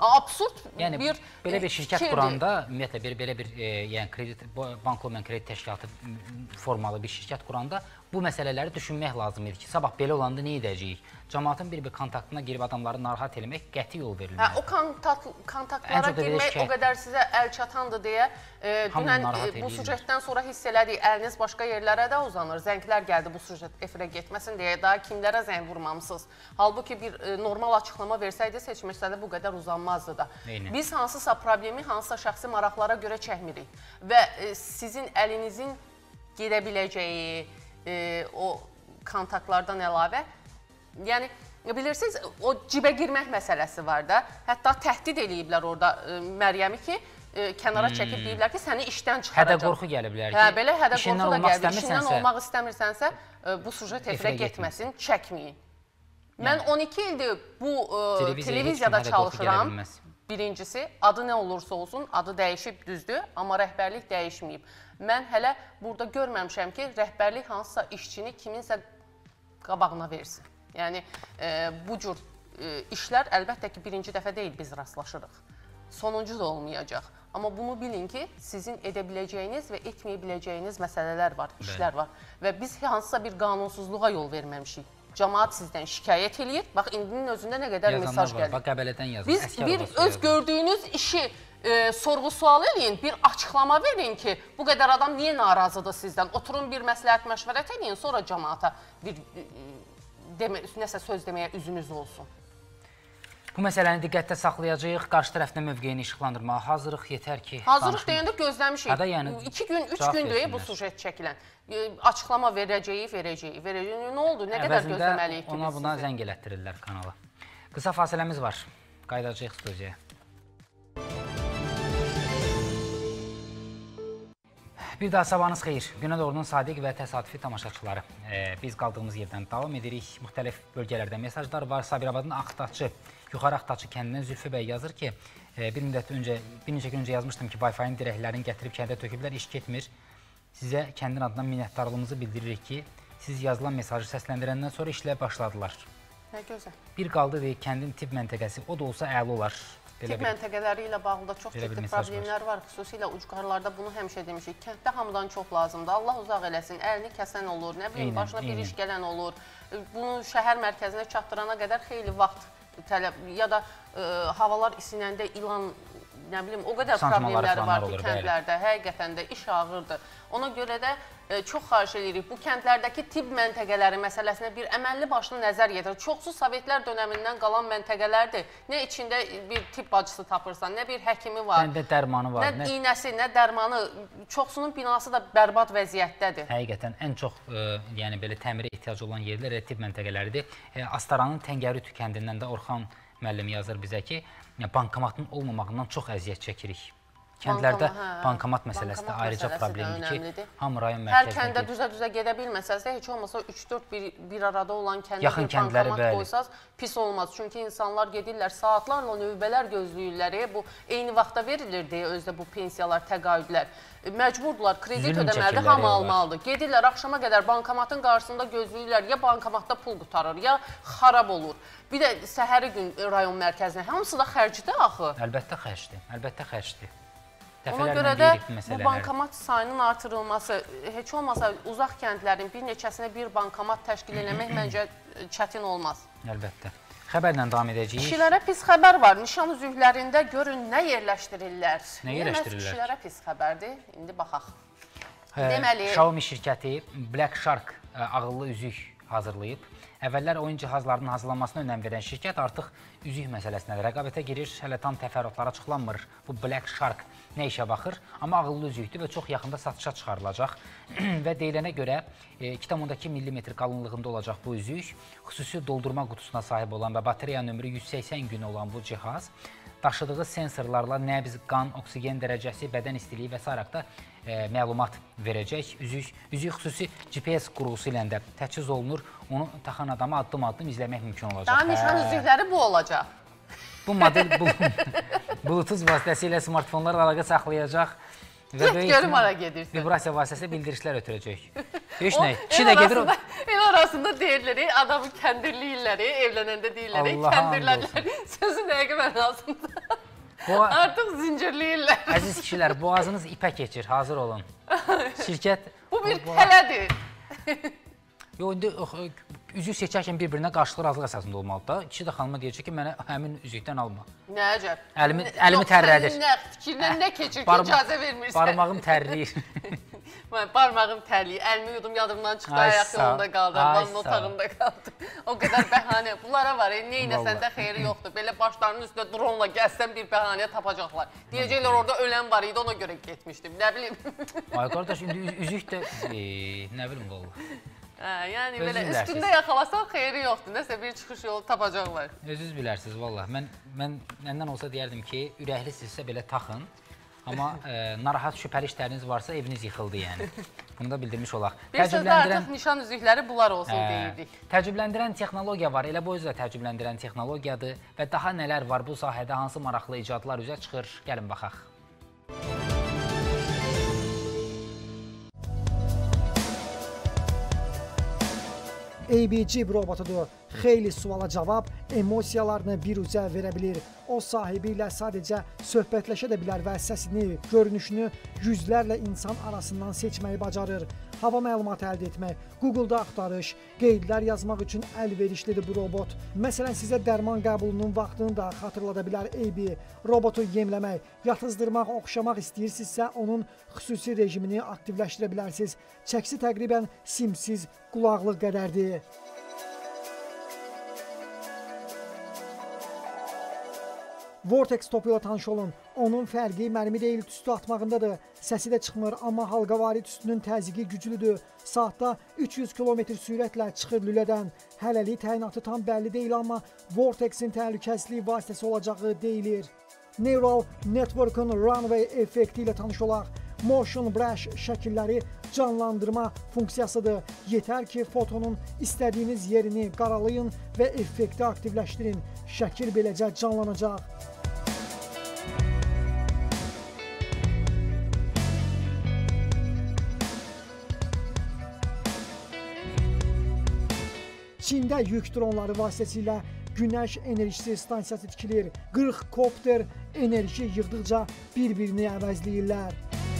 Absurd yəni, bir belə bir şirkət quranda, ümumiyyətlə belə bir yəni kredit bank olmayan kredit təşkilatı formalı bir şirkət quranda bu məsələləri düşünmək lazım idi ki, sabah belə olanda nə edəcəyik? Cəmaatın bir kontaktına girib adamları narahat eləmək qəti yol verilməlidir. O kontaktlara girmək o qədər sizə əl çatandır deyə dünən bu sujetdən sonra hiss elədik, əliniz başqa yerlərə də uzanır. Zənglər gəldi bu sujet efirə getməsin deyə, daha kimlərə zəng vurmamısınız. Halbuki bir normal açıqlama versəydi, seçmişsədə bu qədər uzanmazdı da. Biz hansısa problemi, hansısa şəxsi maraqlara görə çəkmirik və sizin əlinizin gedə biləcəyi o kontaktlardan əlavə, yəni bilirsiniz, o cibə girmək məsələsi var da, hətta təhdid eləyiblər orada Məryəmi ki, kənara çəkib deyiblər ki, səni işdən çıxaracaq. Hədə qorxu gələ bilər ki, belə hədə qorxu da gəldi. İşindən olmaq istəmirsənsə, bu sujet efirə getməsin, çəkməyin. Mən 12 ildir bu televiziyada çalışıram. Birincisi, adı nə olursa olsun, adı dəyişib düzdür, amma rəhbərlik dəyişməyib. Mən hələ burada görməmişəm ki, rəhbərlik hansısa işçini kiminsə qabağına versin. Yəni, bu cür işlər əlbəttə ki, birinci dəfə deyil biz rastlaşırıq. Sonuncu da olmayacaq. Amma bunu bilin ki, sizin edə biləcəyiniz və etməyə biləcəyiniz məsələlər var, işlər var. Və biz hansısa bir qanunsuzluğa yol verməmişik. Cəmaat sizdən şikayət eləyir. Bax, indinin özündə nə qədər mesaj gəlir. Bax, Qəbələdən yazılır. Biz bir öz gördüyünüz işi sorğu-sual eləyin, bir açıqlama verin ki, bu qədər adam niyə narazıdır sizdən? Oturun bir məsləhət məşvərət eləyin, sonra cəmaata bir nəsə söz deməyə üzünüz olsun. Bu məsələni diqqətdə saxlayacağıq, qarşı tərəfdə mövqeyini işıqlandırmağa hazırıq, yetər ki... Hazırıq deyəndə gözləmişik. 2 gün, 3 gündür bu sujet çəkilən. Açıqlama verəcəyik. Nə oldu? Nə qədər gözləməliyik ki biz sizi? Ona buna zəng elətdirirlər kanala. Qısa fasiləmiz var. Qaydacağıq studiyaya. Bir daha sabahınız xeyir. Günə doğrunun sadiq və təsadüfi tamaşaçıları. Biz qaldığımız yerdən davam edirik. Müxtəlif bölgələrdə mesajlar var. Sabirabadın Axtaçı, Yuxarı Axtaçı kəndindən Zülfü bəy yazır ki, bir neçə gün öncə yazmışdım ki, Wi-Fi-nin dirəklərini gətirib kəndə töküblər, iş getmir. Sizə kəndin adından minnətdarlığımızı bildiririk ki, siz yazılan mesajı səsləndirəndən sonra işlə başladılar. Nə gözəl. Bir qaldı deyək, kəndin tibb məntəqəsi, o da olsa əla olar. Tibb məntəqələri ilə bağlı da çox ciddi problemlər var. Xüsusilə ucqarlarda bunu həmişə demişik. Kənddə hamıdan çox lazımdır. Allah uzaq eləsin. Əlini kəsən olur, nə bilim, başına bir iş gələn olur. Bunu şəhər mərkəzinə çatdırana qədər xeyli vaxt tələb, ya da havalar isinəndə ilan, nə bilim, o qədər problemləri var ki, kəndlərdə. Həqiqətən də iş ağırdır. Ona görə də çox xahiş edirik. Bu kəndlərdəki tibb məntəqələri məsələsinə bir əməlli başlı nəzər yetirir. Çoxsu Sovetlər dönəmindən qalan məntəqələrdir. Nə içində bir tibb bacısı tapırsan, nə bir həkimi var, nə dərmanı var, nə iynəsi, nə dərmanı. Çoxsunun binası da bərbad vəziyyətdədir. Həqiqətən ən çox yəni belə təmirə ehtiyac olan yerlər tibb məntəqələridir. Astaranın Təngərüt kəndindən də Orxan müəllim yazır bizə ki, bankomatın olmamağından çox əziyyət çəkirik. Kəndlərdə bankomat məsələsi də ayrıca problemdir ki, hamı rayon mərkəzinə hər kəndə düzə gedə bilməsəz də, heç olmasa 3-4 bir arada olan kəndə bir bankomat qoysaz pis olmaz. Çünki insanlar gedirlər, saatlarla növbələr gözləyirlər. Bu eyni vaxtda verilir deyə özdə bu pensiyalar, təqaüdlər. Məcburdular, kredit ödəməlidir, hamı almalıdır. Gedirlər, axşama qədər bankomatın qarşısında gözləyirlər, ya bankomatda pul qutarır, ya xarab olur. Bir də səhəri gün rayon mərkəzinə, hamısı da xərcdir axı. Əlbəttə xərcdir, əlbəttə xərcdir. Ona görə də bu bankomat sayının artırılması, heç olmasa uzaq kəndlərin bir neçəsinə bir bankomat təşkil eləmək məncə çətin olmaz. Əlbəttə. Xəbərlə davam edəcəyik. Kişilərə pis xəbər var. Nişan üzüklərində görün nə yerləşdirirlər. Nə yerləşdirirlər? Kişilərə pis xəbərdir. İndi baxaq. Deməli, Xiaomi şirkəti Black Shark ağıllı üzük hazırlayıb. Əvvəllər oyun cihazlarının hazırlanmasına önəm verən şirkət artıq üzük məsələsinə rəqabətə girir. Hələ tam təfərrüatlar açıqlanmır. Bu Black Shark nə işə baxır? Amma ağıllı üzükdür və çox yaxında satışa çıxarılacaq. Və deyilənə görə 2,2 mm qalınlığında olacaq bu üzük. Xüsusi doldurma qutusuna sahib olan və batereya nömrü 180 gün olan bu cihaz daşıdığı sensorlarla nəbz, qan, oksigen dərəcəsi, bədən istiliyi və s. da məlumat verəcək. Üzük xüsusi GPS qurğusu ilə də təchiz olunur. Onu taxan adama addım-addım izləmək mümkün olacaq. Daha nişan üzükləri bu olacaq. Bu model Bluetooth vasitəsilə smartfonlarla əlaqə saxlayacaq və böyük vibrasiya vasitəsilə bildirişlər ötürəcək. Heç nə. Kişi də gedir. El arasında deyirlər, adamı kəndirləyirlər, evlənəndə deyirlər, kəndirlənirlər. Sözün dəqiq mənasında. Artıq zincirləyirlər. Əziz kişilər, boğazınız ipə keçir, hazır olun. Şirkət... Bu bir tələdir. Yox, indi üzük seçərkən bir-birinə qarşılıq razılıq əsasında olmalıdır da. Kişi də xanıma deyəcək ki, mənə həmin üzükdən alma. Nə əcəb? Əlimi tərlədir. Fikrindən nə keçir ki, icazə vermirsən? Barmağım tərləyir. Barmağım tərləyir, əlimi yudum, yadımdan çıxdı, ayaq yolunda qaldı, vanın otağında qaldı. O qədər bəhanə, bunlara var, neynəsən də xeyri yoxdur. Belə başlarının üstündə dronla gəzsən bir bəhanə tapacaqlar. Deyəcəklər, orada ölən var idi, ona görə getmişdim, nə bilim. Ay qardaş, indi üzük də, nə bilim qollu. Yəni belə üstündə yaxalasan xeyri yoxdur, nəsə bir çıxış yolu tapacaqlar. Özünüz bilərsiniz, valla. Mən məndən olsa deyərdim ki, ürəklisinizsə belə taxın. Amma narahat şübhəli işləriniz varsa eviniz yıxıldı yəni. Bunu da bildirmiş olaq. Bir sözdə artıq nişan üzükləri bunlar olsun deyirdik. Təəccübləndirən texnologiya var, elə bu özü də təəccübləndirən texnologiyadır və daha nələr var bu sahədə, hansı maraqlı icadlar üzə çıxır, gəlin baxaq. ABG robotudur. Xeyli suala cavab, emosiyalarını bir üzə verə bilir. O sahibi ilə sadəcə söhbətləşə də bilər və səsini, görünüşünü yüzlərlə insan arasından seçməyi bacarır. Hava məlumatı əldə etmək, Google-da axtarış, qeydlər yazmaq üçün əlverişlidir bu robot. Məsələn, sizə dərman qəbulunun vaxtını da xatırlada bilər AB. Robotu yemləmək, yatızdırmaq, oxşamaq istəyirsinizsə, onun xüsusi rejimini aktivləşdirə bilərsiniz. Çəkisi təqribən simsiz qulaqlıq qədərdir. Vortex topu ilə tanış olun. Onun fərqi mərmi deyil, tüstü atmağındadır. Səsi də çıxmır, amma halqavari tüstünün təzyiqi güclüdür. Saatda 300 km sürətlə çıxır lülədən. Hələlik təyinatı tam bəlli deyil, amma Vortexin təhlükəsizlik vasitəsi olacağı deyilir. Neural Network'un runway effekti ilə tanış olaq. Motion brush şəkilləri canlandırma funksiyasıdır. Yetər ki, fotonun istədiyiniz yerini qaralayın və effekti aktivləşdirin. Şəkil beləcə canlanacaq. Çində yük dronları vasitəsilə günəş enerjisi stansiyası tikilir. 40 kopter enerji yığdıqca bir-birini əvəzləyirlər.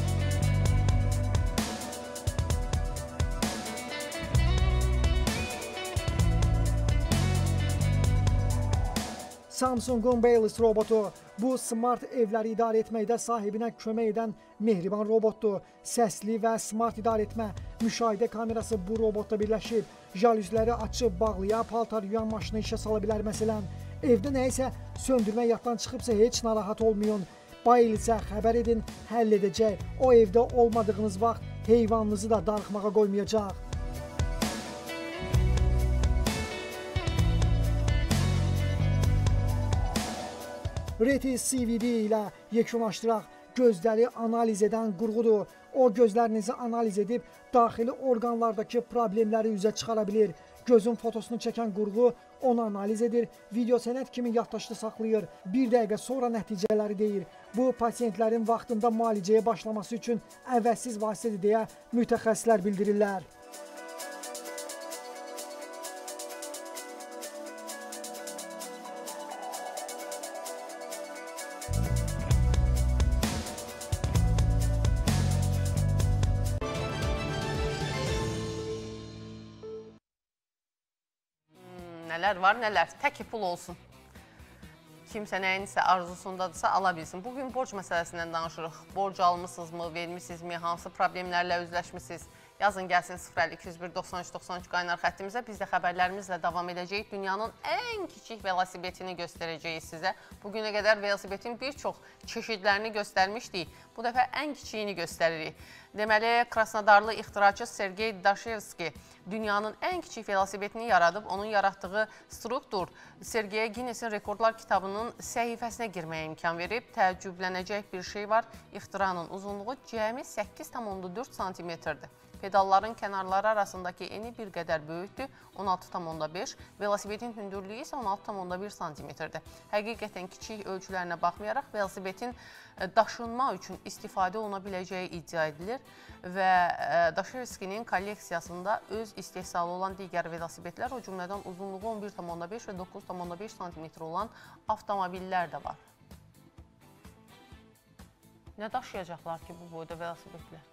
Samsung'un Bayless robotu. Bu smart evləri idarə etməkdə sahibinə kömək edən mehriban robotdur. Səsli və smart idarə etmə, müşahidə kamerası bu robotla birləşib. Jalüzləri açıb bağlaya, paltar yuyan maşını işə sala bilər məsələn. Evdə nəyisə söndürmə yaddan çıxıbsa heç narahat olmayın. Bayless'ə xəbər edin, həll edəcək. O evdə olmadığınız vaxt heyvanınızı da darıxmağa qoymayacaq. Retis CVD ilə yekunlaşdıraq. Gözləri analiz edən qurğudur. O gözlərinizi analiz edib daxili orqanlardakı problemləri üzə çıxara bilir. Gözün fotosunu çəkən qurğu onu analiz edir, video sənəd kimi yaddaşda saxlayır. Bir dəqiqə sonra nəticələri deyir. Bu, pasiyentlərin vaxtında müalicəyə başlaması üçün əvəzsiz vasitədir deyə mütəxəssislər bildirirlər. Nələr var, nələr. Təki pul olsun. Kimsə nəyinsə arzusundadırsa ala bilsin. Bugün borc məsələsindən danışırıq. Borc almışsınızmı, vermişsinizmi, hansı problemlərlə üzləşmişsiniz? Yazın gəlsin 052019393 qaynar xəttimizə. Biz də xəbərlərimizlə davam edəcəyik. Dünyanın ən kiçik velosipedini göstərəcəyik sizə. Bugünə qədər velosipetin bir çox çeşidlərini göstərmişdik. Bu dəfə ən kiçiyini göstəririk. Deməli, Krasnodarlı ixtiraçı Sergey Daşevski dünyanın ən kiçik velosipedini yaradıb. Onun yaratdığı struktur Sergeyə Guinness'in rekordlar kitabının səhifəsinə girməyə imkan verib. Təəccüblənəcək bir şey var. İxtiranın uzunluğu cəmi 8,4 cm-dir. Pedalların kənarları arasındakı eni bir qədər böyükdür, 16,5, velosipedin hündürlüyü isə 16,1 cm-dir. Həqiqətən kiçik ölçülərinə baxmayaraq, velosipedin daşınma üçün istifadə oluna biləcəyi iddia edilir və Daşevskinin kolleksiyasında öz istehsalı olan digər velosipedlər, o cümlədən uzunluğu 11,5 və 9,5 cm olan avtomobillər də var. Nə daşıyacaqlar ki, bu boyda velosipedlər?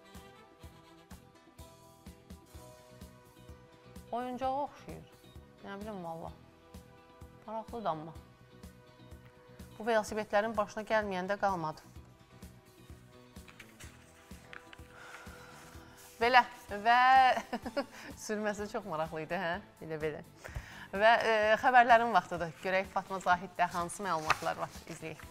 Oyuncağa oxşuyur. Nə bilim, valla. Maraqlıdır amma. Bu velosipedlərin başına gəlməyəndə qalmadı. Belə və sürməsi çox maraqlıydı, hə? Belə. Və xəbərlərin vaxtıdır. Görək Fatma Zahiddə hansı məlumatlar var? İzləyək.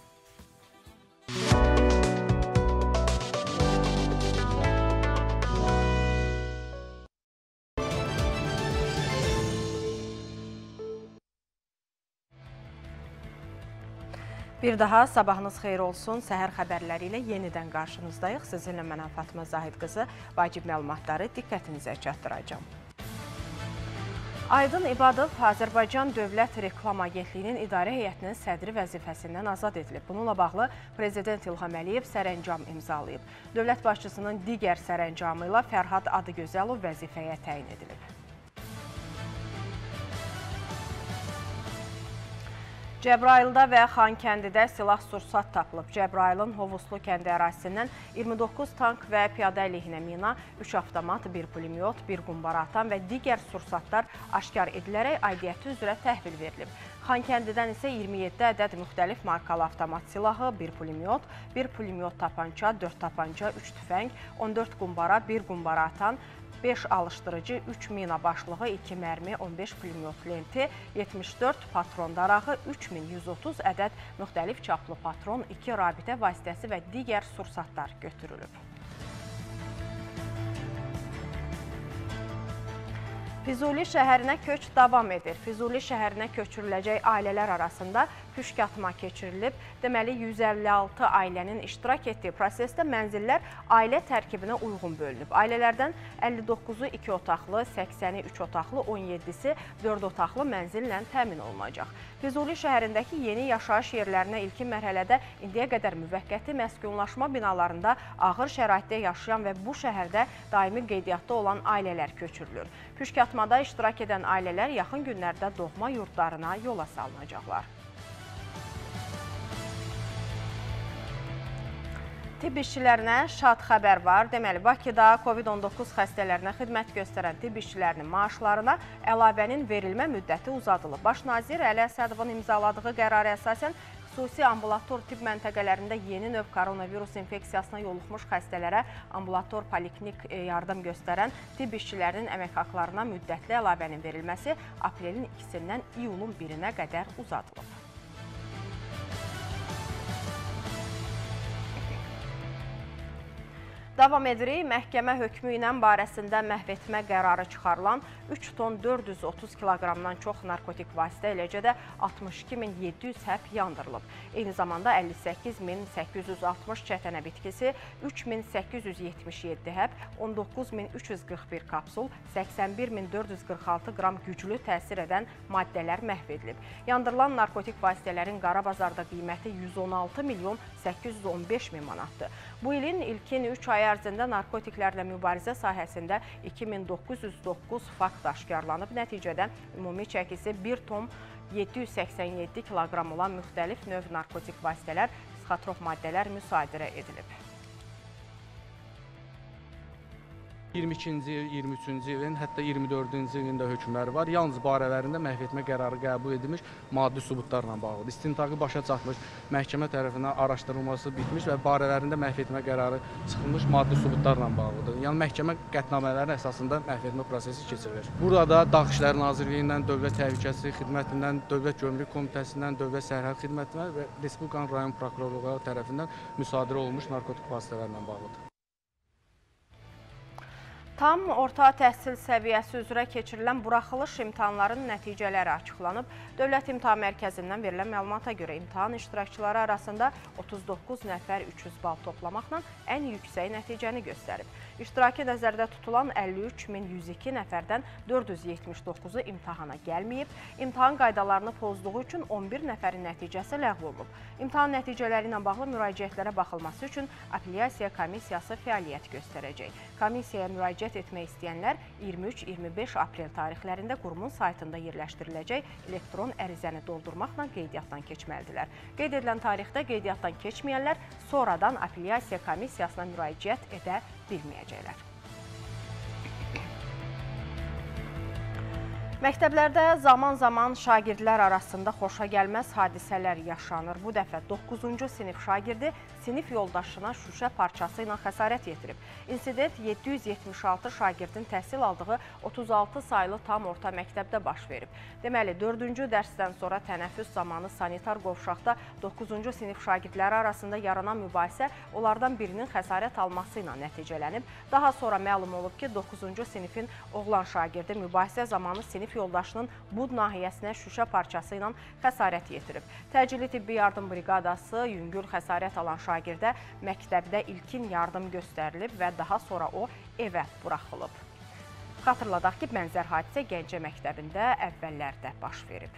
Bir daha sabahınız xeyir olsun. Səhər xəbərləri ilə yenidən qarşınızdayıq. Sizinlə mənəm Fatma Zahid qızı. Vacib məlumatları diqqətinizə çatdıracağım. Aydın İbadov Azərbaycan Dövlət Reklam Agentliyinin idarə heyətinin sədri vəzifəsindən azad edilib. Bununla bağlı Prezident İlham Əliyev sərəncam imzalayıb. Dövlət başçısının digər sərəncamı ilə Fərhad Adıgözəlov vəzifəyə təyin edilib. Cəbrayılda və Xankəndidə silah-sursat tapılıb. Cəbrayılın Hovuzlu kəndi ərazisindən 29 tank və piyada əleyhinə mina, 3 avtomat, 1 pulemyot, 1 qumbara atan və digər sursatlar aşkar edilərək aidiyyəti üzrə təhvil verilib. Xankəndidən isə 27 ədəd müxtəlif markalı avtomat silahı, 1 pulemyot, 1 pulemyot tapanca, 4 tapanca, 3 tüfəng, 14 qumbara, 1 qumbara atan, 5 alışdırıcı, 3 mina başlığı, 2 mərmi, 15 pulemyot lenti, 74 patron darağı, 3130 ədəd müxtəlif çaplı patron, 2 rabitə vasitəsi və digər sursatlar götürülüb. Füzuli şəhərinə köç davam edir. Füzuli şəhərinə köçürüləcək ailələr arasında püşk atma keçirilib. Deməli, 156 ailənin iştirak etdiyi prosesdə mənzillər ailə tərkibinə uyğun bölünüb. Ailələrdən 59-u 2 otaqlı, 80-i 3 otaqlı, 17-si 4 otaqlı mənzillə təmin olunacaq. Füzuli şəhərindəki yeni yaşayış yerlərinə ilkin mərhələdə indiyə qədər müvəqqəti məskunlaşma binalarında ağır şəraitdə yaşayan və bu şəhərdə daimi qeydiyyatda olan ailələr köçürülür. Püşk atmada iştirak edən ailələr yaxın günlərdə doğma yurdlarına yola salınacaqlar. Tibb işçilərinə şad xəbər var. Deməli, Bakıda COVID-19 xəstələrinə xidmət göstərən tibb işçilərinin maaşlarına əlavənin verilmə müddəti uzadılıb. Baş nazir Əli Əsədovun imzaladığı qərara əsasən xüsusi ambulator tibb məntəqələrində yeni növ koronavirus infeksiyasına yoluxmuş xəstələrə ambulator poliklinik yardım göstərən tibb işçilərinin əmək haqlarına müddətli əlavənin verilməsi aprelin 2-dən iyulun 1-nə qədər uzadılıb. Davam edirik. Məhkəmə hökmü ilə barəsində məhv etmə qərarı çıxarılan 3 ton 430 kiloqramdan çox narkotik vasitə, eləcə də 62.700 həb yandırılıb. Eyni zamanda 58.860 çətənə bitkisi, 3.877 həb, 19.341 kapsul, 81.446 qram güclü təsir edən maddələr məhv edilib. Yandırılan narkotik vasitələrin qara bazarda qiyməti 116.815.000 manatdır. Bu ilin ilkin 3 ay ərzində narkotiklərlə mübarizə sahəsində 2909 fakt aşkarlanıb. Nəticədə ümumi çəkisi 1 ton 787 kiloqram olan müxtəlif növ narkotik vasitələr, psixotrop maddələr müsadirə edilib. 22-ci il, 23-cü ilin, hətta 24-cü ilin də hökmləri var. Yalnız barələrində məhv etmə qərarı qəbul edilmiş maddi sübutlarla bağlıdır. İstintaqı başa çatmış, məhkəmə tərəfindən araşdırılması bitmiş və barələrində məhv etmə qərarı çıxılmış maddi sübutlarla bağlıdır. Yəni məhkəmə qətnamələrinin əsasında məhv etmə prosesi keçirilir. Burada Dağ İşləri Nazirliyindən, Dövlət Təhlükəsizlik Xidmətindən, Dövlət Gömrük Komitəsindən, Dövlət Sərhəd Xidmətindən və Respublikanın rayon prokurorluğu tərəfindən müsadirə olunmuş narkotik vasitələrlə bağlıdır. Tam orta təhsil səviyyəsi üzrə keçirilən buraxılış imtahanların nəticələri açıqlanıb. Dövlət İmtahan Mərkəzindən verilən məlumata görə imtahan iştirakçıları arasında 39 nəfər 300 bal toplamaqla ən yüksək nəticəni göstərib. İştiraki nəzərdə tutulan 53.102 nəfərdən 479-u imtahana gəlməyib. İmtahan qaydalarını pozduğu üçün 11 nəfərin nəticəsi ləğv olunub. İmtahan nəticələri ilə bağlı müraciətlərə baxılması üçün apellyasiya komissiyası fəaliyyət göstərəcək. Komissiyaya müraciət etmək istəyənlər 23-25 aprel tarixlərində qurumun saytında yerləşdiriləcək elektron ərizəni doldurmaqla qeydiyyatdan keçməlidirlər. Qeyd edilən tarixdə qeydiyyatdan keçməyənlər sonradan apellyasiya komissiyasına müraciət edə bilməyəcəklər. Məktəblərdə zaman-zaman şagirdlər arasında xoşagəlməz hadisələr yaşanır. Bu dəfə 9-cu sinif şagirdi sinif yoldaşına şüşə parçası ilə xəsarət yetirib. İnsident 776 şagirdin təhsil aldığı 36 saylı tam orta məktəbdə baş verib. Deməli, 4-cü dərsdən sonra tənəffüs zamanı sanitar qovşaqda 9-cu sinif şagirdləri arasında yaranan mübahisə onlardan birinin xəsarət alması ilə nəticələnib. Daha sonra məlum olub ki, 9-cu sinifin oğlan şagirdi mübahisə zamanı sinif yoldaşının bud nahiyəsinə şüşə parçası ilə xəsarət yetirib. Təcili tibbi yardım briqadası yüngül xəsarət alan şagirdə məktəbdə ilkin yardım göstərilib və daha sonra o evə buraxılıb. Xatırladaq ki, bənzər hadisə Gəncə məktəbində əvvəllərdə baş verib.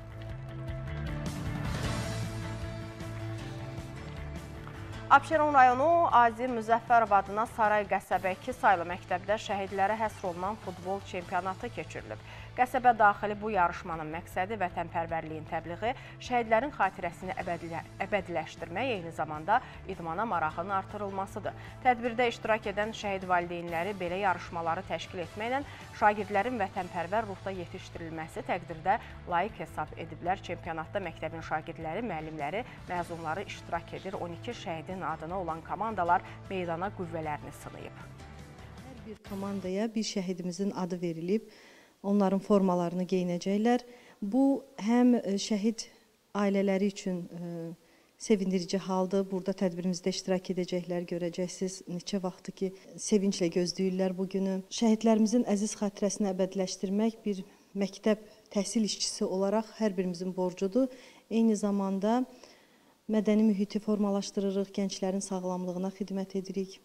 Abşeron rayonu Azim Müzəffərov adına Saray qəsəbə 2 saylı məktəbdə şəhidlərə həsr olunan futbol çempionatı keçirilib. Qəsəbə daxili bu yarışmanın məqsədi vətənpərvərliyin təbliği, şəhidlərin xatirəsini əbədiləşdirmək, eyni zamanda idmana marağının artırılmasıdır. Tədbirdə iştirak edən şəhid valideynləri belə yarışmaları təşkil etməklə şagirdlərin vətənpərvər ruhda yetişdirilməsi təqdirdə layiq hesab ediblər. Çempionatda məktəbin şagirdləri, müəllimləri, məzunları iştirak edir. 12 şəhidin adına olan komandalar meydana qüvvələrini sınayıb. Hər bir komandaya bir şəhidimizin adı verilib. Onların formalarını geyinəcəklər. Bu, həm şəhid ailələri üçün sevindirici haldır. Burada tədbirimizdə iştirak edəcəklər, görəcəksiniz. Neçə vaxtdır ki, sevinclə gözləyirlər bugünü. Şəhidlərimizin əziz xatirəsini əbədiləşdirmək bir məktəb təhsil işçisi olaraq hər birimizin borcudur. Eyni zamanda mədəni mühiti formalaşdırırıq, gənclərin sağlamlığına xidmət edirik.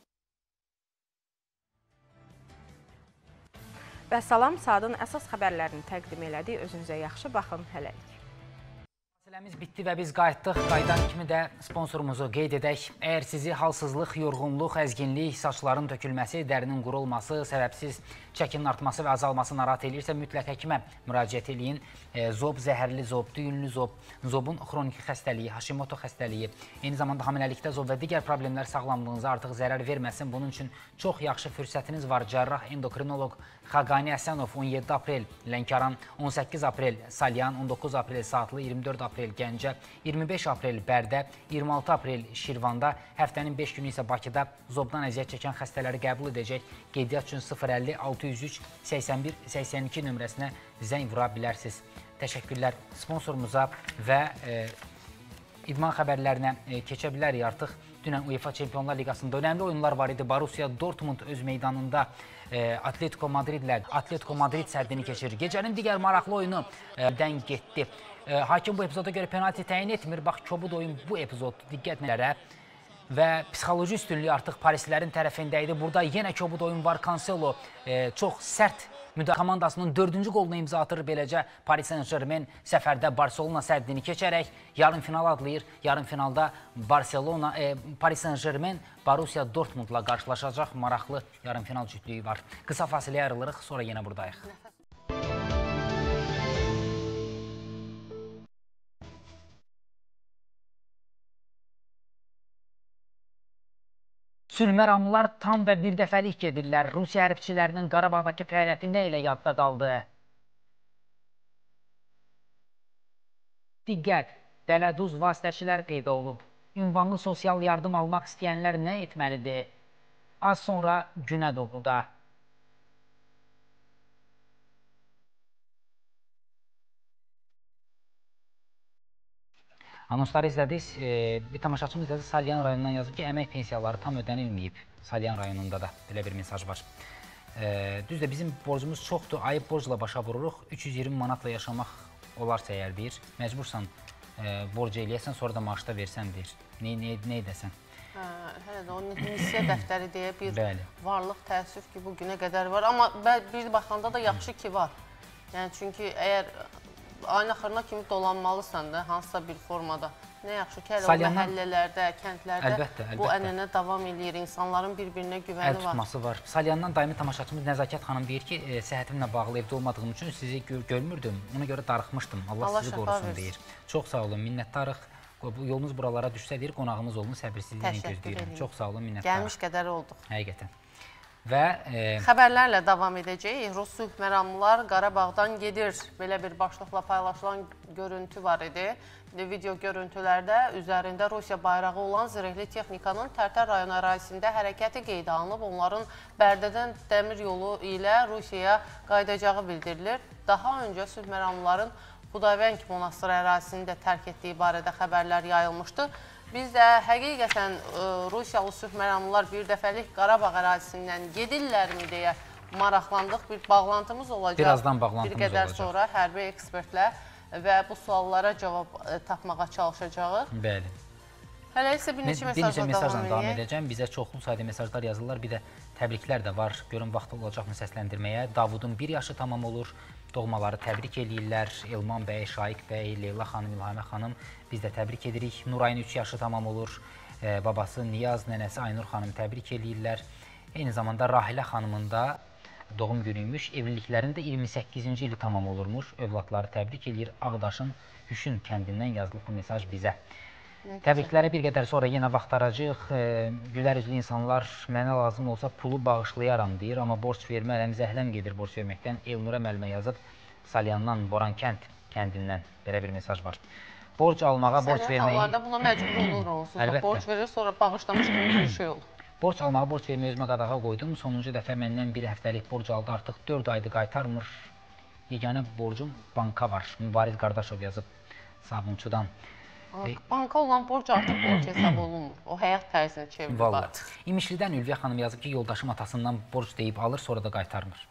Və salam, saatın əsas xəbərlərini təqdim elədik. Özünüzə yaxşı baxın, hələlik. Məsələmiz bitdi və biz qayıtdıq. Qayıdan kimi də sponsorumuzu qeyd edək. Əgər sizi halsızlıq, yorğunluq, əzginlik, saçların tökülməsi, dərinin qurulması, səbəbsiz çəkinin artması və azalması narahat edirsə, mütləq həkimə müraciət edin. Zob, zəhərli zob, düyünlü zob, zobun xroniki xəstəliyi, Hashimoto xəstəliyi, eyni zamanda hamiləlikdə zob və digər problemlər sağlamlığınıza artıq zərər verməsin. Bunun üçün çox yaxşı fürsətiniz var. Cərrah endokrinoloq Xaqani Əsənov 17 aprel Lənkəran, 18 aprel Salyan, 19 aprel Saatlı, 24 aprel Gəncə, 25 aprel Bərdə, 26 aprel Şirvanda, həftənin 5 günü isə Bakıda zobdan əziyyət çəkən xəstələri qəbul edəcək. Qeydiyyat üçün 050 603 81 82 nömrəsinə zəng vura bilərsiniz. Təşəkkürlər sponsorumuza və idman xəbərlərinə keçə bilərik artıq. Dünən UEFA Çempionlar Liqasında önəmli oyunlar var idi. Borussia Dortmund öz meydanında Atletico Madrid səddini keçirir. Gecənin digər maraqlı oyunu dən getdi. Hakim bu epizoda görə penalti təyin etmir. Bax, kobud oyun bu epizod diqqətlərə və psixoloji üstünlüyü artıq Parislilərin tərəfində idi. Burada yenə kobud oyun var. Cancelo çox sərt komandasının 4-cü qolunu imza atır. Beləcə Paris Saint-Germain səfərdə Barcelona səddini keçərək yarım final adlayır. Yarım finalda Paris Saint-Germain Borussia Dortmundla qarşılaşacaq. Maraqlı yarım final cütlüyü var. Qısa fasiləyə ayrılırıq, sonra yenə buradayıq. Sülhməramlılar tam və bir dəfəlik gedirlər. Rusiya hərbçilərinin Qarabağdakı fəaliyyəti nə ilə yadda qaldı? Diqqət! Dələduz vasitəçilər qeyd olunub. Ünvanlı sosial yardım almaq istəyənlər nə etməlidir? Az sonra Günədoğuda. Anonsları izlədik. Bir tamaşaçımız izlədi. Salyan rayonundan yazıb ki, əmək pensiyaları tam ödənilməyib. Salyan rayonunda da belə bir mesaj var. Düzdür, bizim borcumuz çoxdur, ayıb borcla başa vururuq, 320 manatla yaşamaq olarsa əgər deyir, məcbursan borc eləyəsən, sonra da maaşda versən deyir. Nə edəsən? Hələ də o nisiyə dəftəri deyə bir varlıq təəssüf ki, bugünə qədər var. Amma bir baxanda da yaxşı ki var. Yəni, çünki əgər ayın axırına kimi dolanmalısan da, hansısa bir formada, nə yaxşı ki, hələ o məhəllələrdə, kəndlərdə bu ənənə davam edir, insanların bir-birinə güvəni var. Əl tutması var. Salyandan daimi tamaşaçımız Nəzakət xanım deyir ki, səhhətimlə bağlı evdə olmadığım üçün sizi görmürdüm, ona görə darıxmışdım. Allah sizi qorusun deyir. Çox sağ olun, minnətdarıq. Yolunuz buralara düşsə deyir, qonağımız olun, səbirsizliklə gözləyirəm. Çox sağ olun, minnətdarıq. Gəlmiş qədər olduq. Həqiqətən. Və xəbərlərlə davam edəcəyik. Rus sülh məramlılar Qarabağdan gedir. Belə bir başlıqla paylaşılan görüntü var idi. Video görüntülərdə üzərində Rusiya bayrağı olan zirehli texnikanın Tərtər rayon ərazisində hərəkəti qeydə alınıb. Onların Bərdədən dəmir yolu ilə Rusiyaya qayıdacağı bildirilir. Daha öncə sülh məramlıların Xudavəng monastırı ərazisini də tərk etdiyi barədə xəbərlər yayılmışdı. Biz də həqiqətən Rusiyalı sülh məramlılar bir dəfəlik Qarabağ ərazisindən gedirlərmi deyə maraqlandıq. Bir bağlantımız olacaq. Birazdan bağlantımız olacaq. Bir qədər sonra hərbi ekspertlə və bu suallara cavab tapmağa çalışacağıq. Bəli. Hələ isə bir neçə mesajla davam edəcəm. Bizə çoxlu sayda mesajlar yazırlar. Bir də təbriklər də var. Görün, vaxtı olacaqmı səsləndirməyə. Davudun 1 yaşı tamam olur. Doğmaları təbrik eləyirlər. Elman bəy, Şaiq bəy, Leyla xanım, İlhamə xanım. Biz də təbrik edirik. Nurayın 3 yaşı tamam olur. Babası Niyaz, nənəsi Aynur xanım təbrik eləyirlər. Eyni zamanda Rahilə xanımın da doğum günüymüş. Evliliklərində 28-ci ili tamam olurmuş. Övladları təbrik eləyir. Ağdaşın Hüşün kəndindən yazılıb bu mesaj bizə. Təbriklərə bir qədər sonra yenə vaxt aracıq. Gülər üzlü insanlar mənə lazım olsa pulu bağışlayaram deyir, amma borc vermərəm, zəhləm gedir borc verməkdən. Elnura müəllimə yazıb Salyandan, Boran kəndindən belə bir mesaj var. Borc almağa, borc verməyi... Sənə hallarda buna məcbur olur olsun. Borc verir, sonra bağışlamış kimi bir şey olur. Borc almağa, borc verməyi özümə qadağa qoydum. Sonuncu dəfə məndən bir həftəlik borc aldı, artıq 4 aydır qaytarmır. Yeganə borcum banka var. Mübariz Qardaşov yazıb Sabunçudan. Banka olan borc artıq borc hesab olunmur. O həyat tərzinə çevrilir artıq. İmişlidən Ülviyə xanım yazıb ki, yoldaşım atasından borc deyib alır, sonra da qaytarmır.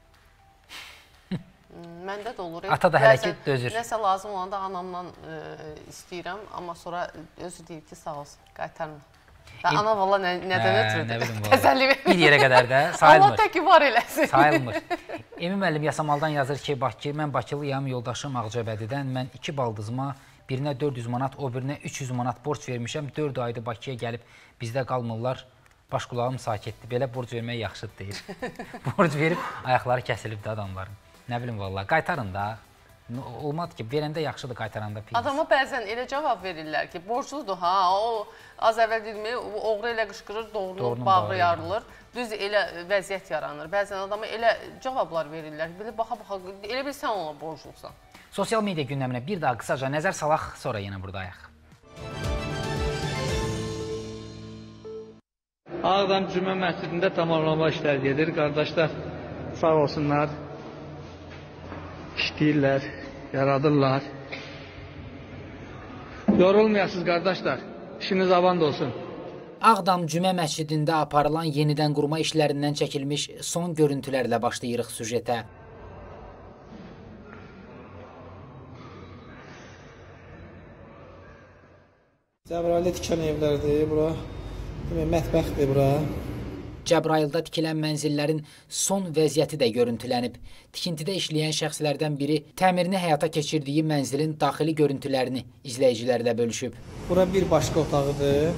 Məndə də olur. Ata da hələ ki dözür. Nəsə lazım olanda anamdan istəyirəm, amma sonra özü deyib ki, sağ olsun, qaytarmır. Ana valla nədən ötürüdür? Təsəlli verir. Bir yerə qədər də sayılmır. Allah təki var eləsin. Sayılmır. Emin müəllim Yasamaldan yazır ki, mən Bakılıyam, yoldaşım Ağcabədidən, mən 2 baldızıma birinə 400 manat, o birinə 300 manat borc vermişəm. 4 aydır Bakıya gəlib bizdə qalmırlar. Baş qulağım sakitdir. Belə borc vermək yaxşıdır deyir. Borc verib ayaqları kəsilib də adamların. Nə bilim valla, qaytarın da. Olmadı ki, verəndə yaxşıdır, qaytaranda pis. Adama bəzən elə cavab verirlər ki, borcludur ha, o az əvvəl dedimi, oğru elə qışqırır, doğrunun bağrı yarılır. Düz elə vəziyyət yaranır. Bəzən adama elə cavablar verirlər. Belə baxa-baxa, elə bil sən ona borclusan. Sosial media gündəminə bir daha qısaca nəzər salaq, sonra yenə buradayıq. Ağdam Cümə məscidində tamamlama işləri gedir. Qardaşlar sağ olsunlar, işləyirlər, yaradırlar. Yorulmayasınız qardaşlar, işiniz avand olsun. Ağdam Cümə məscidində aparılan yenidən qurma işlərindən çəkilmiş son görüntülərlə başlayırıq süjetə. Cəbrayılda tikilən evlərdir, bura mətbəxdir bura. Cəbrayılda tikilən mənzillərin son vəziyyəti də görüntülənib. Tikintidə işləyən şəxslərdən biri təmirini həyata keçirdiyi mənzilin daxili görüntülərini izləyicilərlə bölüşüb. Bura bir başqa otağıdır.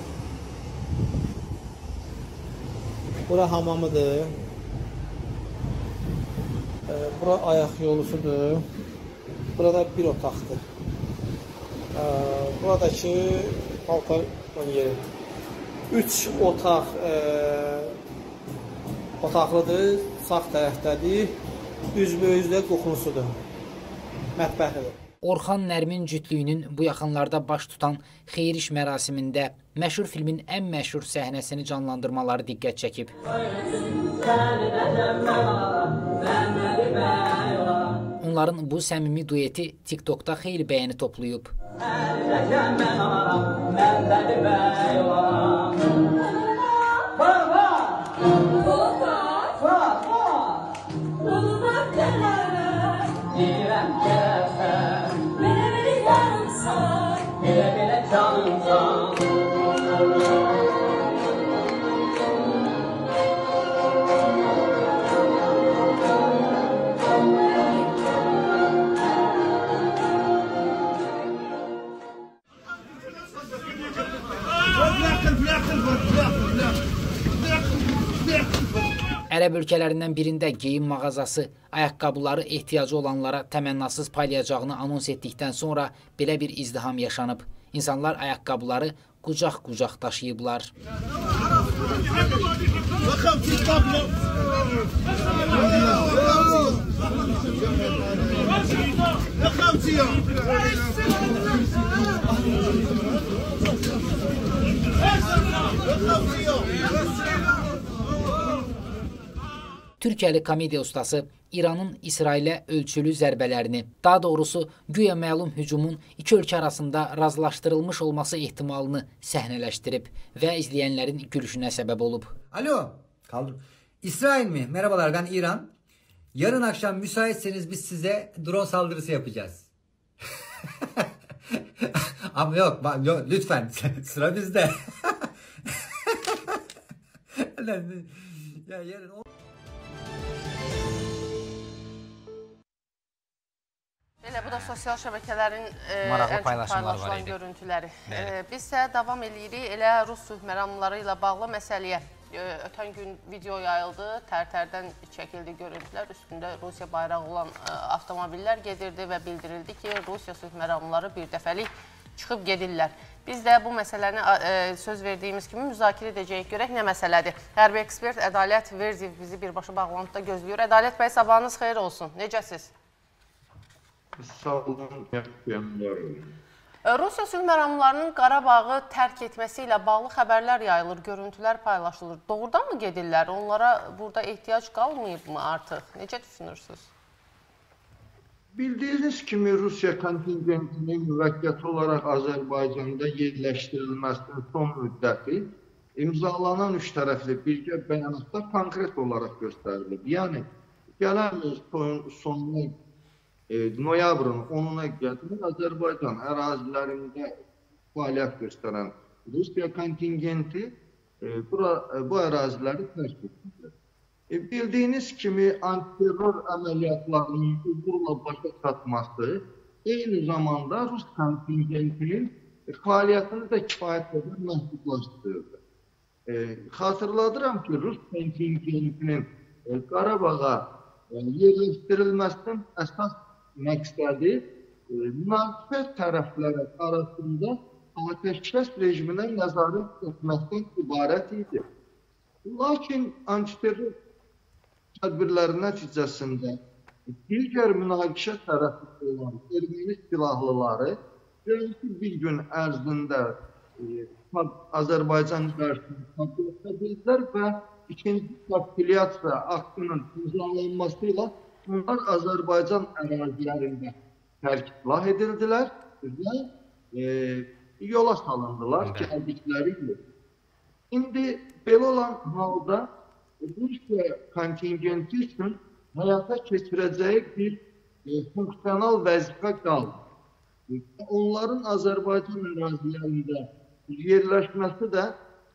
Bura hamamıdır. Bura ayaq yolusudur. Burada bir otaqdır. Buradakı paltar yeri. 3 otaq otaqlıdır, sağ tərəfdədir, üzbəyüzdə qoxunusudur, mətbəxidir. Orxan Nərmin cütlüyünün bu yaxınlarda baş tutan xeyir iş mərasimində məşhur filmin ən məşhur səhnəsini canlandırmaları diqqət çəkib. Onların bu səmimi dueti TikTokda xeyli bəyəni toplayıb. Ərəb ölkələrindən birində geyim mağazası ayaqqabıları ehtiyacı olanlara təmənnasız paylayacağını anons etdikdən sonra belə bir izdiham yaşanıb. İnsanlar ayaqqabıları qucaq-qucaq daşıyıblar. Türkiyəli komediya ustası İranın İsrailə ölçülü zərbələrini, daha doğrusu güya məlum hücumun iki ölkə arasında razılaşdırılmış olması ehtimalını səhnələşdirib və izləyənlərin gülüşünə səbəb olub. Alo, kaldım. İsrail mi? Merhabalar, ben İran. Yarın akşam müsaitseniz biz size drone saldırısı yapacağız. Ama yok, lütfen sıra bizde. Ya yarın Elə bu da sosial şəbəkələrin maraqlı ən çox paylaşılan görüntüləri. Biz isə davam edirik. Elə Rus sülh məramları ilə bağlı məsələyə. Ötən gün video yayıldı, tərtərdən çəkildi görüntülər. Üstündə Rusiya bayrağı olan avtomobillər gedirdi və bildirildi ki, Rusiya sülh məramları bir dəfəlik çıxıb gedirlər. Biz də bu məsələni söz verdiyimiz kimi müzakirə edəcəyik. Görək nə məsələdir. Hərbi ekspert Ədalət Verziyev bizi birbaşa bağlantıda gözləyir. Ədalət bəy, sabahınız xeyir olsun. Necəsiz? Sağ olun, Rusiya sülh məramlarının Qarabağı tərk etməsi ilə bağlı xəbərlər yayılır, görüntülər paylaşılır. Doğrudan mı gedirlər? Onlara burada ehtiyac qalmayıb mı artıq? Necə düşünürsünüz? Bildiyiniz kimi Rusiya kontingentinin müvəqqəti olaraq Azərbaycanda yerləşdirilməsinin son müddəti imzalanan üç tərəfli birgə bəyanatda konkret olaraq göstərilib. Yəni, gələn sonuna noyabrın 10-una qədər Azərbaycan ərazilərində fəaliyyət göstərən Rusiya kontingenti bu əraziləri tərk etmişdir. Bildiyiniz kimi antiterror əməliyyatlarının uğurla başa çatması eyni zamanda Rus kontingentinin fəaliyyətini də kifayət qədər məhdudlaşdırırdı. Xatırladıram ki, Rus kontingentinin Qarabağa yerləşdirilməsinin əsas məqsədi münasibət tərəfləri arasında atəşkəs rejiminə nəzarət etməkdən ibarət idi. Lakin antiterror tədbirləri nəticəsində digər münaqişə tərəfi olan erməni silahlıları bir gün ərzində Azərbaycan qarşısında təbliğ edildilər və ikinci kapitulyasiya aktının imzalanması ilə bunlar Azərbaycan ərazilərində tərkiblah edildilər və yola salındılar gəldikləri ilə. İndi belə olan halda Rusiya kontingenti üçün həyata keçirəcəyi bir funksional vəzifə qaldı. Onların Azərbaycan ərazilərində yerləşməsi də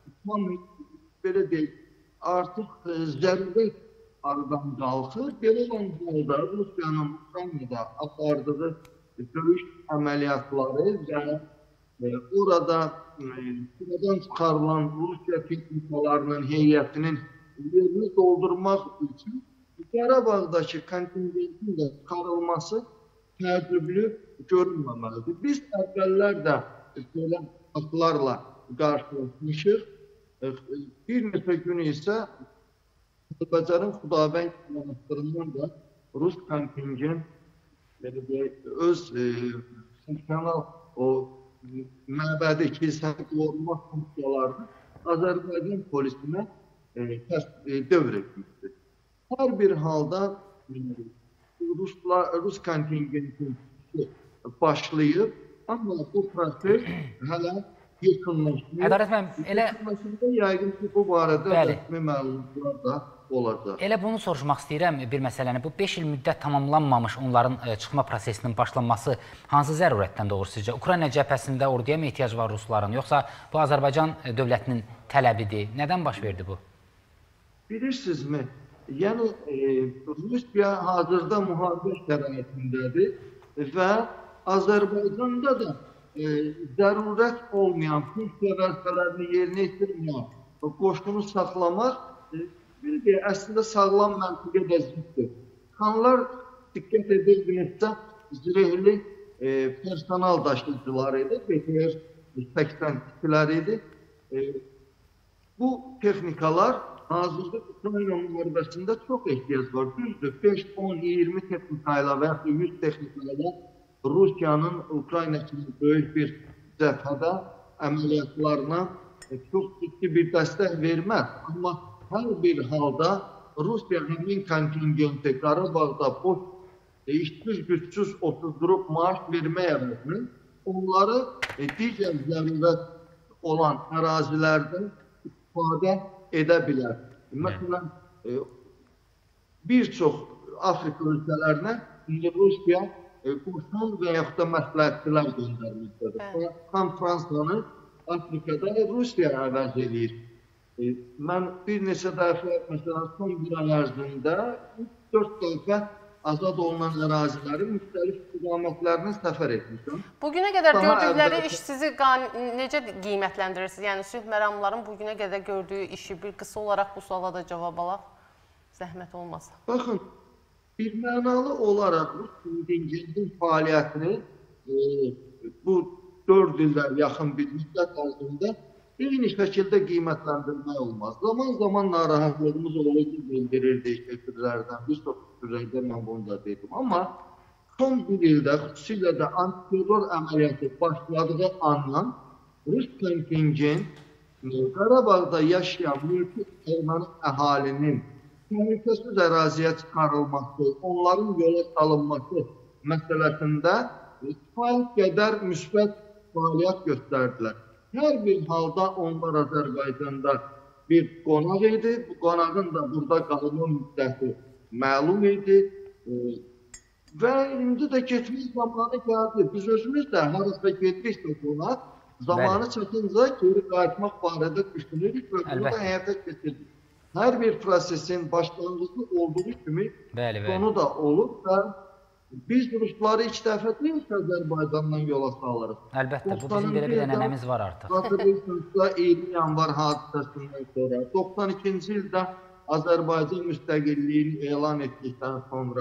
belə deyil, artıq zərurət aradan qalxır. Belə olan halda Rusiyanın Ukraynada apardığı döyüş əməliyyatları və orada sıradan çıxarılan Rusiya texnikalarının heyətinin yerini doldurmaq üçün Qarabağdakı kontingentin də çıxarılması təəccüblü görünməməlidir. Biz əvvəllər də belə faktlarla qarşılaşmışıq. Bir neçə gün isə Azərbaycanın Xudavəng monastırından da Rus kontingent öz funksional o məbədi kilsəni qorumaq funksiyalarını Azərbaycan polisinə dövr etmişdir. Hər bir halda Rus kontingentin başlayıb, amma bu proses hələ yıkılmışdır. Ədalət müəllim, elə yəqin ki, bu barədə rəsmi məlumatlar da olacaq. Elə bunu soruşmaq istəyirəm bir məsələni. Bu 5 il müddət tamamlanmamış onların çıxma prosesinin başlanması hansı zərurətdən doğur sizcə? Ukrayna cəbhəsində orduya mı ehtiyac var Rusların, yoxsa bu Azərbaycan dövlətinin tələbidir? Nədən baş verdi bu? Bilirsinizmi? Yəni, Rusiya hazırda müharibə şəraitindədir və Azərbaycanda da zərurət olmayan funksiya vəzifələrini yerinə yetirməyən qoşunu saxlamaq Əslində sağlam məntiqə də ziddir. Xanlar diqqət edildiyinizdə zirehli personal daşıyıcıları idi, BTR 82'lər idi. Bu texnikalar hazırda Ukrayna müharibəsində çox ehtiyac var. Düzdür, 5, 10, 20 texnikayla və 100 texnikayla Rusiyanın Ukrayna kimi böyük bir cəbhədə əməliyyatlarına çox ciddi bir dəstək verməz. Amma hər bir halda Rusiya həmin kontingenti Qarabağda boş, işsiz, gücsüz oturdurup maaş verməyə əvəzinə onları digər zərurət olan ərazilərdən istifadə edə bilər. Məsələn, bir çox Afrika ölkələrinə Rusiya qoşun və yaxud da məsləhətçilər göndərməkdədir. Tam Fransanı Afrikada Rusiya əvəz edir. Mən bir neçə dəfə, məsələn, son bir ay ərzində 4 dəfə azad olunan əraziləri müxtəlif istiqamətlərinə səfər etmişəm. Bugünə qədər gördükləri iş sizi necə qiymətləndirirsiniz? Yəni, sülh məramların bugünə qədər gördüyü işi bir qısa olaraq bu suala da cavab alaq, zəhmət olmasa. Baxın, bir mənalı olaraq bu kontingentin fəaliyyətini bu 4 ildə yaxın bir müddət ərzində eyni şəkildə qiymətləndirmək olmaz. Zaman-zaman narahatlığımız oluydu, bildirirdik şəkillərdən, bir çox şəkillərdə mən bunu da dedim. Amma son bir ildə, xüsusilə də antiterror əməliyyatı başladığı andan Rus kontingent Qarabağda yaşayan mülki erməni əhalinin təhlükəsiz əraziyə çıxarılması, onların yola salınması məsələsində kifayət qədər müsbət fəaliyyət göstərdilər. Hər bir halda onlar Azərbaycanda bir qonaq idi. Bu qonağın da burada qalma müddəti məlum idi. Və indi də getmək zamanı gəldi. Biz özümüz də harasa gediriksə qonaq, zamanı çatınca geri qayıtmaq barədə düşünürük və bunu da həyata keçirdik. Hər bir prosesin başlanğıcı olduğu kimi sonu da olur və biz Rusları ilk dəfə deyil ki, Azərbaycandan yola salırıq. Əlbəttə, bu bizim belə bir ənənəmiz var artıq. Hatırlıyorsunuzda 20 yanvar hadisəsindən sonra, 92-ci ildə Azərbaycan müstəqilliyini elan etdikdən sonra,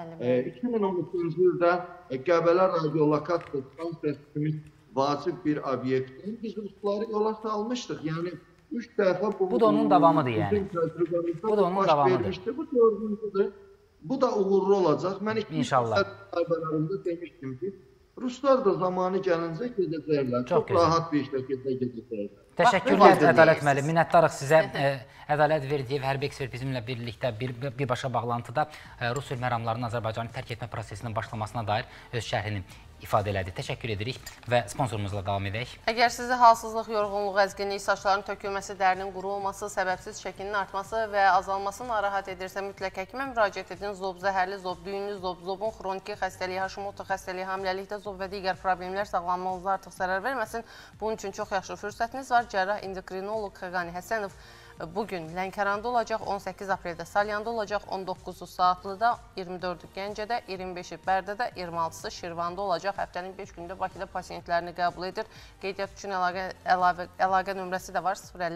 2013-cü ildə Qəbələ radiolokasiya stansiyası kimi vacib bir obyektdən biz Rusları yola salmışdıq. Yəni, 3 dəfə bu da onun davamıdır yəni. Bu da onun davamıdır. Bu dördüncüdür. Bu da uğurlu olacaq. Mən ilk müsahibələrində demişdim ki, Ruslar da zamanı gəlincə gedəcəklər. Çox rahat bir şəkildə gedəcəklər. Təşəkkürlər Ədalət müəllim. Minnətdarıq sizə. Ədalət Verdiyev hərbi ekspert bizimlə birlikdə birbaşa bağlantıda Rus sülh məramlarının Azərbaycanı tərk etmə prosesinin başlamasına dair öz şərhini ifadə elədi. Təşəkkür edirik və sponsorumuzla davam edək. Əgər sizi halsızlıq, yorğunluq, əzginlik, saçların tökülməsi, dərinin quru olması, səbəbsiz şəkilinin artması və azalması narahat edirsə, mütləq həkimə müraciət edin. Zob zəhərli, zob düyünlü, zobun xroniki xəstəliyi, Haşimoto xəstəliyi, hamiləlikdə zob və digər problemlər sağlamlığınıza artıq zərər verməsin. Bunun üçün çox yaxşı fürsətiniz var. Cərrah endokrinoloq Xəqani Həsənov bugün Lənkəranda olacaq, 18 apreldə Salyanda olacaq, 19-u Saatlıda, 24-ü Gəncədə, 25-i Bərdədə, 26-sı Şirvanda olacaq. Həftənin 5 gündə Bakıda pasiyentlərini qəbul edir. Qeydiyyat üçün əlaqə nömrəsi də var.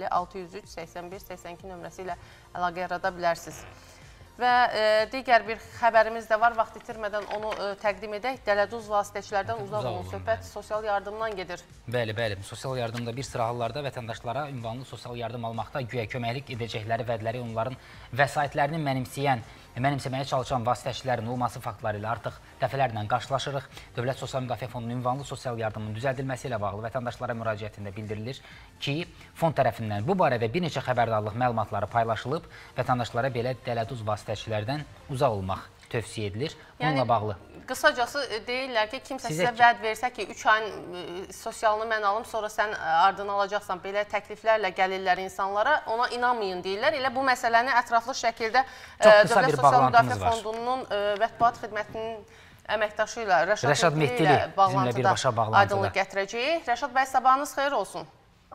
050-603-81-82 nömrəsi ilə əlaqə yarada bilərsiniz. Və digər bir xəbərimiz də var. Vaxt itirmədən onu təqdim edək. Dələduz vasitəçilərdən uzaq olun. Söhbət sosial yardımdan gedir. Bəli, bəli. Sosial yardımda bir sıra hallarda vətəndaşlara ünvanlı sosial yardım almaqda güya köməklik edəcəkləri vədləri onların vəsaitlərini mənimsəməyə çalışan vasitəçilərin olması faktları ilə artıq dəfələrlə qarşılaşırıq. Dövlət Sosial Müdafiə Fondunun ünvanlı sosial yardımının düzəldilməsi ilə bağlı vətəndaşlara müraciətində bildirilir ki, fond tərəfindən bu barədə bir neçə xəbərdarlıq məlumatları paylaşılıb, vətəndaşlara belə dələduz vasitəçilərdən uzaq olmaq tövsiyə edilir. Bununla bağlı. Qısacası deyirlər ki, kimsə sizə vəd versə ki, 3 ayın sosialını mən alım, sonra sən ardını alacaqsan, belə təkliflərlə gəlirlər insanlara, ona inanmayın deyirlər. Elə bu məsələni ətraflı şəkildə Dövlət Sosial Müdafiə Fondunun mətbuat xidmətinin əməkdaşı ilə Rəşad Mehdili ilə bağlantıda aydınlıq gətirəcəyik. Rəşad bəy, sabahınız xeyir olsun.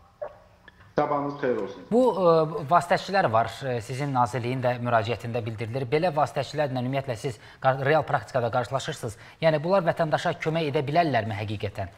Sabahınız xeyir olsun. Bu vasitəçilər var, sizin nazirliyin də müraciətində bildirilir. Belə vasitəçilərlə ümumiyyətlə siz real praktikada qarşılaşırsınız. Yəni, bunlar vətəndaşa kömək edə bilərlərmi həqiqətən?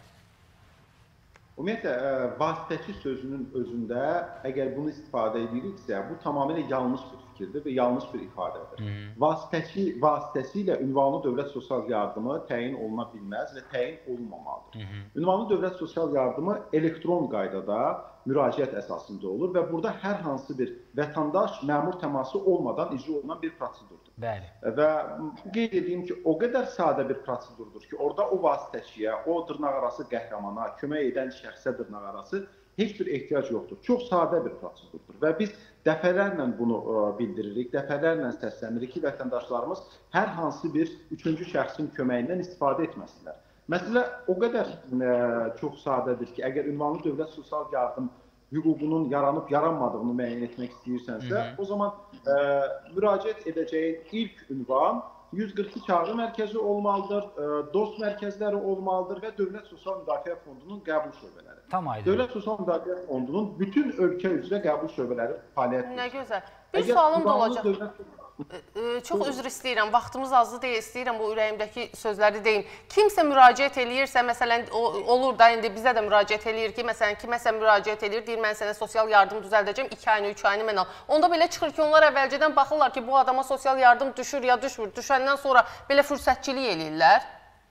Ümumiyyətlə, vasitəçi sözünün özündə əgər bunu istifadə ediriksə, bu tamamilə yanlış bir fikirdir və yanlış bir ifadədir. Vasitəsilə ünvanlı dövlət sosial yardımı təyin oluna bilməz və təyin olunmamalıdır. Ünvanlı dövlət sosial yardımı elektron qaydada müraciət əsasında olur və burada hər hansı bir vətəndaş məmur təması olmadan icra olunan bir prosedurdur. Bəli. Və qeyd edeyim ki, o qədər sadə bir prosedurdur ki, orada o vasitəçiyə, o dırnaqarası qəhrəmana, kömək edən şəxsə dırnaqarası heç bir ehtiyac yoxdur. Çox sadə bir prosedurdur və biz dəfələrlə bunu bildiririk, dəfələrlə səslənirik ki, vətəndaşlarımız hər hansı bir üçüncü şəxsin köməyindən istifadə etməsinlər. Məsələ o qədər çox sadədir ki, əgər ünvanlı dövlət sosial yardım hüququnun yaranıb yaranmadığını müəyyən etmək istəyirsənsə, o zaman müraciət edəcəyin ilk ünvan 142 çağrı mərkəzi olmalıdır, dost mərkəzləri olmalıdır və Dövlət Sosial Müdafiə Fondunun qəbul şöbələri. Tam aydın. Dövlət Sosial Müdafiə Fondunun bütün ölkə üzrə qəbul şöbələri fəaliyyət göstərir. Nə gözəl. Bir sualım da olacaq. Çox üzr istəyirəm, vaxtımız azdır deyə istəyirəm bu ürəyimdəki sözləri deyim. Kimsə müraciət eləyirsə, məsələn, olur da indi bizə də müraciət eləyir ki, məsələn, kiməsə müraciət eləyir, deyir mən sənə sosial yardım düzəldəcəm, 2 ayını, 3 ayını mən al. Onda belə çıxır ki, onlar əvvəlcədən baxırlar ki, bu adama sosial yardım düşür ya düşmür. Düşəndən sonra belə fürsətçilik eləyirlər.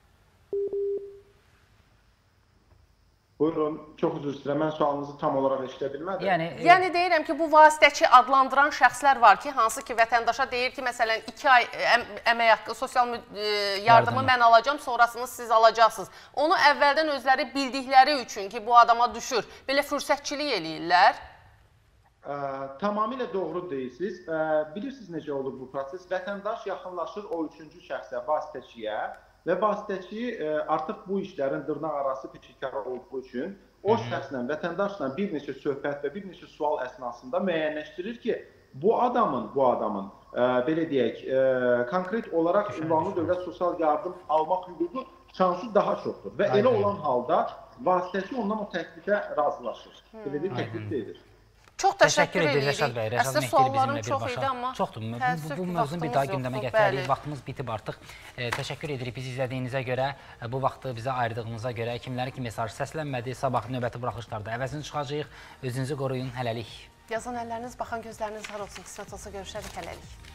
Buyurun, çox üzr istəyirəm, mən sualınızı tam olaraq eşidə bilmədim. Yəni deyirəm ki, bu vasitəçi adlandıran şəxslər var ki, hansı ki, vətəndaşa deyir ki, məsələn, 2 ay əmək haqqı, sosial yardımı mən alacam, sonrasını siz alacaqsınız. Onu əvvəldən özləri bildikləri üçün ki, bu adama düşür, belə fürsətçilik eləyirlər. Tamamilə doğru deyirsiniz. Bilirsiniz necə olur bu proses? Vətəndaş yaxınlaşır o üçüncü şəxsə, vasitəçiyə. Və vasitəçi artıq bu işlərin dırnaqarası peşəkarı olduğu üçün o şəxslə, vətəndaşla bir neçə söhbət və bir neçə sual əsnasında müəyyənləşdirir ki, bu adamın belə deyək, konkret olaraq ünvanlı dövlət sosial yardım almaq hüququ şansı daha çoxdur. Və elə olan halda vasitəçi ondan o təklifə razılaşır. Belə bir təklif edir. Çox təşəkkür edirik. Rəşad bəy, Rəşad Mehdi bizimlə birbaşa. Çoxdur. Bu mövzunu bir daha gündəmə gətirərik. Vaxtımız bitib artıq. Təşəkkür edirik bizi izlədiyinizə görə, bu vaxtı bizə ayırdığınıza görə. Kimlərin ki mesaj səslənmədi, sabah növbəti buraxışlarda əvəzini çıxacağıq. Özünüzü qoruyun, hələlik. Yazan əlləriniz, baxan gözləriniz var olsun. Qismət olsa görüşərik, hələlik.